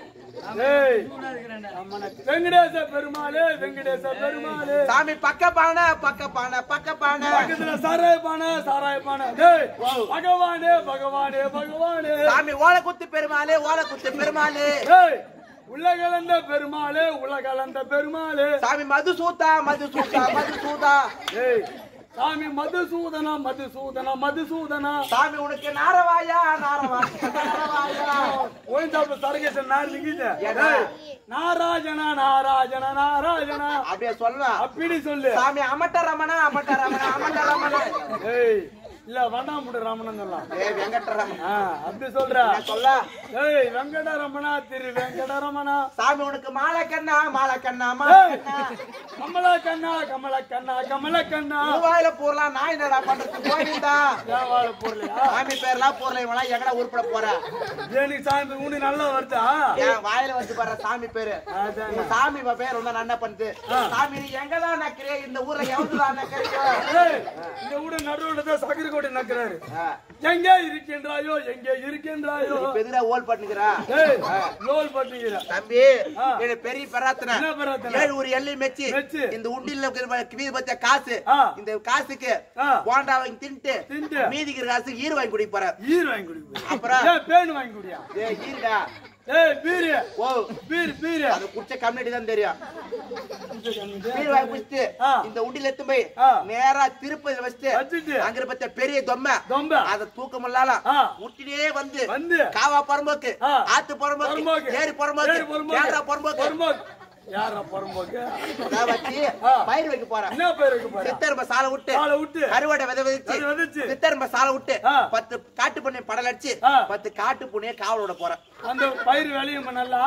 வெங்கடேச பெருமாளே வெங்கடேச பெருமாளே சாமி பக்கப்பான பக்கப்பான பக்கப்பான பக்கத்துல சாராயப்பான சாராயப்பான பகவானே பகவானே பகவானே சாமி ஓலக்குத்து பெருமாளே ஓலக்குத்து பெருமாளே உலகளந்த பெருமாளே உலகளந்த பெருமாளே சாமி மதுசூதா மதுசூதா மதுசூதா சாமி மதுசூதனா மதுசூதனா மதுசூதனா சாமி உனக்கு நாரவாயா நாரவாயா நாரவாயா ஓய்ந்தாப்பு சரகேசன் நார் நிக்குது நாராஜனா நாராஜனா நாராஜனா அப்படியே சொல்லலாம் அப்படி சொல்லு சாமி அமட்ட ரமணா அமட்ட ரமணா அமட்ட ரமணா ஏய் இல்ல வண்ணாமுடி ரமணன் சொல்லலாம் ஏய் வெங்கட ரமணா அப்படி சொல்ற சொல்ல ஏய் வெங்கட ரமணா திரு வெங்கட ரமணா சாமி உனக்கு மாலை கண்ணா மாலை கண்ணா மாலை கண்ணா கமல கண்ணா கமல கண்ணா கமல கண்ணா வாயில போறலாம் நான் என்னடா பண்றது கோவிந்தா தேவால போறலையா சாமி பேர்லாம் போறல இவெல்லாம் எங்கடா உருப்பட போற ஏனி சாமி உனக்கு நல்லா வருதா ஏன் வாயில வந்து பாரு சாமி பேரு உங்க சாமி பேர் வந்து நன்ன பண்ணுது சாமி நீ எங்கதான் நக்கிறே இந்த ஊர்ல எவ்வளவுதான் நக்கிறீங்க இந்த ஊட நடுவுல தான் சகரி கோடி நக்கிறாரு எங்க இருக்கின்றாயோ எங்க இருக்கின்றாயோ எதிரா ஓல் பண்ணுகிறா லோல் பண்ணுகிற தம்பி என்ன பெரிய பராத்தனை என்ன பராத்தனை? ஏழு ஒரு எல்லை மெச்சி மெச்சி. இந்த உண்டில வீதி பச்ச காசு இந்த காசுக்கு போண்டா வாங்கி தின்ட்டு மீதிக்கிற காசுக்கு ஈர் வாங்கி குடிக்க போற ஈர் வாங்கி குடிப்பா அப்புறம் ஏன் பேன் வாங்கி குடியா ஏய் ஈர்டா ஏய் பீர் ஓ பீர் பீர் அது குடிச்ச கம்யூனிட்டி தான் தெரியும் பீர் வாங்கி குடிச்சிட்டு இந்த உண்டில எடுத்து போய் நேரா திருப்பதி வச்சுட்டு அங்க பச்ச பெரிய தொம்மை அத தூக்க முடியல முட்டினே வந்து காவா பரம்போக்கு ஆத்து பரம்போக்கு ஏரி பரம்போக்கு ஏரா பரம்போக்கு யாரா புறம்போக்கு அதான் வச்சு பயிர் வைக்க போறேன். என்ன பயிர் வைக்க போறேன்? சித்தர்ம்ப சாலை விட்டு கருவாடை விதைச்சு சித்தர்ம்ப சாலை விட்டு 10 காட்டு புண்ணிய படல் அடிச்சு 10 காட்டு புண்ணிய காவல் விட போறேன். அந்த பயிர் வேலையும் நல்லா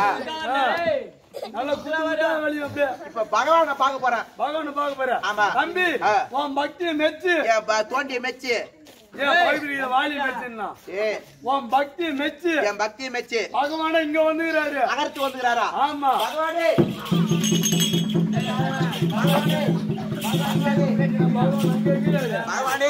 நல்ல குலவாரியா வேலையும் அப்படியே. இப்ப பகவானை பார்க்க போறேன். பகவானை பார்க்க போறேன். ஆமா தம்பி உன் பக்தியை மெச்சு தோண்டிய மெச்சு வாலி மெச்சுன்னா உன் பக்தியை மெச்சு என் பக்தியை மெச்சு பகவான இங்க வந்துக்கிறாரு அகர்த்து வந்துக்கிறாரா? ஆமா பகவானே பகவானே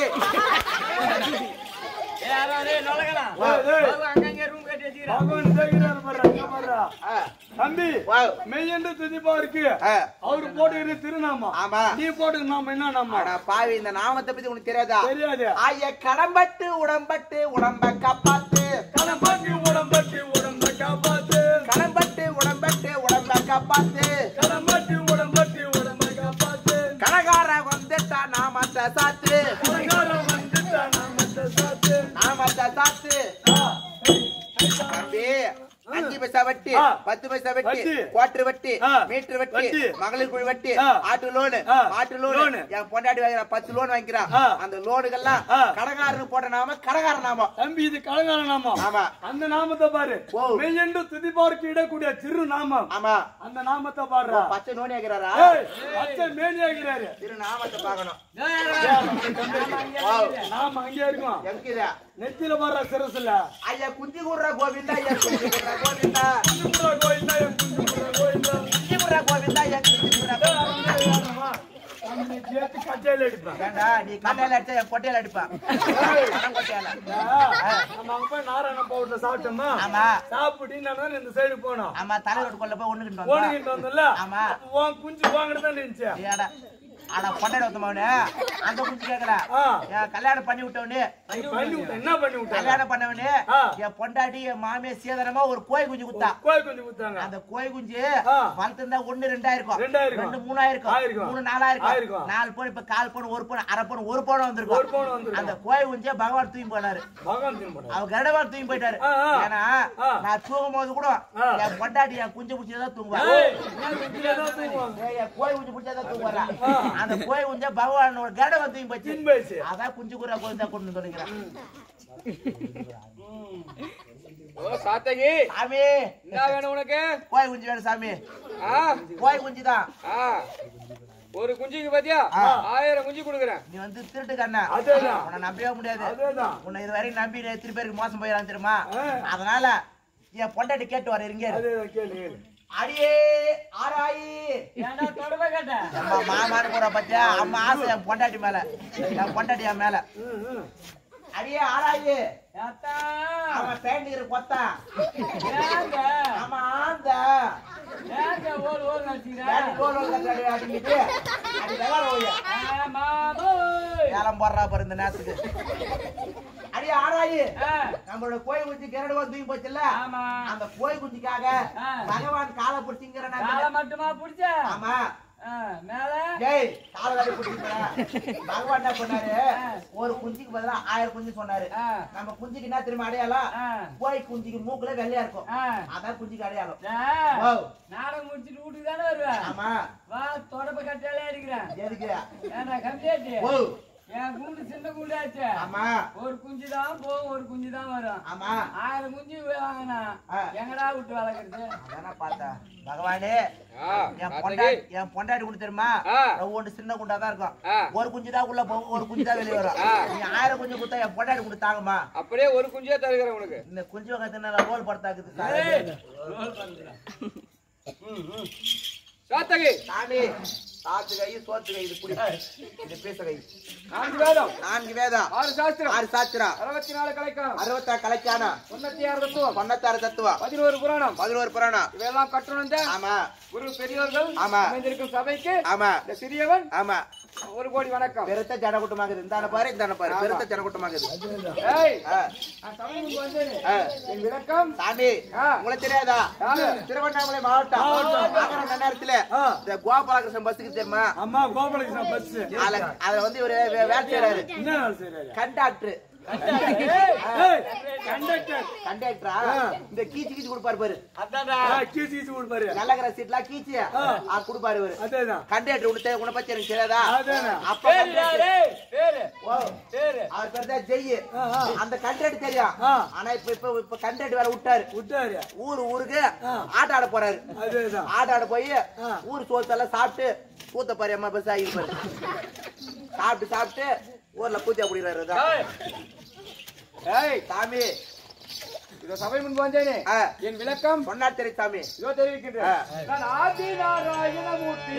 தம்பி மெய்யென்று துதிப்பா இருக்கு அவரு போட்டு திருநாமா. ஆமா நீ போட்டு நாம என்ன நாம பாவி இந்த நாமத்தை பத்தி உனக்கு தெரியாதா? தெரியாது. ஐய கடம்பட்டு உடம்பட்டு உடம்ப காப்பாத்து கடம்பட்டு உடம்பட்டு உடம்ப காப்பாத்து கடம்பட்டு உடம்பட்டு உடம்ப காப்பாத்து கடம்பட்டு உடம்பட்டு உடம்ப காப்பாத்து கனகார வந்துட்டா நாமத்தை சாத்து கனகாரம் வந்துட்டா நாமத்தை சாத்து நாமத்தை சாத்து தம்பி 5 பைசா வட்டி 10 பைசா வட்டி குவார்டர் வட்டி மீட்டர் வட்டி மகளிர் குழு வட்டி ஆட்டு லோனு மாட்டு லோனு என் பொண்டாட்டி வாங்கிற 10 லோன் வாங்கிக்கிறான். அந்த லோனுக்கெல்லாம் கடகாரனு போட்ட நாம கடகார நாமம். தம்பி இது கடகார நாமம். ஆமா அந்த நாமத்தை பாரு. மெய்யென்று துதிப்பாருக்கு இடக்கூடிய திரு நாமம். ஆமா அந்த நாமத்தை பாரு. பச்சை நோனி ஆகிறாரா? பச்சை மேனி ஆகிறாரு. திரு நாமத்தை பார்க்கணும். நாம அங்கே இருக்கோம். எங்கடா நெத்தில பாரு சிரசுல ஐயா குஞ்சி குர்ரா கோவிந்தா ஐயா குஞ்சி குர்ரா கோவிந்தா குஞ்சி குர்ரா கோவிந்தா ஐயா குஞ்சி குர்ரா கோவிந்தா குஞ்சி குர்ரா கோவிந்தா ஐயா குஞ்சி குர்ரா கோவிந்தா. நீ ஜேத்து கட்டையில அடிப்பா. ஏண்டா நீ கட்டையில அடிச்சா என் கொட்டையில அடிப்பா. நான் கொட்டையில. நம்ம அங்க போய் நாராயண பவுடர் சாப்பிட்டோமா? ஆமா. சாப்பிட்டு நான் இந்த சைடு போனோம். ஆமா தலையோட கொல்ல போய் ஒண்ணுக்கிட்டு வந்தோம்ல. ஆமா. உன் குஞ்சு வாங்கிட்டு தான் நின்னுச்சு. ஏடா ஆனா பொண்டாடி வந்தவனே அந்த குஞ்சு கேக்கல. கல்யாணம் பண்ணி விட்டவனே என்ன பண்ணி விட்ட? கல்யாணம் பண்ணவனே என் பொண்டாட்டி என் மாமிய சேதனமா ஒரு கோய் குஞ்சு குத்தா. கோய் குஞ்சு குத்தாங்க. அந்த கோய் குஞ்சு வளர்த்திருந்தா 1 2 ஆயிருக்கும் 2 3 ஆயிருக்கும் 3 4 ஆயிருக்கும் 4 பவுன் இப்ப 1/4 பவுன் 1 பவுன் 1/2 பவுன் 1 பவுன் வந்திருக்கும். அந்த கோய் குஞ்சே பகவான் தூக்கி போனாரு. அவர் கருடவான் தூக்கி போயிட்டாரு. ஏன்னா நான் தூங்கும் போது கூட என் பொண்டாட்டி என் குஞ்சு பிடிச்சதான் தூங்குவாங்க. கோய் குஞ்சு பிடிச்சதான் தூங்குவாரா? அந்த கோய் குஞ்சா பகவானோட கருடவான் தூக்கி போச்சு. அதான் குஞ்சு குரா கோயில் கொண்டு சொல்லிக்கிறேன். சாத்தகி சாமி என்ன வேணும் உனக்கு? கோய் குஞ்சு வேணும் சாமி. கோய் குஞ்சு தான். ஒரு குஞ்சுக்கு பாத்தியா 1000 குஞ்சு கொடுக்குறேன். நீ வந்து திருட்டு கண்ணா உன்னை நம்பவே முடியாது. உன்னை இது வரைக்கும் நம்பி எத்தனை பேருக்கு மோசம் போயிடலாம் தெரியுமா? அதனால என் பொண்டாட்டி கேட்டு வர இருங்க. அடியே ஆராயி அம்மா மாமான்னு போற பத்தியா? அம்மா ஆசை என் பொண்டாட்டி மேல, என் பொண்டாட்டி என் மேல. அடியே ஆராயி அவன் பேண்டிக்கிற கொத்தா ஆமா ஆந்த ஏலம் போடுறா பாரு இந்த நேரத்துக்கு. அடி ஆராயி நம்மளோட கோயில் குஞ்சு கிரடு வந்து தூக்கி போச்சுல்ல, அந்த கோயில் குஞ்சுக்காக பகவான் காலை பிடிச்சிங்கிற மட்டுமா பிடிச்ச? ஆமா பகவான் என்ன பண்ணாரு? ஒரு குஞ்சுக்கு பதிலா 1000 குஞ்சு சொன்னாரு. நம்ம குஞ்சுக்கு என்ன திரும்ப அடையாளம்? கோய் குஞ்சுக்கு மூக்குல வெள்ளையா இருக்கும், அதான் குஞ்சுக்கு அடையாளம். நாடகம் முடிச்சுட்டு வீட்டுக்கு தானே வருவேன். ஆமா வா தொடப்ப கட்டாலே இருக்கிறேன். எதுக்கு? கம்மியாச்சு என் கூண்டு சின்ன கூண்டு ஆச்சு. ஆமா ஒரு குஞ்சு தான் போகும், ஒரு குஞ்சு தான் வரும். ஆமா 1000 குஞ்சு வாங்கினா எங்கடா விட்டு வளர்க்கறது? அதான் பார்த்தா பகவானே என் பொண்டாட்டி குண்டு தெரியுமா? ஒவ்வொன்று சின்ன குண்டா தான் இருக்கும். ஒரு குஞ்சு தான் உள்ள போகும், ஒரு குஞ்சு தான் வெளியே வரும். நீ 1000 குஞ்சு கொடுத்தா என் பொண்டாட்டி குண்டு தாங்குமா? அப்படியே ஒரு குஞ்சே தருகிறேன் உனக்கு. இந்த குஞ்சு கத்தினா ரோல் படுத்தாக்குது சாத்தகை சாமி. சாத்து கை சோத்து கை இது புடி இது பேச கை. 4 வேதம் 4 வேதம் 6 சாஸ்திரம் 64 கலைக்கானம் 66 கலைக்கானம் 96 தத்துவம் 11 புராணம் 11 புராணம் இவையெல்லாம் கற்றணும். ஆமா குரு பெரியவர்கள் ஆமா அமைந்திருக்கும் சபைக்கு ஆமா இந்த சிறியவன் ஆமா 1 கோடி வணக்கம். பெருத்த ஜனக்கூட்டமாகுது. இந்தான பாரு இந்தான பாரு பெருத்த ஜனக்கூட்டமாகுது. ஏய் நான் சபைக்கு வந்தேன். என் விளக்கம் சாமி உங்களுக்கு தெரியாதா? திருவண்ணாமலை மாவட்டம் ஆகர நேரத்துல இந்த கோபாலகிருஷ்ணன் பஸ்ஸுக்கு தெரியுமா? அம்மா கோபாலகிருஷ்ணன் பஸ் அதுல வந்து இவரு வேலை செய்யறாரு. என்ன வேலை செய்யறாரு? கண்டாக்டர். கண்டக்டர் கண்டக்டரா இந்த கீச்சு கீச்சு கொடுப்பாரு பாரு கீச்சு கீச்சு கொடுப்பாரு நல்லகிற சீட்ல கீச்சு கொடுப்பாரு இவரு அதேதான் கண்டக்டர் உன்னை பத்தி எனக்கு தெரியாதா அதேதான் அப்ப அவர் பேர் தான் ஜெய் அந்த கண்டக்டர் தெரியும் ஆனா இப்ப கண்டக்டர் வேற விட்டாரு ஊருக்கு ஆட்ட ஆட போறாரு அதேதான் ஆட்ட ஆட போய் ஊர் சோத்தெல்லாம் சாப்பிட்டு கூத்த பாரு அம்மா பஸ் ஆகிருப்பாரு சாப்பிட்டு ஊர்ல கூத்தியா குடிக்கிறாரு சாமி இதோ சபை முன்பு வந்தேனே என் விளக்கம் சொன்னார் தெரி சாமி இதோ தெரிவிக்கின்றேன். நான் ஆதி நாராயணமூர்த்தி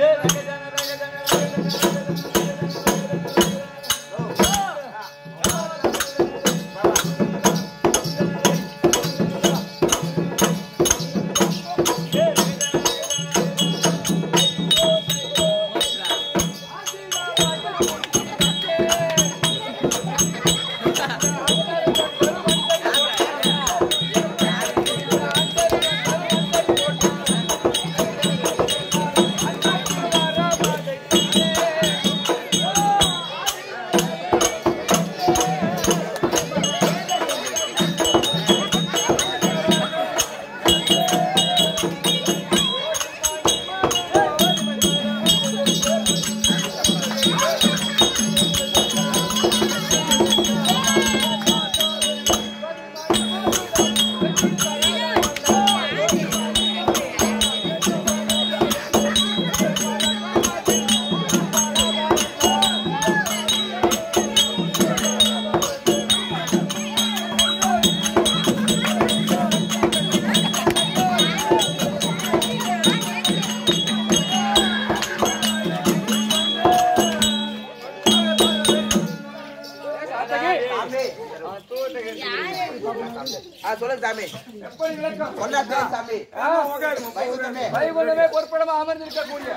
சொல்லுங்க சாமி சொன்னா சாமி வைகுண்டமே பொறுப்படமா அமர்ந்திருக்கக்கூடிய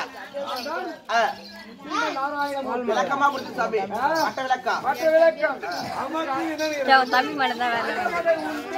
விளக்கமா முடிச்சு சாமி மட்ட விளக்கம் மற்ற விளக்கம் தமிழ் மட்டும் தான் வேற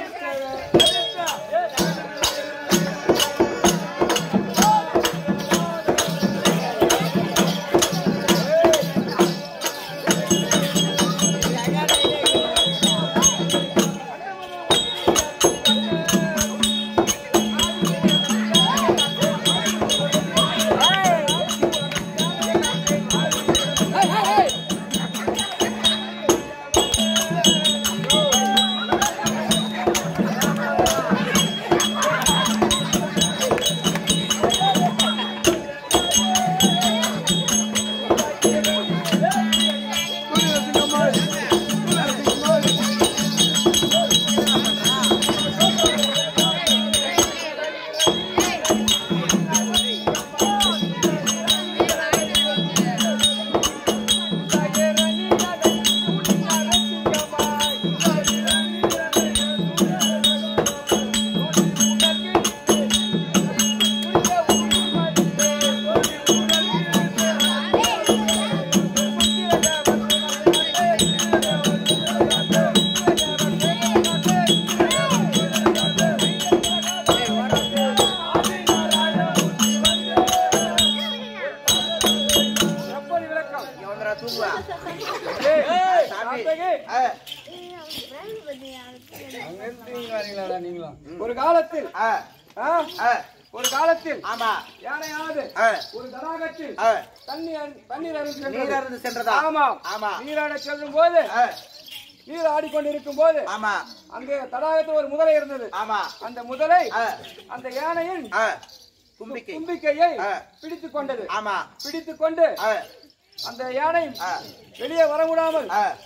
ஒரு காலத்தில் ஆமா யானையானது ஒரு தடாகத்தில் தண்ணீர் அருந்து சென்றதா ஆமா ஆமா நீராட செல்லும் போது நீர் ஆடிக்கொண்டிருக்கும் போது ஆமா அங்கே தடாகத்தில் ஒரு முதலை இருந்தது ஆமா அந்த முதலை அந்த யானையின் தும்பிக்கையை பிடித்துக் கொண்டது ஆமா பிடித்துக் கொண்டு அந்த யானை வெளியே வர விடாமல்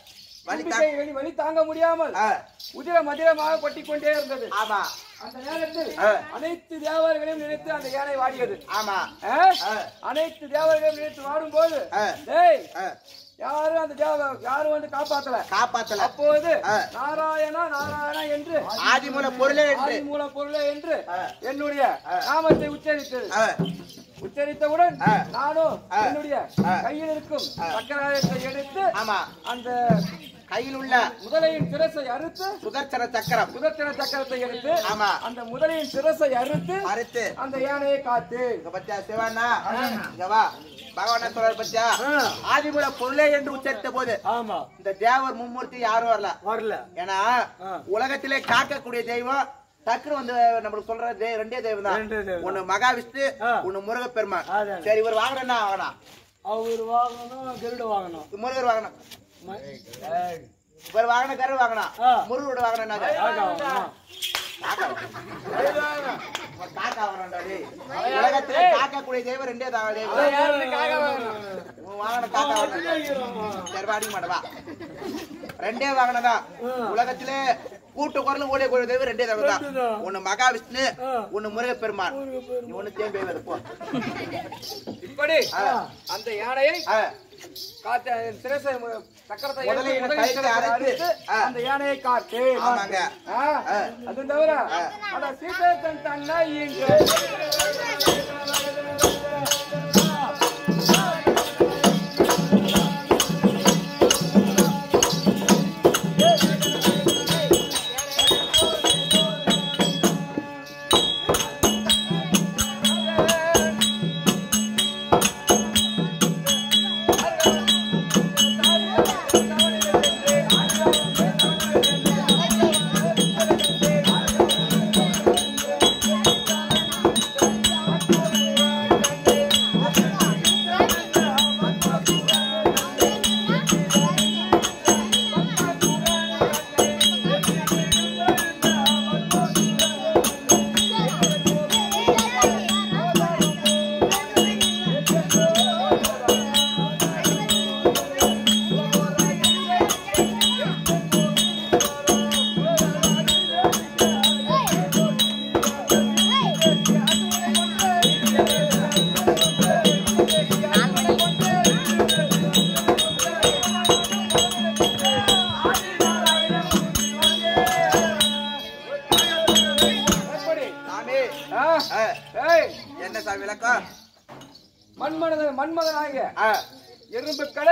வழி தாங்க முடியாமல் உதிர மதிரமாக கொட்டிக்கொண்டே இருந்தது ஆமா அந்த நேரத்தில் அனைத்து தேவர்களையும் நினைத்து அந்த யானை வாடியது ஆமா அனைத்து தேவர்களையும் நினைத்து வாடும் போது யாரும் வந்து காப்பாத்தல அப்போது நாராயணா நாராயணா என்று ஆதிமூல பொருளே என்று என்னுடைய நாமத்தை உச்சரித்தவுடன் நானும் என்னுடைய கையில் இருக்கும் சக்கரத்தை எடுத்து அந்த கையில் உள்ள முதலையின் சிரசை அறுத்து சுதர்சன சக்கரத்தை எடுத்து அந்த முதலையின் சிரசை அறுத்து அந்த யானையை காத்து இங்க பத்தியா சிவண்ணா இங்க வா பகவான் சொல்றாரு பத்தியா ஆதிமூல பொருளே என்று உச்சரித்த போது ஆமா இந்த தேவர் மும்மூர்த்தி யாரும் வரல ஏன்னா உலகத்திலே காக்கக்கூடிய தெய்வம் டக்குனு வந்து நம்மளுக்கு சொல்ற ரெண்டே தெய்வம் தான் ஒண்ணு மகாவிஷ்ணு ஒண்ணு முருகப்பெருமான் சரி இவர் வாங்கணும்னா வாங்கணும் அவர் வாங்கணும் கருட வாங்கணும் முருகர் வாங்கணும் இவர் வாங்கின கரு வாங்கணும் முருகரோட வாங்கணும் உலகத்திலே காக்கக்கூடிய தெய்வம் ரெண்டே தெய்வம் வாங்கின காக்கா வாங்க மாட்டவா ரெண்டே வாங்கினதான் உலகத்திலே கூட்டு குரல் ஓடிய கூடிய தெய்வம் ரெண்டே தெய்வம் தான் ஒண்ணு மகாவிஷ்ணு ஒண்ணு முருகப்பெருமான் ஒண்ணு தேம்பி போ இப்படி அந்த யானையை அந்த யானையை காட்டு அது தவிர அந்த சீதேசன் தன்னை என்ன சாமி விளக்கம் மன்மதனாக எறும்பு கடை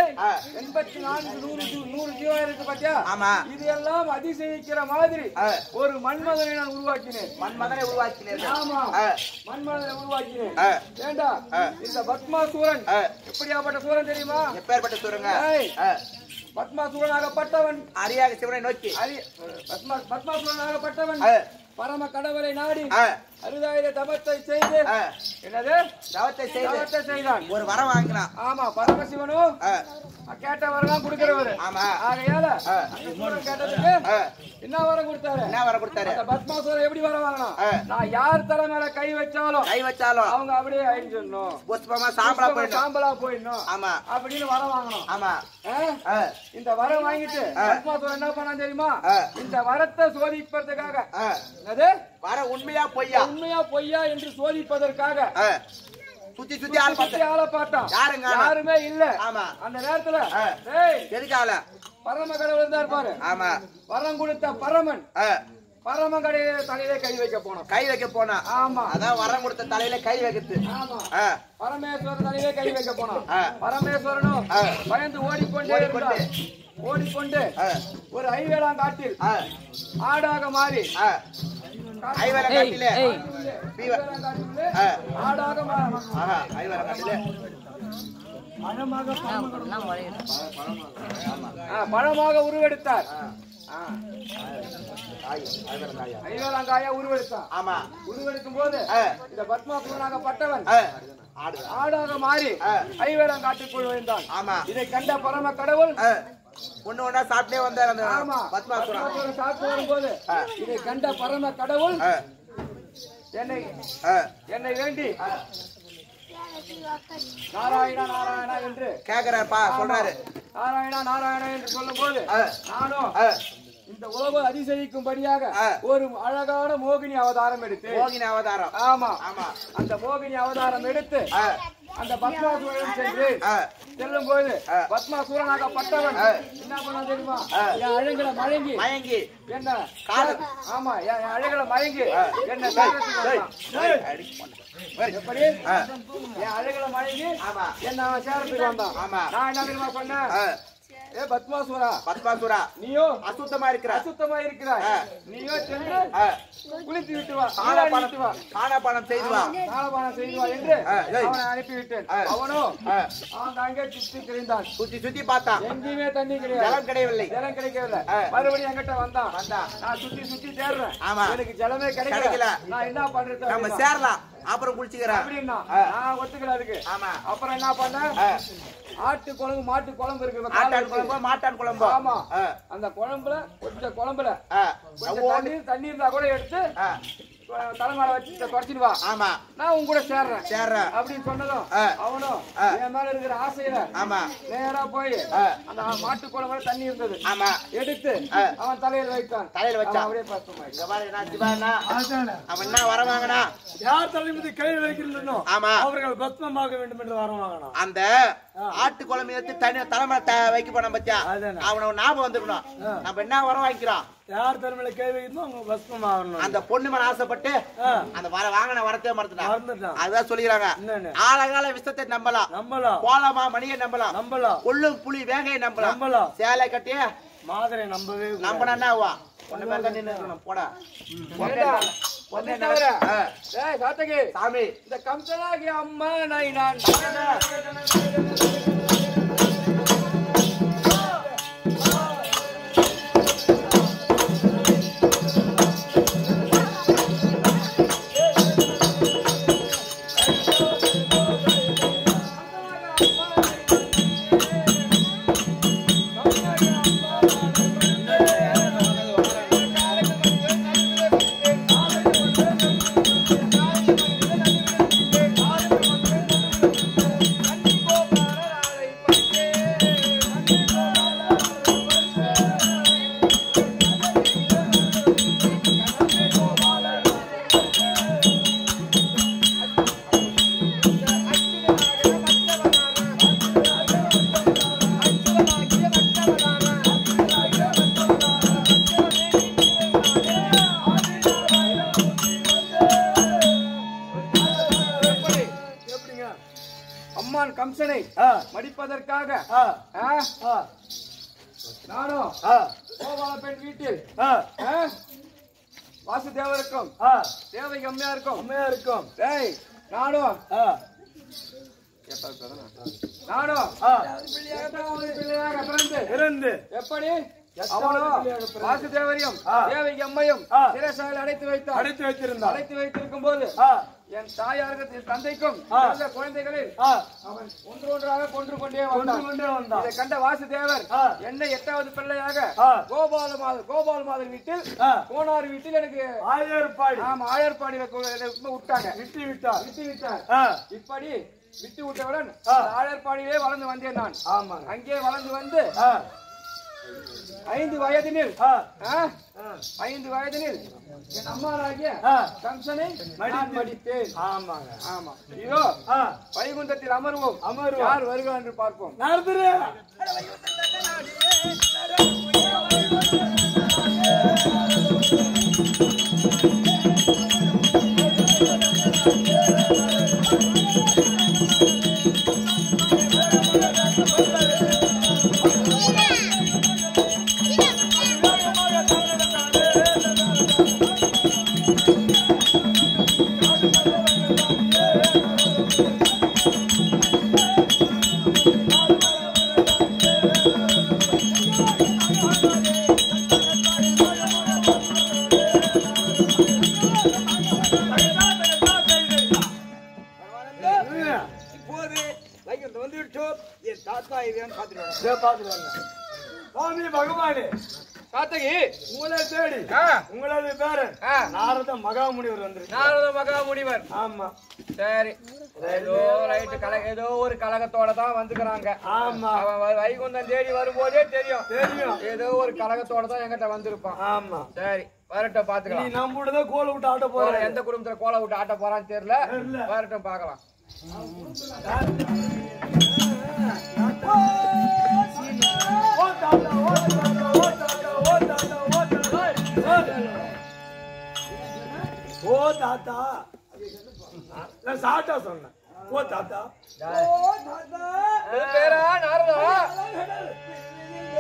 84 100 ஜீவன் இருக்கு பாத்தியா இது எல்லாம் அதிசயிக்கிற மாதிரி ஒரு மன்மதனை நான் உருவாக்கினேன் ஆமா மன்மதனை உருவாக்கினேன் ஏண்டா இந்த பத்மாசூரன் எப்படியாப்பட்ட சூரன் தெரியுமா எப்பேற்பட்ட சூரங்க பத்மாசூரனாகப்பட்டவன் அரியாக சிவனை நோக்கி பத்மாசூரனாகப்பட்டவன் பரம கடவுளை நாடி அருதாயிர தபத்தை செய்து என்னது தவத்தை செய்தான் ஒரு வரம் வாங்கினான் ஆமா பரமசிவனும் கேட்ட வரலாம் கொடுக்கிறவரு ஆகையால கேட்டதுக்கு என்ன வரம் கொடுத்தாரு பத்மாசுரன் எப்படி வரம் வாங்கணும் நான் யார் தலை மேல கை வச்சாலும் அவங்க அப்படியே அழிஞ்சிடணும் புஷ்பமா சாம்பலா போயிடணும் ஆமா அப்படின்னு வரம் வாங்கணும் ஆமா இந்த வரம் வாங்கிட்டு பத்மாசுரன் என்ன பண்ணா தெரியுமா இந்த வரத்தை சோதிப்பதற்காக என்னது வர உண்மையா பொய்யா என்று சோதிப்பதற்காக சுத்தி ஆள பார்த்தான் யாருமே இல்ல அந்த நேரத்துல எதுக்கால பரம கடவுள் தான் இருப்பாரு வரம் கொடுத்த பரமன் பரம தலையில கை வைக்க போனா ஆமா அதான் வரம் கொடுத்த தலையில கை வைக்கிறது ஆமா பரமேஸ்வரர் தலையில கை வைக்க போனான் பரமேஸ்வரனும் பயந்து ஓடிக்கொண்டு ஒரு ஐவேளாம் காட்டில் ஆடாக மாறி பழமாக உருவெடுத்தார் ஐவேளாங்காயா உருவெடுத்தான் ஆமா உருவெடுக்கும் போது இந்த பத்மாசூரனாகப்பட்டவன் ஆடாக மாறி ஐவேளாங்காட்டுக்குள் விழுந்தான் ஆமா இதை கண்ட பரம கடவுள் ஒண்ணு ஒண்ணா சாப்பிட்டே வந்தார் பத்மாசுரன் சாப்பிட்டு வரும்போது இதை கண்ட பரம கடவுள் என்னை வேண்டி நாராயணா நாராயணா என்று கேக்குறாருப்பா சொல்றாரு நாராயணா என்று சொல்லும் போது நானும் இந்த உலகம் அதிசயிக்கும்படியாக ஒரு அழகான மோகினி அவதாரம் எடுத்து ஆமா அந்த மோகினி அவதாரம் எடுத்து அந்த பத்மாசூரன் செல்லும் போது பத்மாசூரனாகப்பட்டவன் என்ன பண்ண தெரியுமா என் அழகுல மயங்கி என்ன ஆமா என் அழகுல மயங்கி என்ன எப்படி என் அழகுல மயங்கி என்ன சேரத்துக்கு வந்தான் நான் என்ன தெரியுமா சொன்னேன் ஏ பத்மாசுரா, பத்மாசுரா, நீயோ அசுத்தமா இருக்கிறாய். அசுத்தமா இருக்கிறாய். நீயோ சென்று குளித்து விட்டு வா, காணபானம் செய்து வா, காலபானம் செய்து வா என்று அவனை அனுப்பிவிட்டேன். அவனோ அங்கே சுத்தி திரிந்தான். சுத்தி சுத்தி பார்த்தான். எங்கேயுமே தண்ணி கிடையாது, ஜலம் கிடையவில்லை. ஜலம் கிடைக்கவில்லை. மறுபடியும் என்கிட்ட வந்தான். நான் சுத்தி சுத்தி தேடுறேன். ஆமா. எனக்கு ஜலமே கிடைக்கல. நான் என்ன பண்றது? நம்ம சேரலாம், அப்புறம் குளிச்சுக்கிறேன் அப்படின்னா நான் ஒத்துக்கல அதுக்கு. ஆமா. அப்புறம் என்ன பண்ண? ஆட்டு குழம்பு மாட்டு குழம்பு இருக்கு, ஆட்டான் குழம்பு மாட்டான் குழம்பு. ஆமா. அந்த குழம்புல கொஞ்சம் குழம்புல தண்ணி இருந்தா கூட எடுத்து தலைமையில வச்சு தொடச்சிட்டு வா. ஆமா. நான் உங்க கூட சேர்றேன் அப்படின்னு சொன்னதும் அவனும் என் மேல இருக்கிற ஆசையில ஆமா நேரா போய் அந்த மாட்டு குழம்புல தண்ணி இருந்தது. ஆமா. எடுத்து அவன் தலையில வைத்தான். தலையில வச்சான். அப்படியே பார்த்தோம். இங்க பாரு நான் சிவானா அவன் என்ன வர வாங்கினா யார் தலைமீது கை வைக்கிறீங்களோ ஆமா அவர்கள் பத்மமாக வேண்டும் என்று வர வாங்கணும். அந்த ஆட்டு குழம்பு எடுத்து தனி தலைமையில வைக்க போன பத்தியா அவனை ஞாபகம் வந்துக்கணும். நம்ம என்ன வர வாங்கிக்கிறோம்? யார் தலைமையில கை வைக்கணும் அவங்க பத்மமாகணும். அந்த பொண்ணு மேல ஆசைப்பட்டு அந்த வர வாங்கின வரத்தே மறந்துட்டான். அதுதான் சொல்லிக்கிறாங்க. ஆழகால விஷத்தை நம்பலாம், கோலமா மணியை நம்பலாம், கொள்ளும் புலி வேங்கையை நம்பலாம், சேலை கட்டிய மாதிரி நம்பவே நம்பனா ஒண்ணு பேர் தான் நின்று போடா சாமி இந்த கம்சனாகிய அம்மா நான் கம்சனை மடிப்பதற்காக நானும் கோபால பெண் வீட்டில் வாசுதேவருக்கும் தேவை அம்மையா இருக்கும் நானும் பிள்ளையாக பிறந்து எப்படி வாசுதேவரையும் தேவை அம்மையும் சிறைசாலையில் அடைத்து வைத்திருக்கும் போது என் தாயாருக்கு தந்தைக்கும் குழந்தைகளில் அவன் ஒன்றாக கொன்று கொண்டே வந்தான். இதை கண்ட வாசுதேவர் என்னை 8வது பிள்ளையாக கோபால மாதர் வீட்டில் கோனார் வீட்டில் எனக்கு ஆயர்பாடியில விட்டாங்க. விட்டு விட்டார். இப்படி விட்டு விட்டவுடன் ஆயர்பாடியிலே வளர்ந்து வந்தேன் நான். அங்கே வளர்ந்து வந்து 5 வயதினில் என் அம்மாராகிய கம்சனை மடித்தேன். ஆமா. இதோ வைகுந்தத்தில் அமர்வோம். யார் வருகிறார் என்று பார்ப்போம். சுவாமி பகவானே காத்தகி உங்களை தேடி உங்களது பேரன் நாரத மகாமுனிவர் வந்து நாரத மகாமுனிவர். ஆமா சரி ஏதோ ஒரு கழகத்தோட தான் வந்துக்கிறாங்க. ஆமா அவன் வைகுந்தம் தேடி வரும்போதே தெரியும் ஏதோ ஒரு கழகத்தோட தான் எங்கிட்ட வந்திருப்பான். ஆமா சரி வரட்டும் பாத்துக்கலாம். நீ நம்ம கூட கோல விட்டு ஆட்ட போற. எந்த குடும்பத்துல கோல விட்டு ஆட்ட போறான்னு தெரியல. வரட்டும் பாக்கலாம். ஓ தாத்தா நான் சாட்டா சொன்னேன். ஓ தாத்தா பேரா நாரதா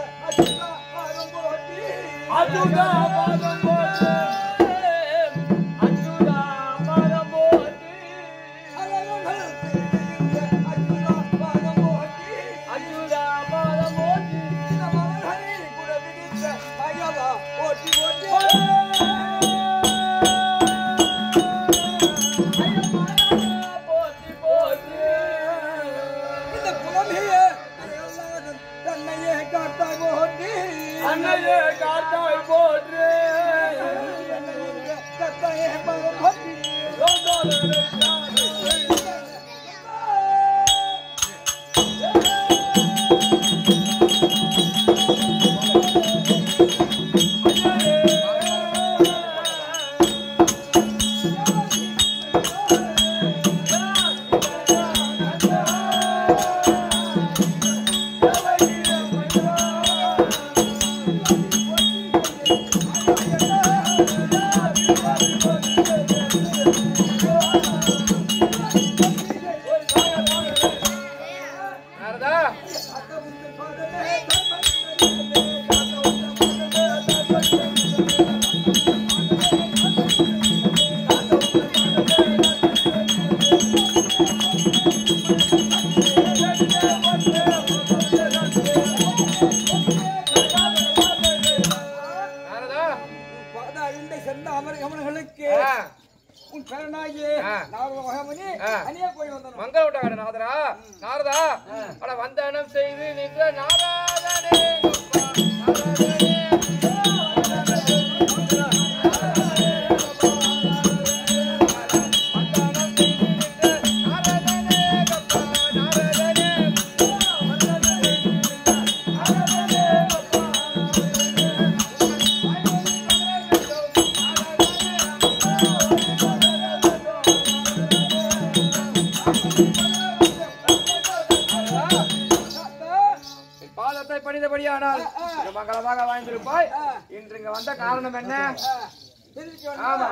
மங்களமாக வாழ்ந்திருப்பாய். இன்று இங்க வந்த காரணம் என்ன? ஆமா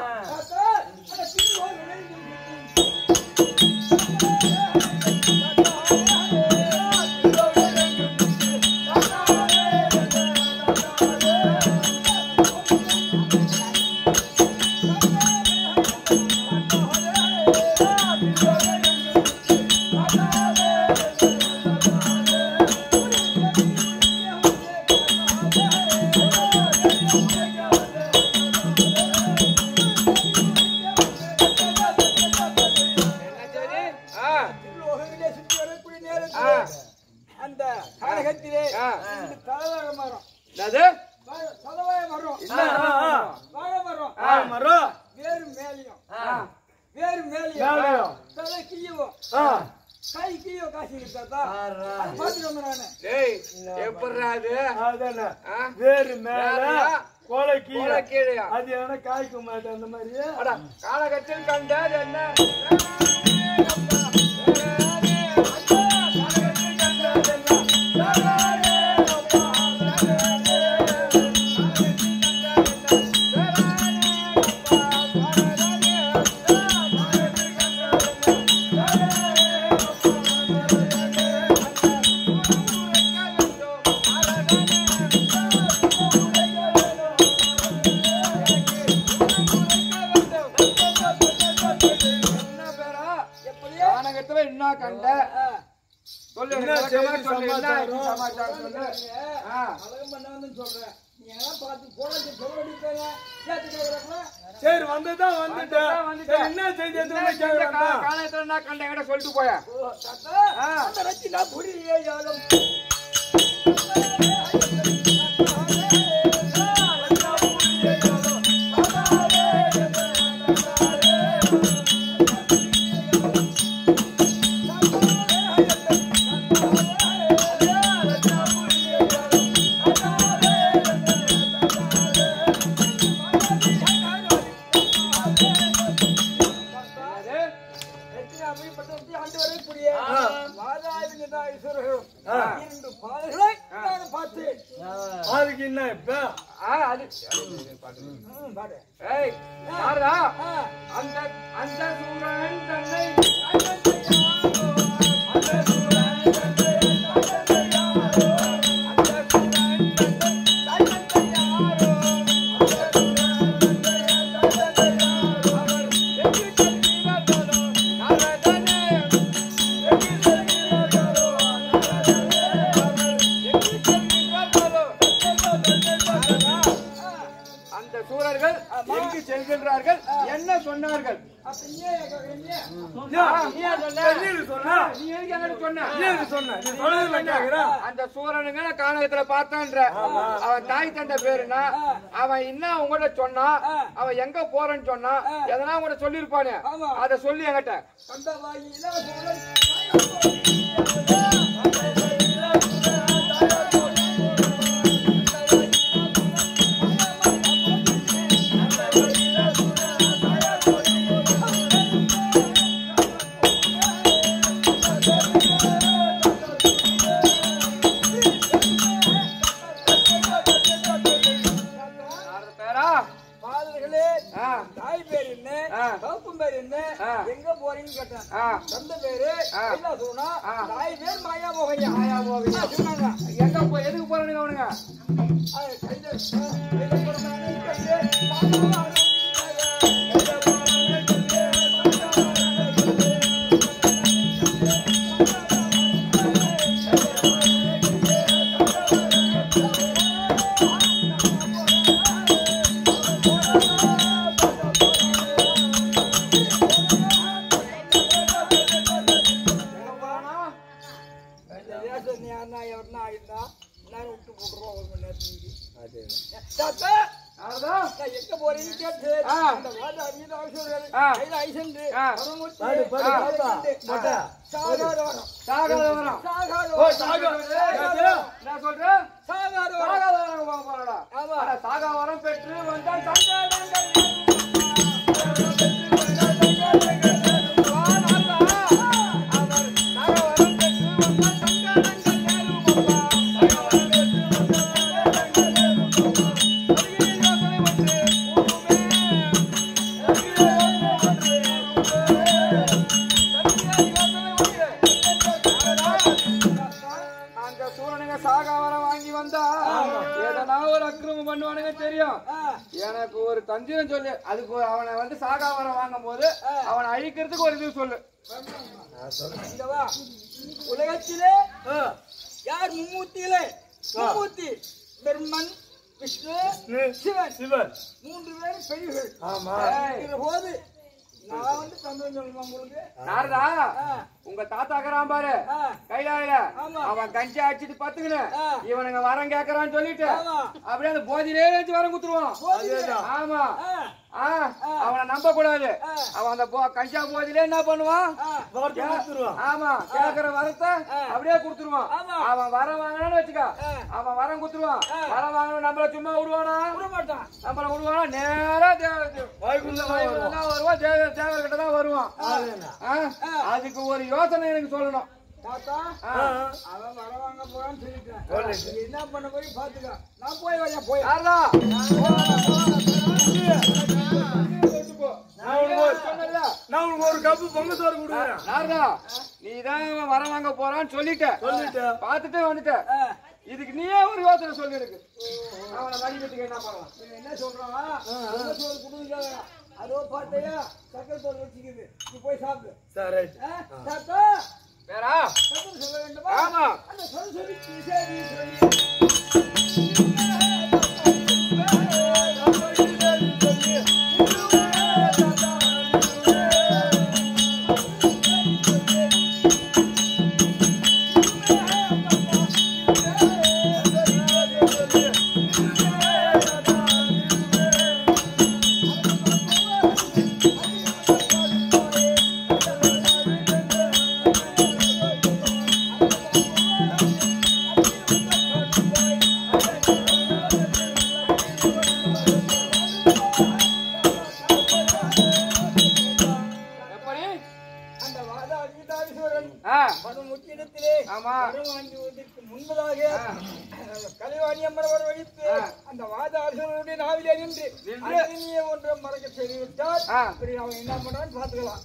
அந்த காலகத்திலே தலவாழ மரம் வேறு மேலியும் தலை கீழவும் கை கீழோ காசி இருக்கா வேறு மேல கோலை கீழே அது என்ன காய்க்க மாட்டேன் அந்த மாதிரி காலகத்தில் கண்டது என்ன என்ன கண்ட சொல்லு சமாச்சாரம் சொல்லு சொல்றேன் சரி வந்துட்டேன் என்ன செய்தி காலத்துல என்ன கண்ட என்கிட்ட சொல்லிட்டு போய அதுக்கு என்ன இப்ப அந்த சூரன் தன்னை அந்த சூரனுங்க காணகத்துல பார்த்தான்ற அவன் தாய் தந்தை பேருனா அவன் என்ன உங்கள்ட்ட சொன்னா அவன் எங்க போறேன்னு சொன்னா எதனா உங்கள்ட்ட சொல்லிருப்பானே அத சொல்லி என்கிட்ட தாய் பேர் என்ன தகப்பன் பேர் என்ன எங்க போறீங்கன்னு கேட்டேன் சொந்த பேரு என்ன சொன்னா தாய் பேர் மாயா மோகனியா சொன்னாங்க எங்க போய் எதுக்கு போறானுங்க அவனுங்க எங்க போறீங்கன்னு கேட்டு சாகாவரம் பெற்று வந்தால் சாகாவரம் வாங்கி வந்தா எதனா ஒரு அக்கிரமம் பண்ணுவானுங்க தெரியும். எனக்கு ஒரு தந்திரம் சொல்லு. அதுக்கு அவனை வந்து சாகாவரம் வாங்கும் போது அவனை அழிக்கிறதுக்கு ஒரு இது சொல்லு. உலகத்திலே யார் மும்மூர்த்தியிலே மும்மூர்த்தி பிரம்மன் விஷ்ணு சிவன் சிவன் 3 பேரும் பெரியவர்கள் போது நான் வந்து தந்திரம் சொல்லுமா உங்களுக்கு நாரதா உங்க தாத்தா இருக்கிறான் பாரு கைலாயில அவன் கஞ்சி அடிச்சுட்டு பத்துக்கணும் இவனுங்க வரம் கேக்குறான்னு சொல்லிட்டு அப்படியே அந்த போதிலே வச்சு வரம் குத்துருவான். ஆமா அவனை நம்ப கூடாது. அவன் அந்த கஞ்சா போதிலே என்ன பண்ணுவான்? ஆமா கேக்குற வரத்தை அப்படியே குடுத்துருவான். அவன் வரம் வாங்கினான்னு வச்சுக்க அவன் வரம் குத்துருவான். வரம் வாங்கணும் நம்மள சும்மா விடுவானா? நம்மள விடுவானா? நேரா வருவான். தேவர்கிட்ட தான் வருவான். அதுக்கு ஒரு யோசனை எனக்கு சொல்லணும். அவன் வர வாங்க போறான்னு சொல்லிட்டேன். என்ன பண்ண போய் பாத்துக்க. நான் போய் வரேன். போய் ஒரு கப்பு பொங்க சோறு கொடுக்குறேன். நீதான் வர வாங்க போறான்னு சொல்லிட்ட பாத்துட்டே வந்துட்ட. இதுக்கு நீயே ஒரு யோசனை சொல்லி இருக்கு. அவனை மதிக்கிறதுக்கு என்ன பண்ணலாம்? என்ன சொல்றான்? சோறு கொடுங்க. அதோ பாத்தையா சக்கரை சோறு வச்சுக்குது. நீ போய் சாப்பிடு. சரி தாத்தா வேறா சொல்ல வேண்டுமா? ஆமா அந்த சொல்லி சொல்லி முன்பதாக கலைவாணி அம்மன் வடித்து அந்த வாத அரசனுடைய நாவிலே நின்று ஒன்றை மறக்க செய்துவிட்டால் அவன் என்ன பண்றான்னு பாத்துக்கலாம்.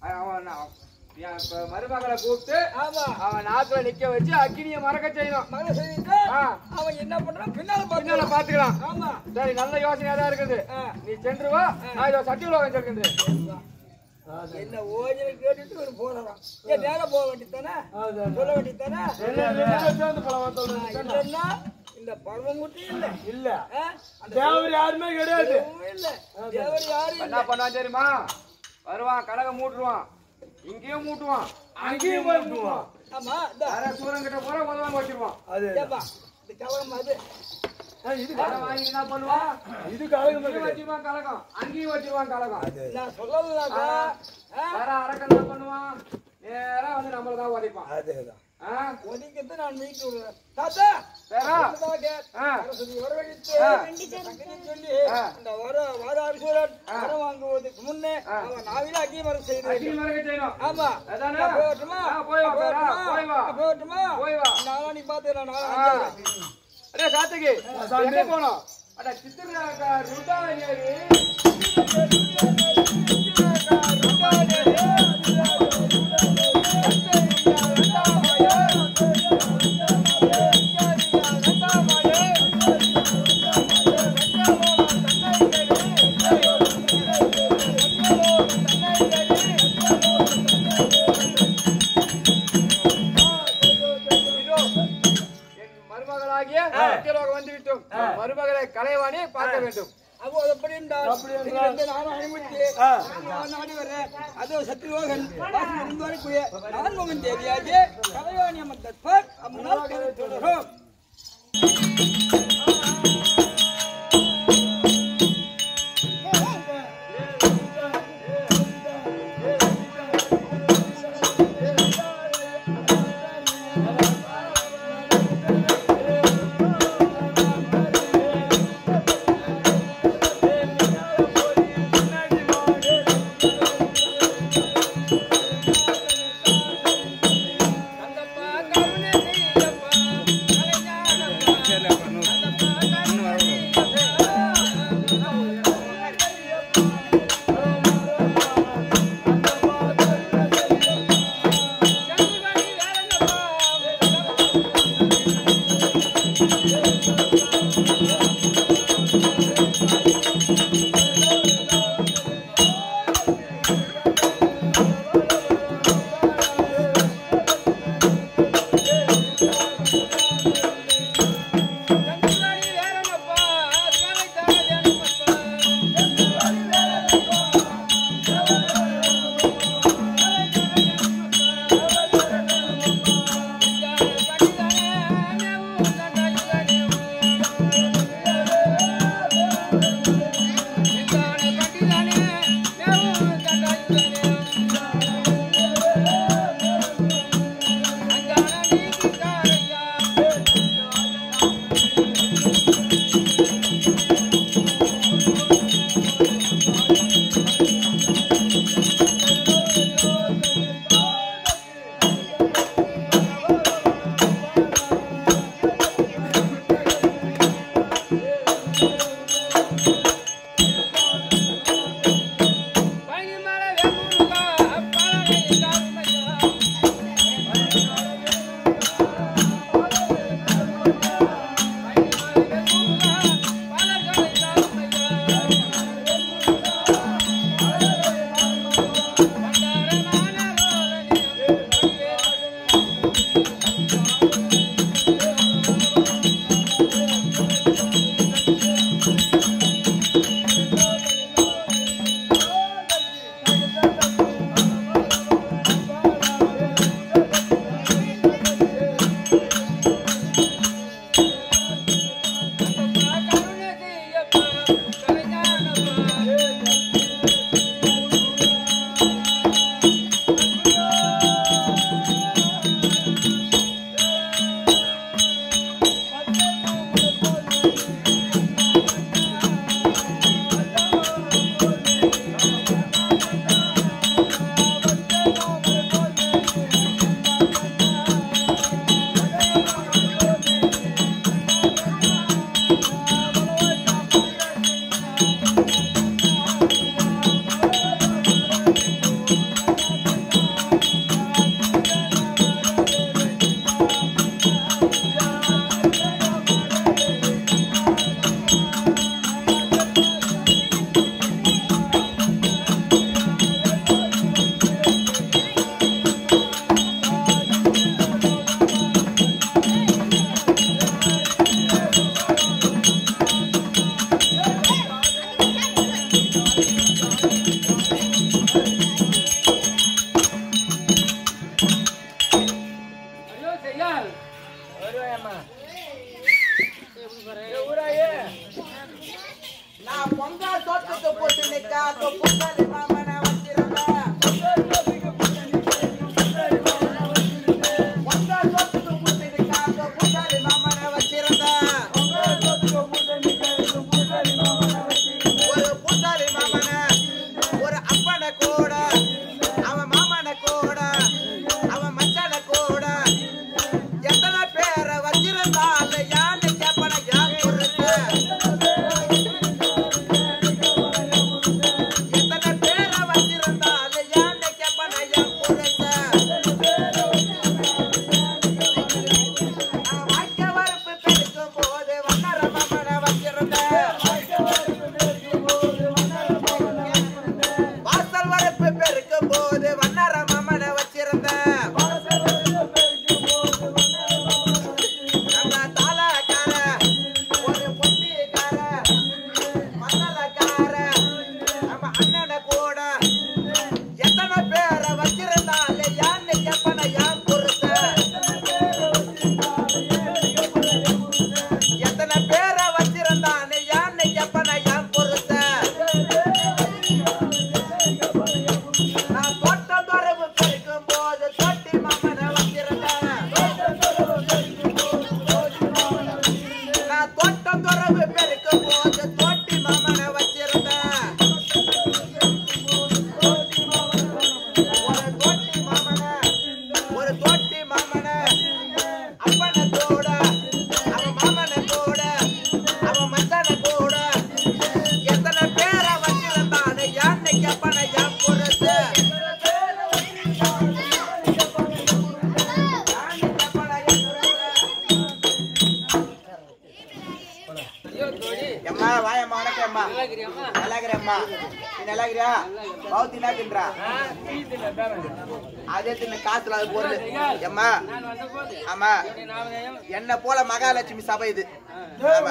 மருமகளை கூப்பிட்டு அவன் நாத்துல நிக்க வச்சு அக்கினிய மறக்க செய்யணும். மறக்க செய்துட்டு அவன் என்ன பண்றான் பின்னால பாத்துக்கலாம். ஆமா சரி நல்ல யோசனையா தான் இருக்குது. நீ சென்று வா. நான் இதோ சட்டி உலகம் சொல்கின்றேன். என்ன ஓஜனை கேட்டுட்டு ஒரு போறான். ஏன் நேரம் போக வேண்டியதானே? சொல்ல வேண்டியதானே? இல்லன்னா இந்த பரமங்குட்டி இல்ல இல்ல தேவர் யாருமே கிடையாது. இல்ல தேவர் யாரு என்ன பண்ணா தெரியுமா? வருவான் கலகம் மூட்டுருவான் இங்கேயும் மூட்டுவான் அங்கேயும் மூட்டுவான் ஆமா சூரம் கிட்ட போற உதவாம வச்சிருவான் அது இந்த கலகம் அது இது வாங்கி என்ன பண்ணுவான் இது கலகம் வச்சிருவான் கலகம் அங்கேயும் வச்சிருவான் கலகம் நான் சொல்லலாக்கா வேற அரக்கன் என்ன பண்ணுவான் நேரா வந்து நம்மளதான் உதைப்பான் அதேதான் ஒதுக்கிட்டு நான் மீட்டு விடுறேன் தாத்தா வாங்குவதற்கு முன்னே நாவில அங்கீகாரம் செய்யணும். ஆமா போட்டுமா நாளானி பாத்துக்கலாம். காத்துக்கு போனோம் அட சித்திர வந்துவிட்டோம். மருமகளை கலைவாணி பார்க்க வேண்டும். நானும் அனுமதி நாடி வர்றேன். அதோ சத்ருலோகன் நான்முகன் தேவியாகிய கலைவாணி அம்மன் தற்பர் அம்மனால் தொடரும். செய்யால் நான் பொங்கல் தோட்டத்துக்கு போட்டு நிக்கா பொங்கல் மாமன வச்சிருந்தேன் பொங்கல் தோட்டத்துக்கு போட்டு நிக்கா பொங்கல் மாமன வச்சிருந்தேன் ஒரு புத்தாரி மாமன ஒரு அப்பன கூட அவன் மாமன கூட அவன் மச்சன கூட எத்தனை பேரை வச்சிருந்தால் யானை கேப்பன யான் கொடுத்து எத்தனை பேரை வச்சிருந்தால் யானை கேப்பன யான் கொடுத்து வாய்க்க வரப்பு பெருக்கும் போது வண்ணர மாமன வச்சிருந்தேன் வாசல் வரப்பு பெருக்கும் போது வண்ணர மாமன வச்சிருந்தேன் நம்ம தாளக்கார ஒரு பொட்டிக்கார மசாலக்கார நம்ம அண்ணன கூட எத்தனை பேரை வச்சிருந்தால் யான்னு கேப்பன யான் பொறுத்த எத்தனை பேரை வச்சிருந்தான் யான்னு கேப்பன யான் பொறுத்த நான் தோட்டம் தொடர்பு பெருக்கும் போது தொட்டி மாமன வச்சிருந்தேன் நான் தோட்டம் தொடர்பு பெருக்கும் போது தொட்டி மாமன வச்சிருந்தேன் ஒரு தொட்டி மாமன அப்பன கூட அவன் மாமன கூட அவன் மச்சன கூட எத்தனை பேரை வச்சிருந்தான் யானை கேப்பன யான் பொறுத்து எம்மா வாயம்மா வணக்கம் அம்மா நல்லா இருக்கிறேம்மா நீ நல்லா இருக்கிறியா பௌத்தி என்ன தின்றா அதே தின்ன காசுல அது பொருள் எம்மா ஆமா என்ன போல மகாலட்சுமி சபை இது ஆமா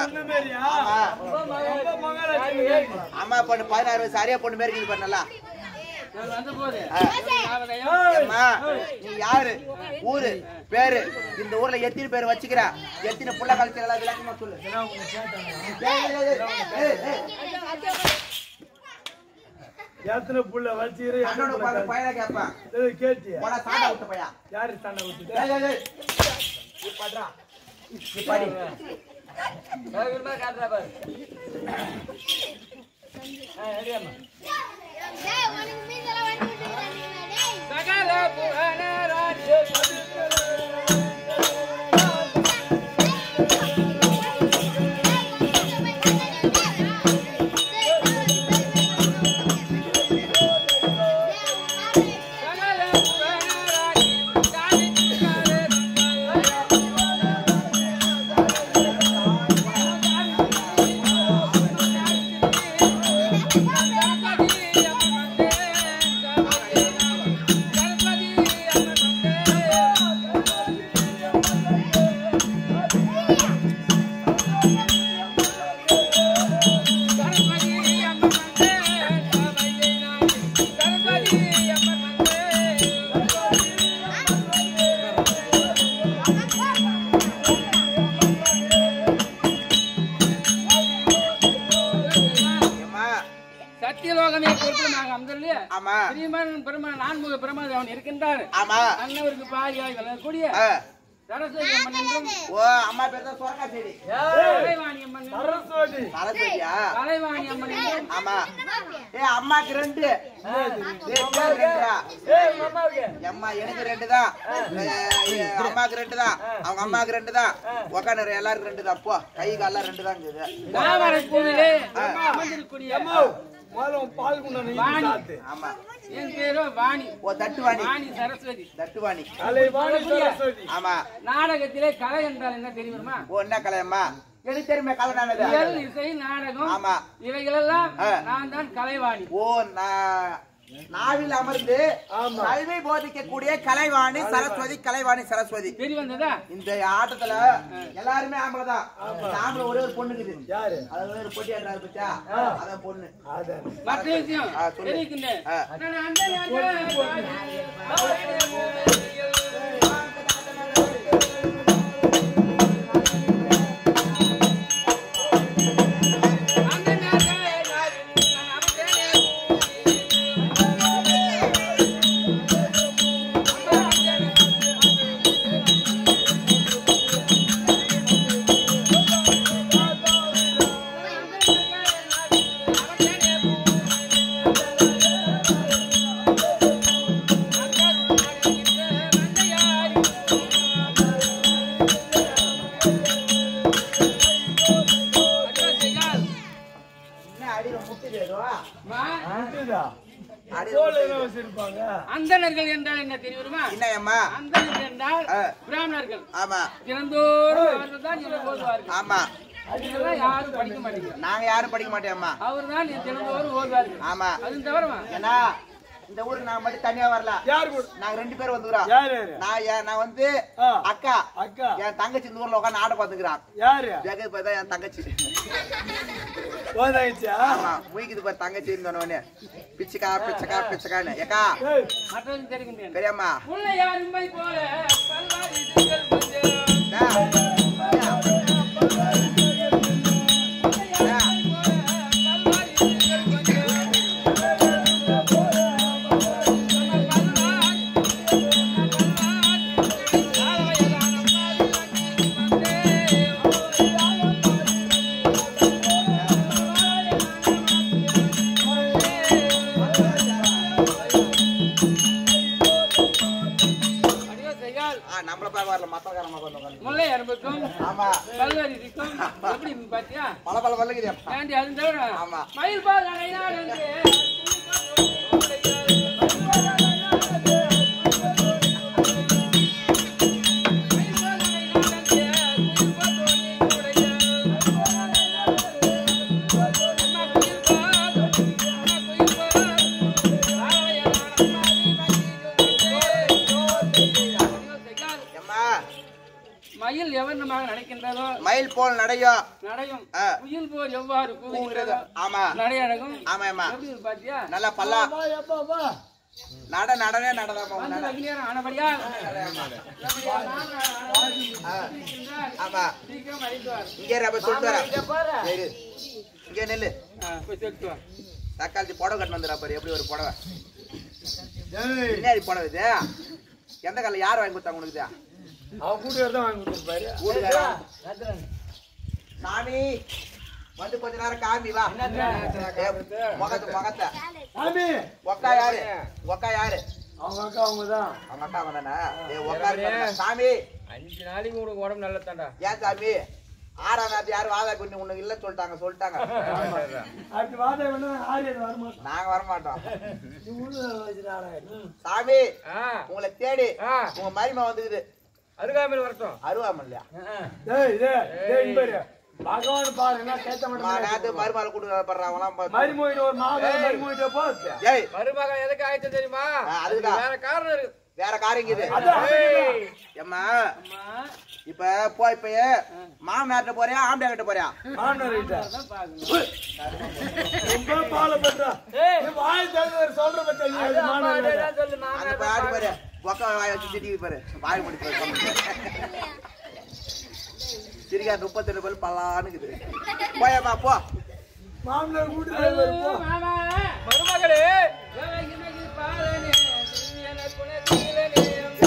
ஆமா பொண்ணு 16 வயசு அரியா பொண்ணு மாரி இருக்குது பண்ணல எம்மா நீ யாரு ஊரு பேரு இந்த ஊர்ல எத்தனை பேர் வச்சுக்கிற எத்தனை புள்ள கழிச்சா விளக்கமா சொல்லு எத்தனை புள்ள வச்சிரு பையனை கேட்பான் கேட்டியா சாண்டா விட்ட பையா யாரு சண்டை விட்டு படி சகல புவனராஜ சத்தியலோகமே பொறுப்பு நாங்க அமர்ந்தல்லையே ஸ்ரீமன் பெருமான் நான்முக பெருமாள் அவன் இருக்கின்றார் அண்ணவருக்கு பாரியாக கூடிய சரஸ்வதி அம்மன் என்றும் அம்மா பேர் தான் சொரக்கா செடி கலைவாணி அம்மன் சரஸ்வதி சரஸ்வதியா கலைவாணி அம்மன் என்றும் ஆமா அம்மாக்கு 2 அம்மா எனக்கு 2 தான் அம்மாக்கு 2 தான் அவங்க அம்மாக்கு 2 தான் உக்காந்து எல்லாருக்கும் 2 தான் போ கை கால்லாம் 2 தான் இருக்குது தாமரை பூவிலே அமர்ந்திருக்கூடிய பால் குண்டனை ஆமா என் பேரோ வாணி தட்டுவாணி வாணி சரஸ்வதி தட்டுவாணி சரஸ்வதி ஆமா நாடகத்திலே கலை என்றால் என்ன தெரியுமா என்ன கலையம்மா எனக்கு தெரியுமே கலை இசை நாடகம் ஆமா இவைகளெல்லாம் நான் தான் கலைவாணி நாவில் அமர்ந்து கல்வி போதிக்கக்கூடிய கலைவாணி சரஸ்வதி கலைவாணி சரஸ்வதி தெரிய வந்ததா இந்த ஆட்டத்துல எல்லாருமே ஆம்பளைதான் ஆம்பளை ஒரே ஒரு பொண்ணு இருக்குது யாரு அது ஒரு பொட்டி ஆடுறாரு பச்சா அதான் பொண்ணு மற்ற விஷயம் தெரிவிக்கின்றேன் நான் அந்த அந்தணர்கள் என்றால் என்ன தெரியுமா? என்னம்மா? அந்தணர்கள் என்றால் பிராமணர்கள். ஆமா. தினந்தோறும் அவர்கள் தான் இதை ஓதுவார்கள். ஆமா. அதெல்லாம் யாரும் படிக்க மாட்டேங்க. நாங்க யாரும் படிக்க மாட்டோம்மா. அவர் தான் தினந்தோறும் ஓதுவார்கள். ஆமா. அதுவும் தவிரமா ஏன்னா இந்த ஊருக்கு நான் மட்டும் தனியா வரல. யாரு கூட? நாங்க 2 பேர் வந்துறோம். யாரு? நான் வந்து அக்கா. அக்கா. என் தங்கச்சி இந்த ஊர்ல உட்கார்ந்து ஆட பாத்துக்கிறான். யாரு? ஜெகத் பார்த்தா என் தங்கச்சி. ஓதாயிச்சா? ஆமா. மூய்க்குது பாரு தங்கச்சி இருந்தவனே. பிச்சைக்கான்னு. ஏக்கா. மற்றவங்க தெரியுங்க. பெரியம்மா. உள்ள யாருமை போல பல்வாரி திங்கள் கொஞ்சம். முல்லை அரும்புக்கும் எப்படி பாத்தியா? பல பல்லுக்குது. அது தவிர ஆமா. மயில் பால் அடைநாள் மயில் எவர்ணமாக நடக்கின்றதோ மயில் போல் நடையும் உயில் போல் எவ்வாறு கூவுகிறது. ஆமா. நடையழகும். ஆமா. எப்படி பாத்தியா? நல்லா பல்லா நடனே நடதாமா. ஆனபடியா ஆமா. சீக்கிரம் அழைத்துவார். இங்கே சொல்லிட்டு வரேன். இங்கே நெல்லு போய் சொல்லிட்டு தக்காளி புடவை கட்டு வந்துடா பாரு. எப்படி ஒரு புடவை பின்னாடி புடவை இது எந்த கால யார் வாங்கி கொடுத்தாங்க உனக்கு? அவன் கூட்டுக்கார தான் வாங்கி கொடுத்துருப்பாரு. சாமி வந்து கொஞ்ச நேரம் காமி வா. முகத்தை சாமி ஒக்கா யாரு? அவங்க அக்கா அவங்கதான். அவங்க அக்கா அவங்க தானே உட்காரு. சாமி 5 நாளைக்கு உனக்கு உடம்பு நல்லா தாண்டா. ஏன் சாமி 6ஆம் நாள் யாரும் வாதா பண்ணி உனக்கு இல்ல சொல்லிட்டாங்க. அப்படி வாதம் பண்ணா ஆரியது வருமா? நாங்க வரமாட்டோம். சாமி உங்களை தேடி உங்க மரிமா வந்துக்குது. அருகாமல் வரட்டும். அருவாமல் இல்லையா? பகவான் பாருங்க கேட்ட மாட்டேன். மருமாள் கொடுக்கறாங்களாம். மருமோயிட்டு ஒரு மாதம் மருமோயிட்டு போச்சு. ஏய் மருமக எதுக்கு ஆயிடுச்சு தெரியுமா? அதுதான் வேற காரணம் இருக்கு. வேற காரியம் இது. ஏம்மா இப்ப இப்ப மாமனார்ட்ட போறியா ஆம்பளை கிட்ட போறியா? மாமனார் கிட்ட ரொம்ப பால பண்றா. வாய் தர சொல்ற பச்சை மாமனார் சொல்லு. அந்த பாடி பாரு. ஒக்க வாய் வச்சு திட்டி பாரு. வாய் மூடி பாரு. சரியா 32 பல் பல்லானுக்குது. போயம்மா போ. மாமனார் கூட்டி போ. மாமா மருமகளே பாலனே என்ன குணத்திலே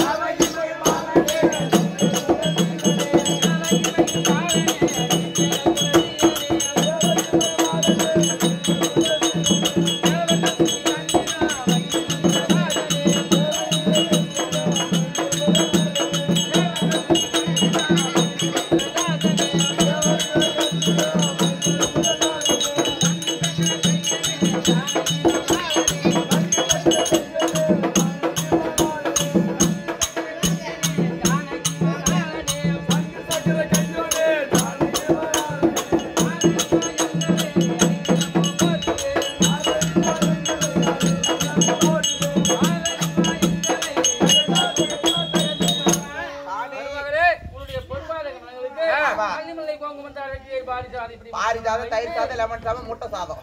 பாரிஜாதம், தயிர் சாதம், லெமன் சாதம், முட்டை சாதம்.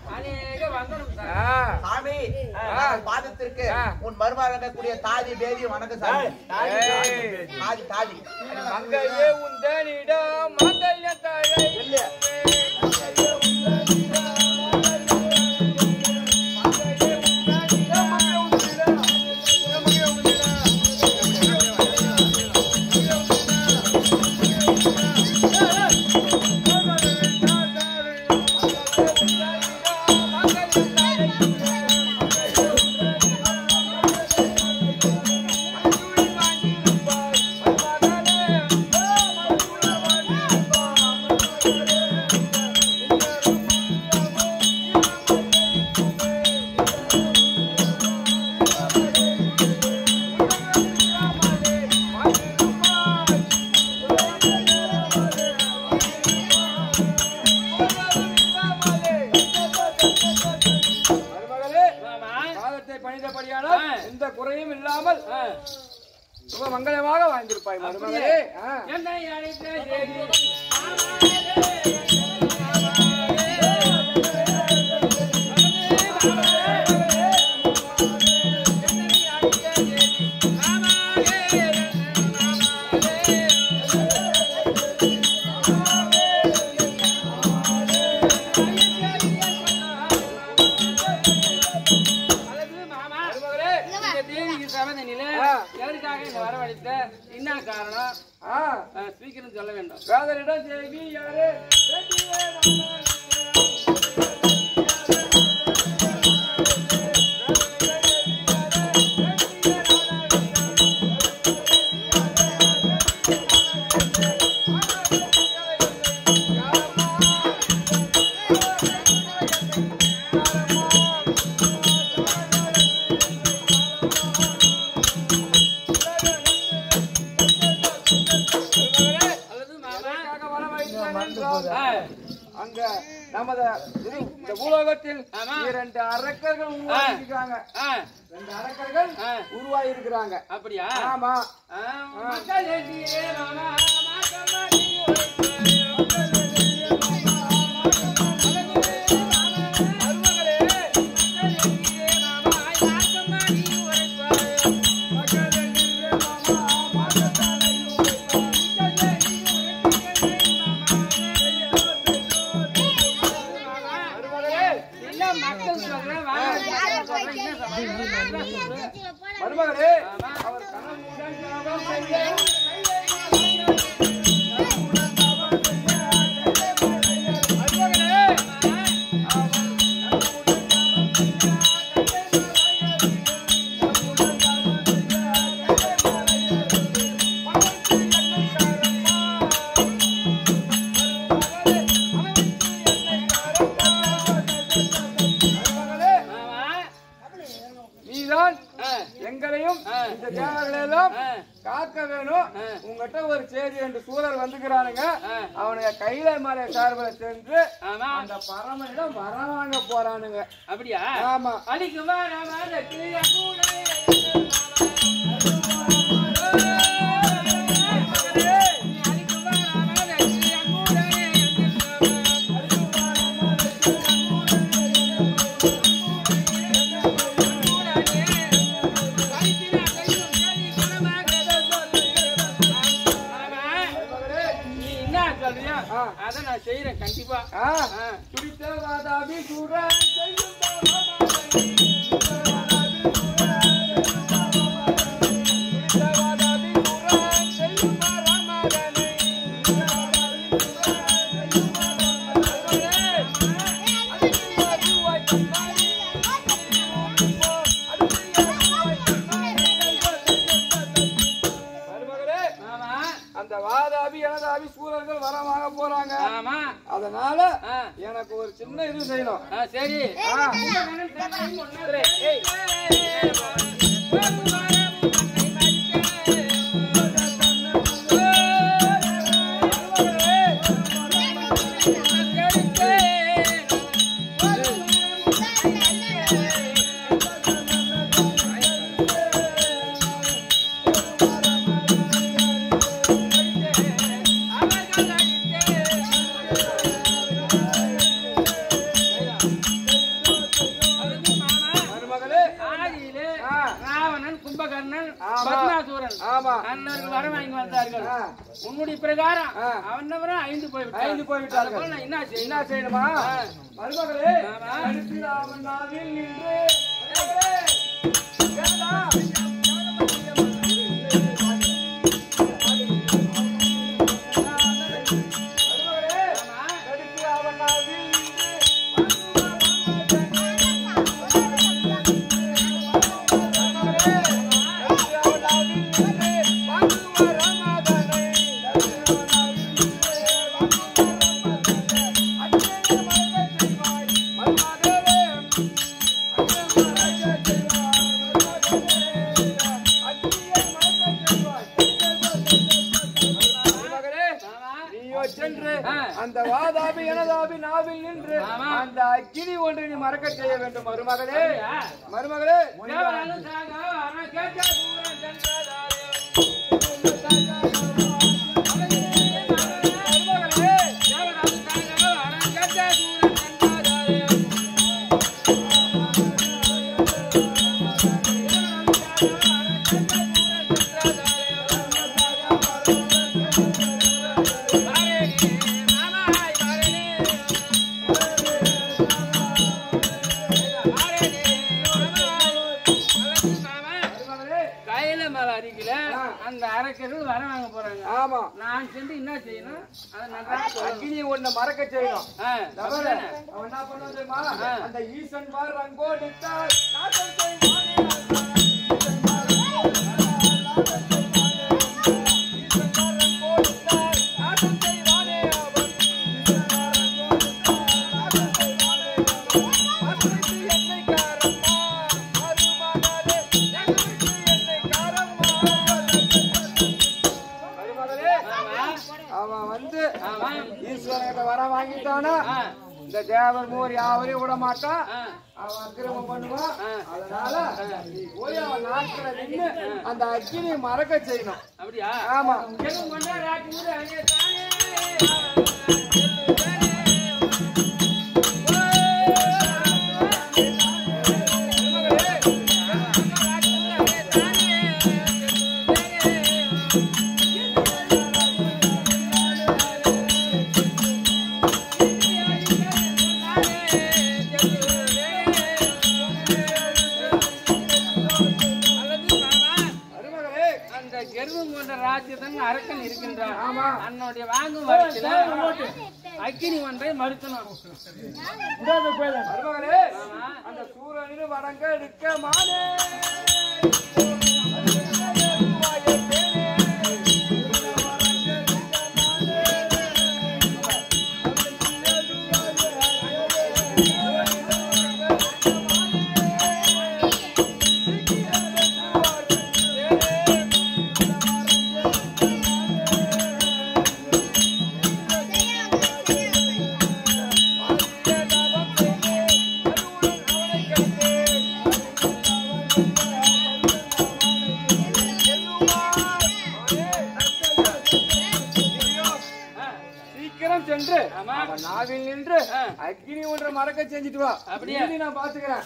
சாமி பாதத்திற்கு உன் மருமகன் கூடிய தாதி பேதி வணக்கம் சாமி. தாதி மங்கையே உந்தனிடம் மங்கல்ய தாயை இல்ல குறையும் இல்லாமல் சுப மங்களமாக வாழ்ந்திருப்பாய் மருமகளே. என்னை என்ன காரணம் ஸ்பீக்கர் சொல்ல வேண்டும். வேதரிடம் தேவி யாரு அங்க நமது இந்த பூலோகத்தில் 2 அரக்கர்கள் உருவாகிருக்காங்க. 2 அரக்கர்கள் உருவாகி இருக்கிறாங்க. அப்படியா? ஆமா. மருமகளே அவர் எங்களையும் இந்த தேவர்களெல்லாம் காக்க வேணும். உங்ககிட்ட ஒரு செய்தி என்று சூழல் வந்துக்கிறானுங்க. அவனுங்க கையில மலை சார்பில் சென்று அந்த பரமனிடம் வரவாங்க போறானுங்க. அப்படியா? ஆமா. அடிக்குமா அத நான் செய்யறேன் கண்டிப்பா. துடித்த வாதாபி சூரன் செய்யும் அந்த வாதாபி எனதாபி சூரர்கள் வரமாக போறாங்க. அதனால எனக்கு ஒரு சின்ன இது செய்யணும். சரி. உன்னுடைய பிரகாரம் அவனவரும் 5 போய்விட்டார்கள். என்ன செய்யணுமா மருமகளே? எங்கோ சென்று அந்த வாதாபி எனதாபி நாவில் நின்று அந்த அக்கினி ஒன்று நீ மறக்க செய்ய வேண்டும் மருமகளே மருமகளே ஆமா நான் சென்று என்ன செய்யணும் அக்னி ஒண்ணு மறக்க செய்யணும் அவன் என்ன பண்ண தெரியுமா அந்த ஈசன் பார் ரங்கோடித்தார் வர வாங்கிட்டானா இந்த தேவர் மூர் யாவரையும் விட மாட்டான் அவன் அக்கிரமம் பண்ணுவான் அதனால நீ போய் அவன் நாட்களை நின்று அந்த அக்கினி மறக்க செய்யணும் அப்படியா ஆமா அரக்கன் இருக்கின்றான் அன்னுடைய வாங்கும் அக்கினி ஒன்றை மறுக்கணும் அந்த சூரனின் வடங்க நிற்க மானே நாவில் நின்று அக்னி ஒன்றை மறக்க செஞ்சுட்டு வா அப்படியே நான் பாத்துக்கிறேன்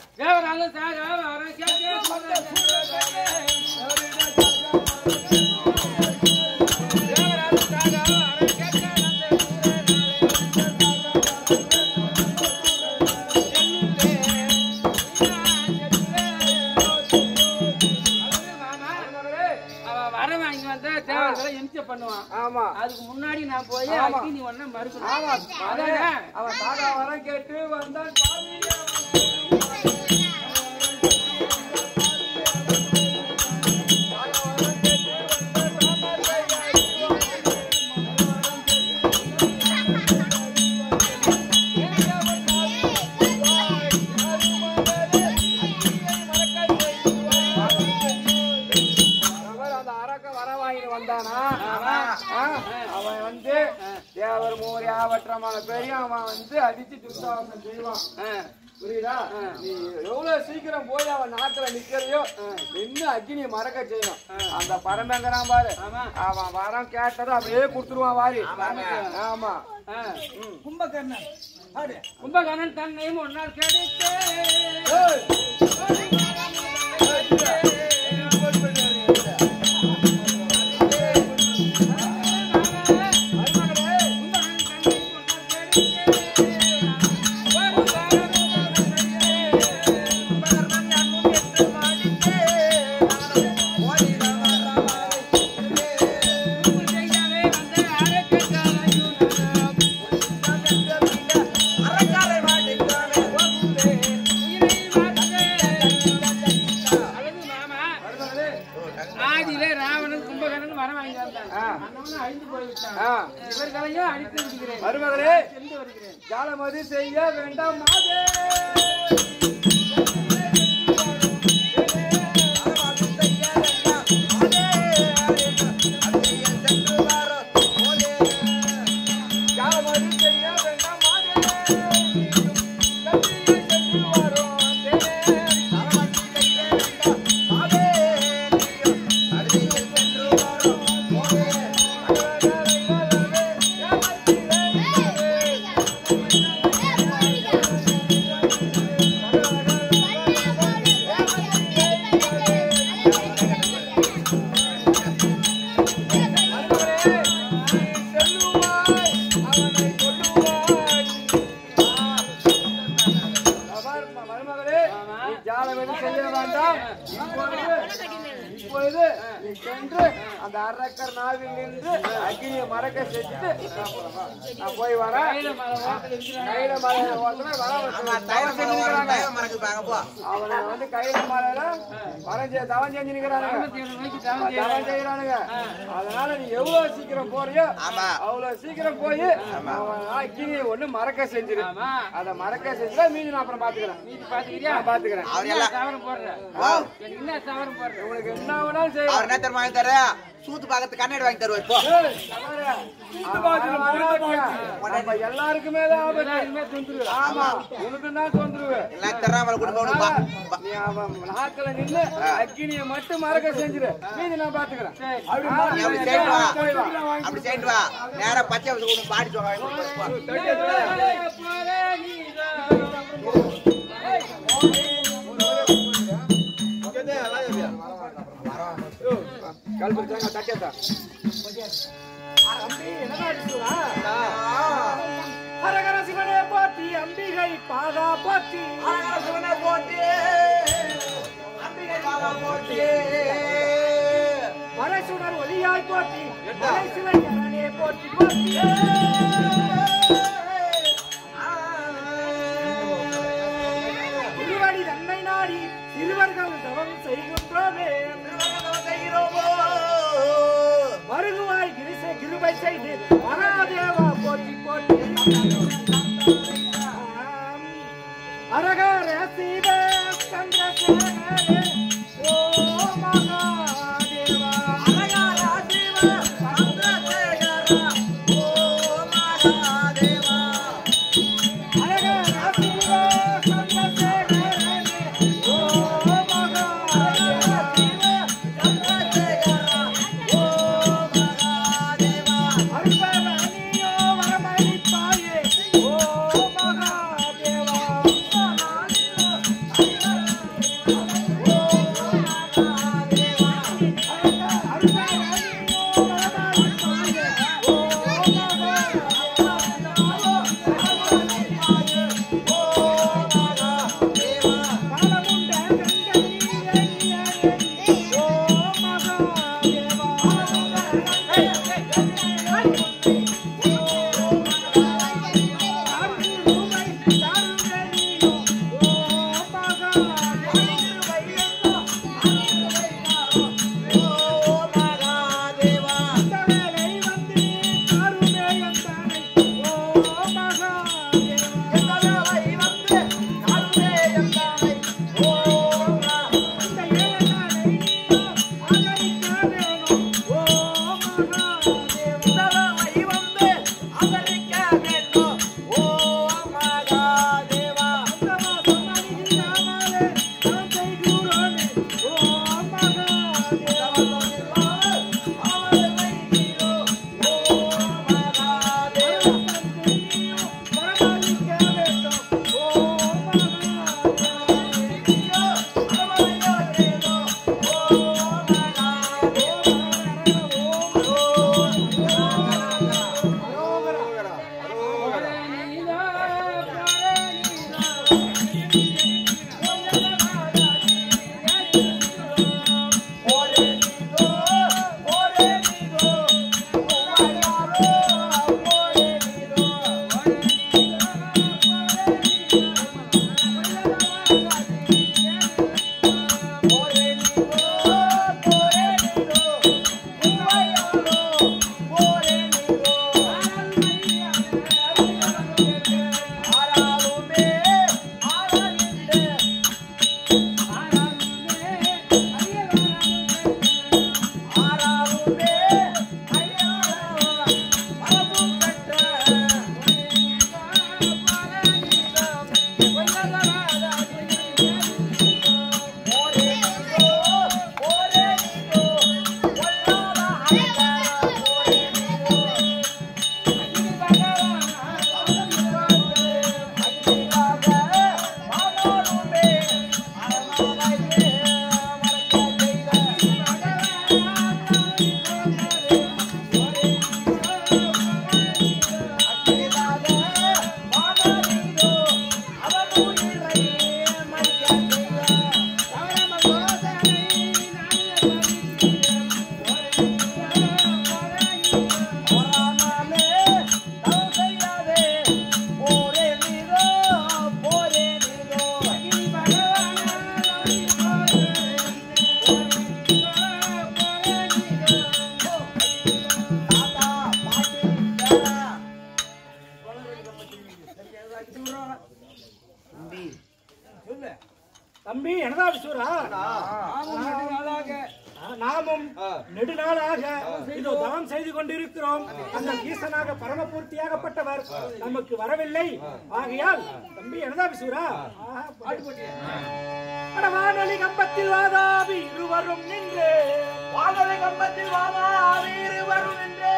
பண்ணுவான் ஆமா அதுக்கு முன்னாடி நான் போய் அக்கினி ஒண்ணு மறுக்கணும் ஆமா அவன் தாத்தா வர கேட்டு வந்தான் அவன் வந்து தேவர் மூரி ஆவற்றமான பெரியும் அவன் வந்து அடிச்சு துர்சாசனம் செய்வான் புரியுதா நீ எவ்வளவு சீக்கிரம் போய் அவன் நாட்டுல நிக்கிறையோ நின்று அக்னியை மறக்க செய்யணும் அந்த பரமங்கரான் பாரு அவன் வரம் கேட்டதும் அப்படியே குடுத்துருவான் வாரி ஆமா கும்பகர்ணன் கும்பகர்ணன் தன்னையும் ஒரு நாள் கிடைத்து மருமகளே ஜாலமதி செய்ய வேண்டாம் மாதே சென்று அந்த அரக்கர் நாவில் நின்று அக்னியை மறக்க செஞ்சு நான் போய் வரேன். கையில மலை அவனை வந்து கையில மலையில தவம் செஞ்சு நிக்கிறானுங்க. அதனால நீ எவ்வளவு சீக்கிரம் போறியோ அவ்வளவு சீக்கிரம் போய் அக்னியை ஒண்ணு மறக்க செஞ்சிரு. அத மறக்க செஞ்சா மீதி நான் அப்புறம் பாத்துக்கிறேன். பாத்துக்கிறேன். உனக்கு என்ன வேணாலும் செய்ய. சூத்து பாக்கத்து கண்ணாடி வாங்கி தருவோம். இப்போ எல்லாருக்குமே ஆமா உனக்கு தான் தொந்தரவு. நாட்கள நின்று அக்கினியை மட்டும் மறக்க செஞ்சிரு. மீதி நான் பாத்துக்கிறேன். அப்படி செய்து வா. நேரா பச்சை பாடி ஹரஹர சிவனே போற்றி அம்பிகை பாதா போற்றி. ஹரஹர சிவனே போற்றி அம்பிகை பாதா போற்றி. மலைசுடர் ஒளியாய் போற்றி மலை சிவனே போற்றி போற்றி. திருவடி தன்னை நாடி சிறுவர்கள் தவம் செய்கின்றோமே. வருகுவாய் கிருபை செய்து மகாதேவா போற்றி போற்றி. அரகர சிவ சந்திரசேகரே ஓ மகாதேவா. அரகர சிவ சந்திரசேகர ஓ மகாதேவா. அரகர சிவ சந்திரசேகரே ஓ தம்பி எனதாபிசூரா, நாமும் நெடுநாளாக இதோ தவம் செய்து கொண்டிருக்கிறோம். அந்த ஈசனாக பரமபூர்த்தியாகப்பட்டவர் நமக்கு வரவில்லை. ஆகையால் தம்பி எனதாபிசூரா, வானொலி கம்பத்தில் வாதாபி இருவரும் நின்று, வானொலி கம்பத்தில் வாதாபி இருவரும் நின்று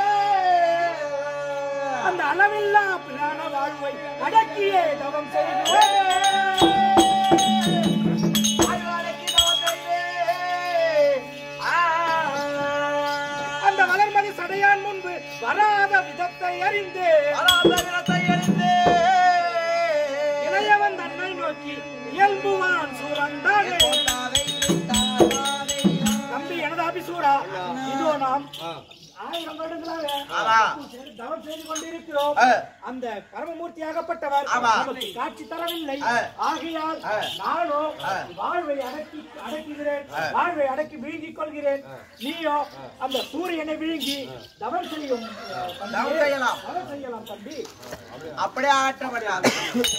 அந்த அளவில்லா பிராண வாழ்வை அடக்கியே தவம் செய்து அந்த வளர்மதி சடையான் முன்பு வராத விதத்தை அறிந்து இளையவன் தன்னை நோக்கி இயல்புவான் சூரந்தானே. தம்பி எனதாபிசூரா, இதோ நாம் 1000 வருடங்களாக தவம் செய்து கொண்டிருக்கிறோம். அந்த பரமமூர்த்தியாகப்பட்டவர் நமக்கு காட்சி தரவில்லை. ஆகையால் நானோ வாழ்வை அடக்குகிறேன், வாழ்வை அடக்கி விழுங்கிக் கொள்கிறேன். நீயோ அந்த சூரியனை விழுங்கி தவம் செய்யும். தவம் செய்யலாம் தம்பி. அப்படியே ஆற்றப்படாது.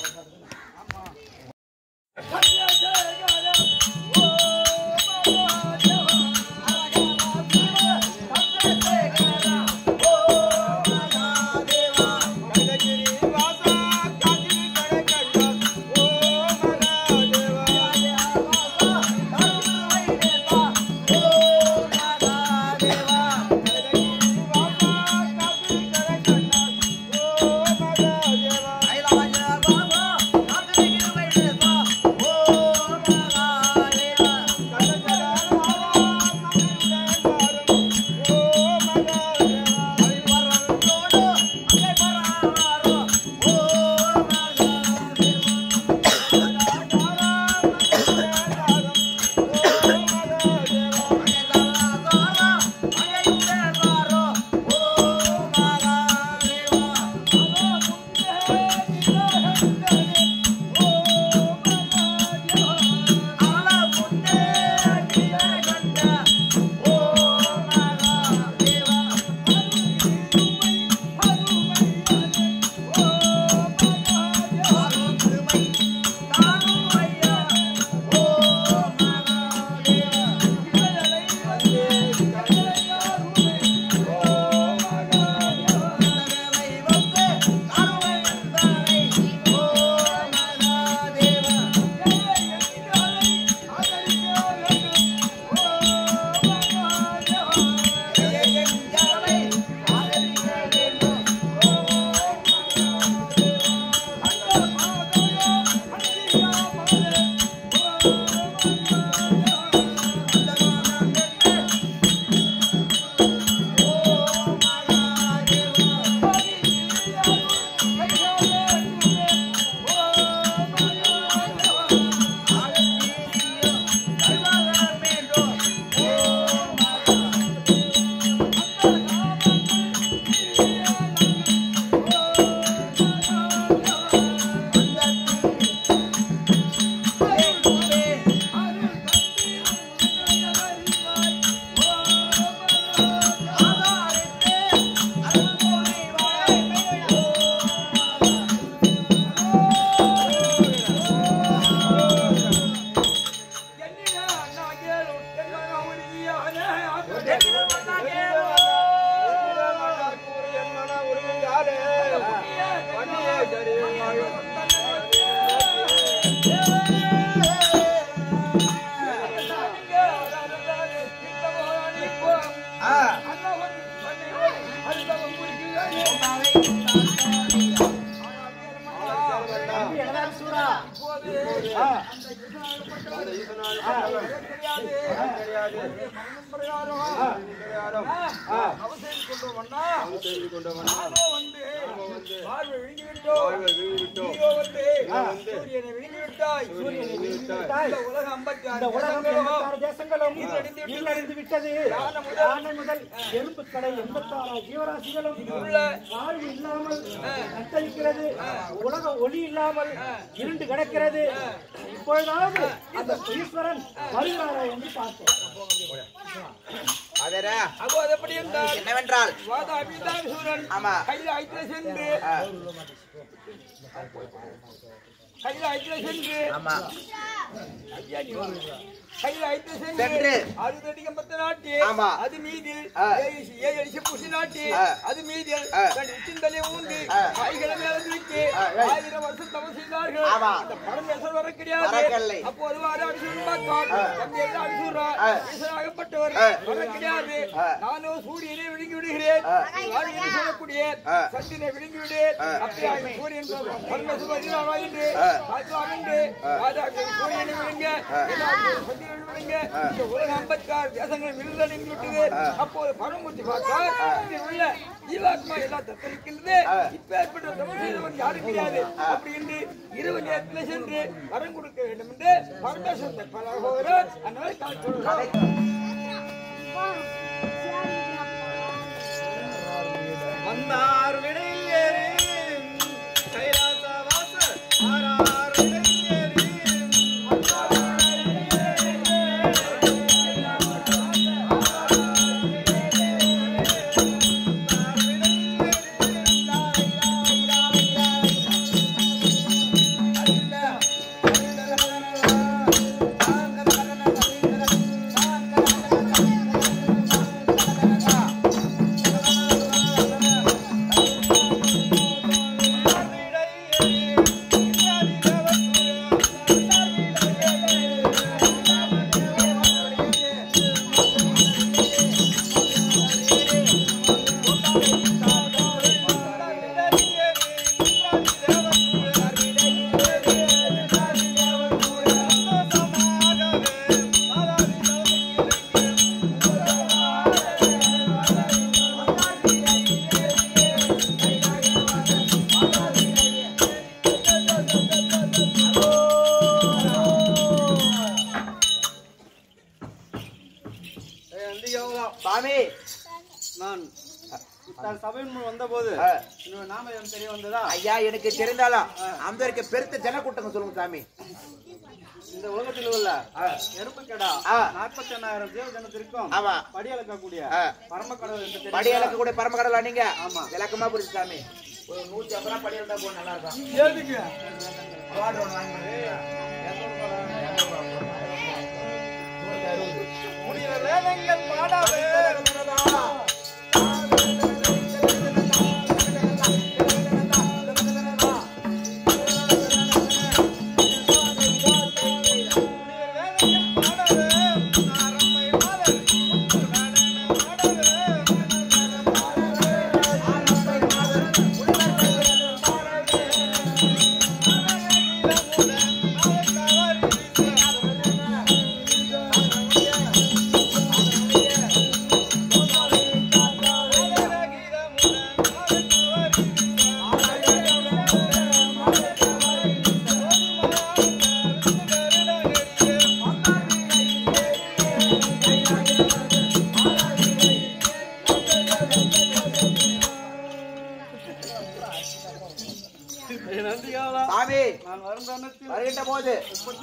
உலக ஒளி இல்லாமல் இருண்டு கிடக்கிறது. இப்பொழுதாவது அந்த ஈஸ்வரன் வருகிறாரா என்று பார்த்தோம். அப்போ அது எப்படி என்றால் என்னவென்றால் வாதாபிதான் சூரன் ஆமா கையில் ஐத்திர சென்று ஆமா கையில் ஐத்திர சென்று அது தடிக்கம் பத்து நாட்டி அது மீதில் புசி நாட்டி அது மீதில் உச்சிந்தலை ஊன்றி காய்களை மேல தூக்கி 1000 வருஷம் தவம் செய்தார்கள் அந்த பரமேஸ்வரர் வர கிடையாது அப்போது ஆகப்பட்டவர் வர கிடையாது நானும் சூரியனை விழுங்கி விடுகிறேன் சொல்லக்கூடிய சத்தினை விழுங்கி விடு அப்படி சூரியன் பரமேஸ்வரர் என்று சூரியனை விழுங்க அப்போது பரமூர்த்தி பார்த்தார் உள்ள ஜீவாத்மா எல்லாம் தத்தளிக்கின்றது இப்ப ஏற்பட்ட தமிழ் யாரும் கிடையாது அப்படி என்று இரவு நேரத்தில் சென்று வரம் கொடுக்க வேண்டும் என்று பரமேஸ்வரத்தை பலகோகிறார் அந்த சொல்றார் வந்தார் விடையில் கைலாச வாச ஐயா எனக்கு தெரிந்தாலும் அம்பேருக்கு பெருத்த ஜனக்கூட்டம் சொல்லுங்க சாமி. இந்த உலகத்தில் உள்ள எறும்புக்கடா 41,000 தேவ ஜனத்திற்கும் படியளக்கக்கூடிய பரமக்கடல் என்று படியளக்கக்கூடிய பரமக்கடலா நீங்க விளக்கமா புரியுது சாமி. ஒரு 150 ரூபாய் படியளத்தா போக நல்லா இருக்கும். வேதங்கள் பாடாவே வருகின்ற போது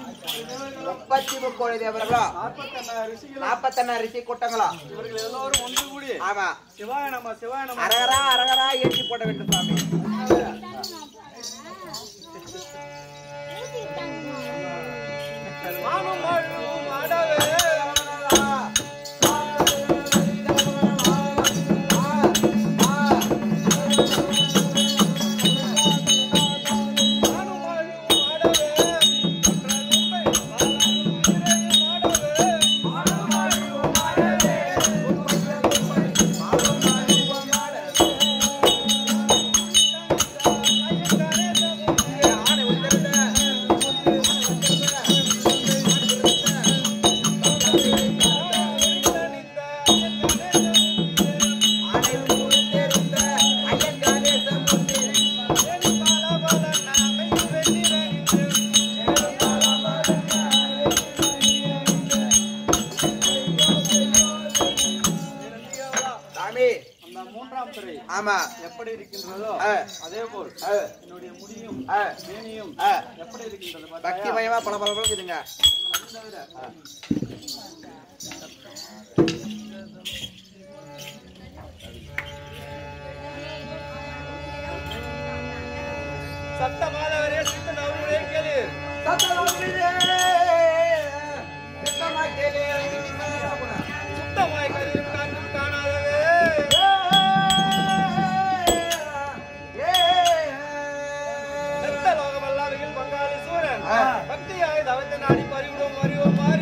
33 தேவர்களா 48 ரிஷி கூட்டங்களா இவர்கள் எல்லோரும் ஒன்று கூடி ஆமா சிவாய நம அரகரா அரகரா ஏற்றி போட வேண்டும் சாமி. ஆமா எப்படி இருக்கின்றதோ அதே போல் என்னுடைய முடியும் மேனியும் எப்படி இருக்கின்றது பக்திமயமா பல இருக்குதுங்க. சத்தமாதவரே சித்தன் அவர்களே கேளு. சுத்தமாய் கதிரும் காற்றும் காணாதவே லோகமல்லாவையில் பங்காளி சூரன் பக்தியாய் தவத்தை நாடி பறிவிடும் அறிவோம் மாறு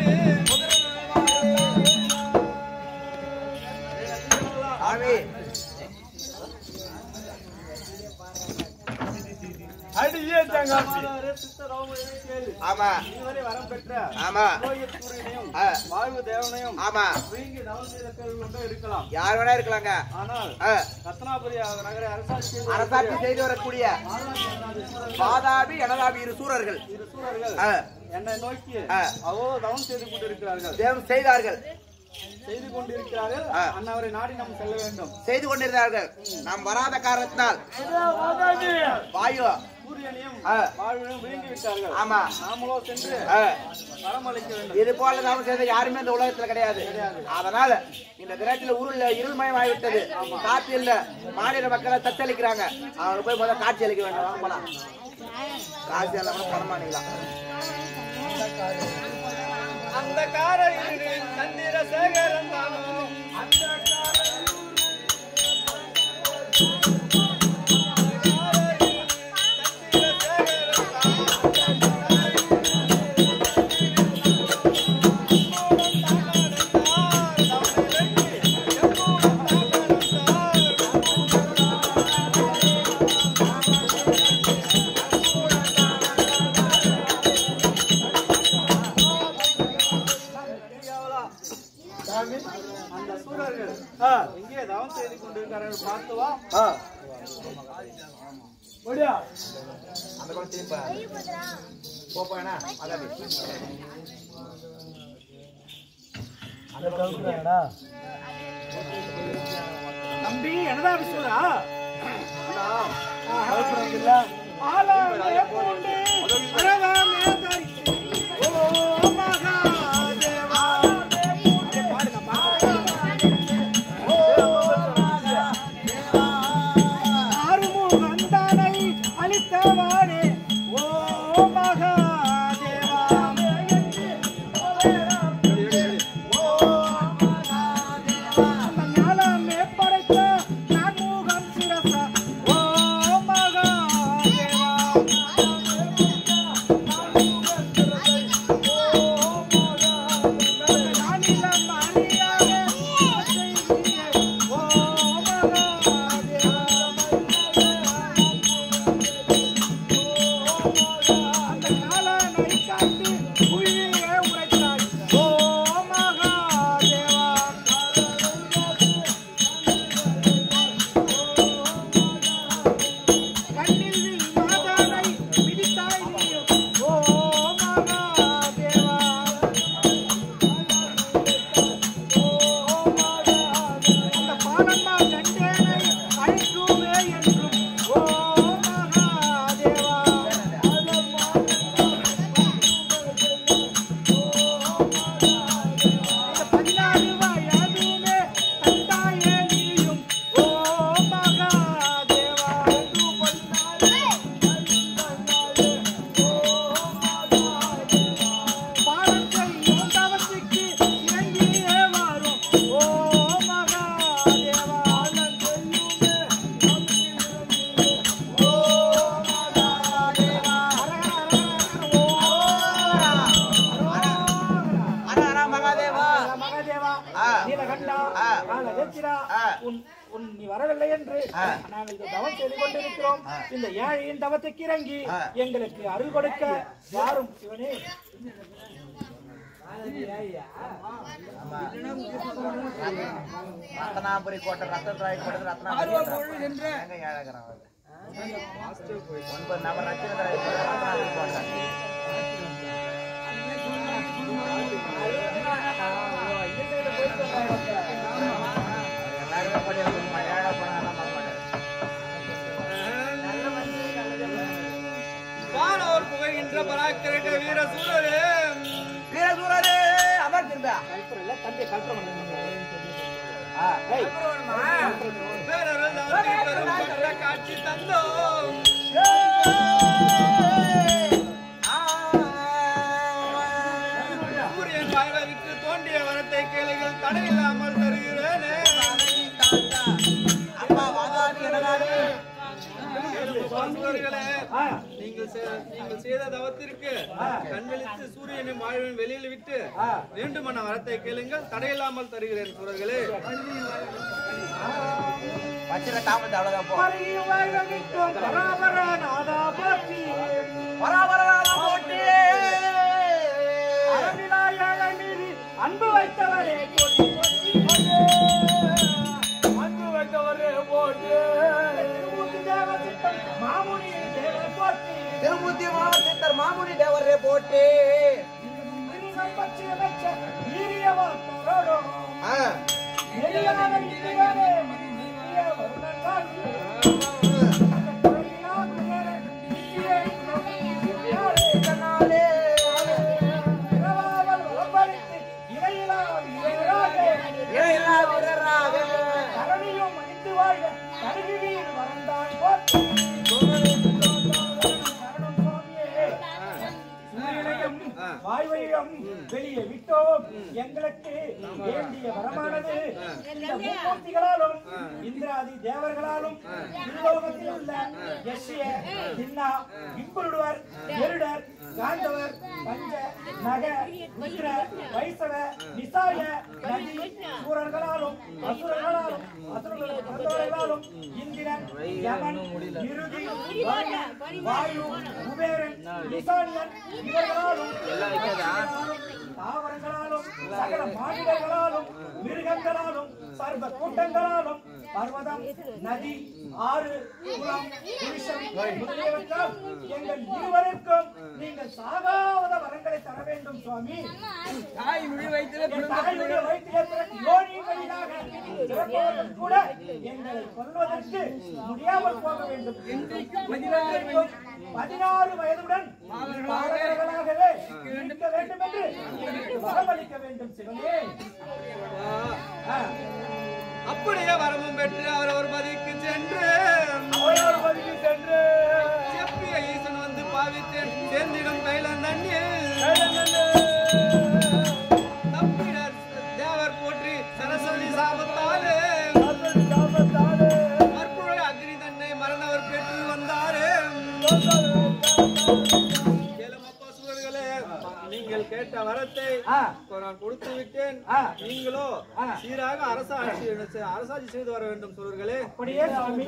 அடியே தங்காச்சி ஆமா இதுவரை வரம் பெற்ற ஆமா சூரியனையும் வாயு தேவனையும் ஆமா வீங்கி தவம் செய்த கேள்வி கொண்டு இருக்கலாம். யார் வேணா இருக்கலாங்க. ஆனால் ரத்னாபுரி நகர அரசாட்சி செய்து வரக்கூடிய வாதாபி எனதாபி இரு சூரர்கள் என்னை நோக்கி அவோ தவம் செய்து கொண்டிருக்கிறார்கள். தேவம் செய்தார்கள் செய்து கொண்டிருக்கிறார்கள். அண்ணாவரை நாடி நாம் செல்ல வேண்டும். செய்து கொண்டிருந்தார்கள். நாம் வராத காரணத்தினால் வாயு சூரியனையும் வாழ்வையும் விழுங்கி விட்டார்கள். ஆமா நாமளோ சென்று வரமளிக்க வேண்டும். இது போல நாம செய்த யாருமே இந்த உலகத்துல கிடையாது. அதனால இந்த தினத்துல இருள்மயமாகிவிட்டது. காட்சி இல்ல. மாநில மக்களை தத்தளிக்கிறாங்க. அவங்க போய் முதல்ல காட்சி அளிக்க வேண்டும். வாங்க போலாம். காட்சி எல்லாம் பணமானிக்கலாம். அந்த காரையில் சந்திர சேகரன் தானும் அந்த சூரர்கள் எங்கே தவம் செய்து கொண்டிருக்கிறார்கள் பார்த்துவா. அந்த கூட திரும்ப போப்பா தம்பி என்னடா விசுவரா நீ வரவில்லை என்று நாங்கள் தவம் செய்து கொண்டிருக்கிறோம். இந்த ஏழையின் தவத்துக்கு இறங்கி எங்களுக்கு அருள் கொடுக்க யாரும் சிவனே ரத்னாபுரி கோட்டை ரத்தராய் கோட்டை ரத்னாபுரி 9 நபர் ரத்னாபுரி கோட்டை வானோர் புகைகின்ற பராக்கிரக வீர சூரரே வீர சூரரே அமர்ந்திருந்தா தம்பியை கல்பனை காட்சி தந்தோம் சூரியன் வாழ்வதற்கு தோண்டிய வரத்தை கேளுங்கள் தடையில்லாமல் தருகிறேனே. நீங்கள் செய்த தவத்திற்கு கண்வெளித்து சூரியனின் வாழ்வின் வெளியில் விட்டு வேண்டுமான வரத்தை கேளுங்கள் தடையில்லாமல் தருகிறேன் சூரர்களே. அன்பு வைத்தவரே அன்பு வைத்தவரே போட்டு திருமூர்த்தி மாவட்டத்தர் மாமுனி தேவரே போட்டு வாழ்வையும் வெளியே விட்டோம். எங்களுக்கு வேண்டிய வரமானது இந்த மும்மூர்த்திகளாலும் இந்திராதி தேவர்களாலும் உலோகத்தில் உள்ள யஷ்ய, தின்னா, இம்புருடுவர், எருடர், காந்தவர், பஞ்ச, நக, மித்ர, வைசவ, நிசாய, நதி, சூரர்களாலும் அசுரர்களாலும் அசுரர்களாலும் இந்திரன், யமன், நிருதி, வாயு, குபேரன், நிசானியன் இவர்களாலும் தாவரங்களாலும் சகல மாநிலங்களாலும் மிருகங்களாலும் சர்வ கூட்டங்களாலும் பர்வதம், நதி, ஆறு, குளம், புருஷம் முதலியவற்றால் எங்கள் இருவருக்கும் நீங்கள் சாகாவத வரங்களை தர வேண்டும் சுவாமி. தாயினுடைய வயிற்றிலே கூட எங்களை கொல்வதற்கு முடியாமல் போக வேண்டும். 16 வயதுடன் பாலகர்களாகவே இருக்க வேண்டும் என்று வரமளிக்க வேண்டும் சிவனே. அப்படியே வரமும் பெற்று அவர் பதிக்கு சென்று செப்பிய ஈசன் வந்து பாவித்தேன் சேர்ந்திடும் கைலன் தப்பினர் தேவர் போற்றி சரஸ்வதி சாபத்தாலே மற்புழ அக்னி தன்னை மறந்தவர் பெற்று வந்தாரே. நீங்கள் கேட்ட வரத்தை நான் கொடுத்து விட்டேன். நீங்களோ சீராக அரசாட்சி செய்து வர வேண்டும் சூரர்களே. அப்படியே சுவாமி.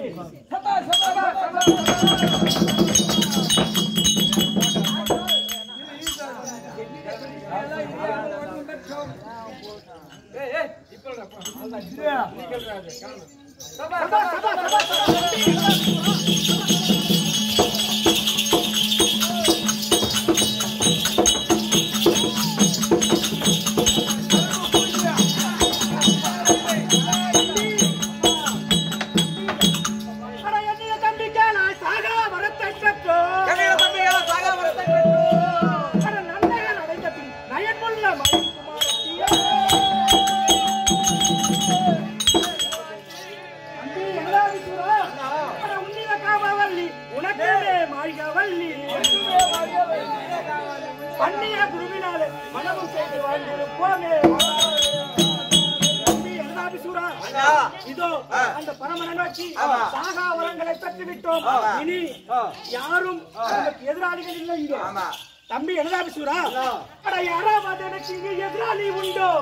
இதோ அந்த பரமனை நோக்கி சாகா வரங்களை பெற்று விட்டோம். இனி யாரும் எதிராளிகள் இல்லை. இங்கே தம்பி என்னதாபிசூரா, யாராவது எனக்கு இங்கே எதிராளி உண்டோ?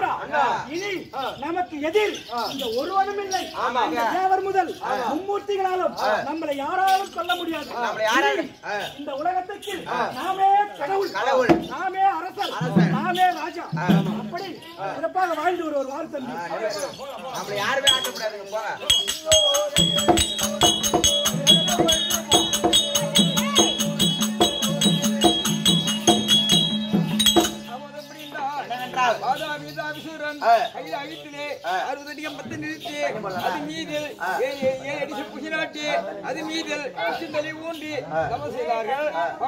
இனி நமக்கு எதிர் இந்த ஒருவனும் இல்லை. தேவர் முதல் மும்மூர்த்திகளாலும் நம்மளை யாராலும் கொல்ல முடியாது. இந்த உலகத்துக்கு நாமே கடவுள், நாமே அரசர், நாமே ராஜா. அப்படி சிறப்பாக வாழ்ந்து ஒரு வாழ் தம்பி. நம்மள யாருமே ஆட்ட முடியாதுங்க போங்க. அது மீதில் ஊன்றி தவம் செய்தார்கள்.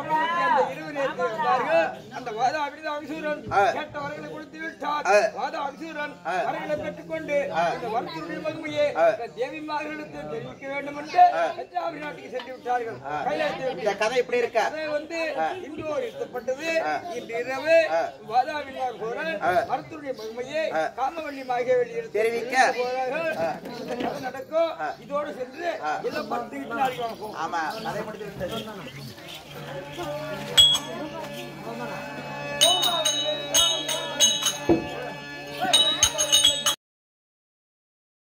அந்த வாதாபிசூரன் கேட்ட வரங்களை கொடுத்து விட்டார். வாதாபிசூரன் வரங்களை பெற்றுக்கொண்டு இந்த வருஷத்துடைய மகிமையை தேவிமார்களுக்கு தெரிவிக்க வேண்டும் என்று கச்சாபுரி நாட்டுக்கு சென்று விட்டார்கள். கதை இப்படி இருக்க அதை இன்று எழுத்தப்பட்டது. இன்று இரவு வாதாபிசூரன் மருத்துவருடைய மகிமையை காமவள்ளி மாகவெளியில் தெரிவிக்க நடக்கும். இதோடு சென்று எல்லாம் படுத்துக்கிட்டு ஆமா கதை முடித்து விட்டது.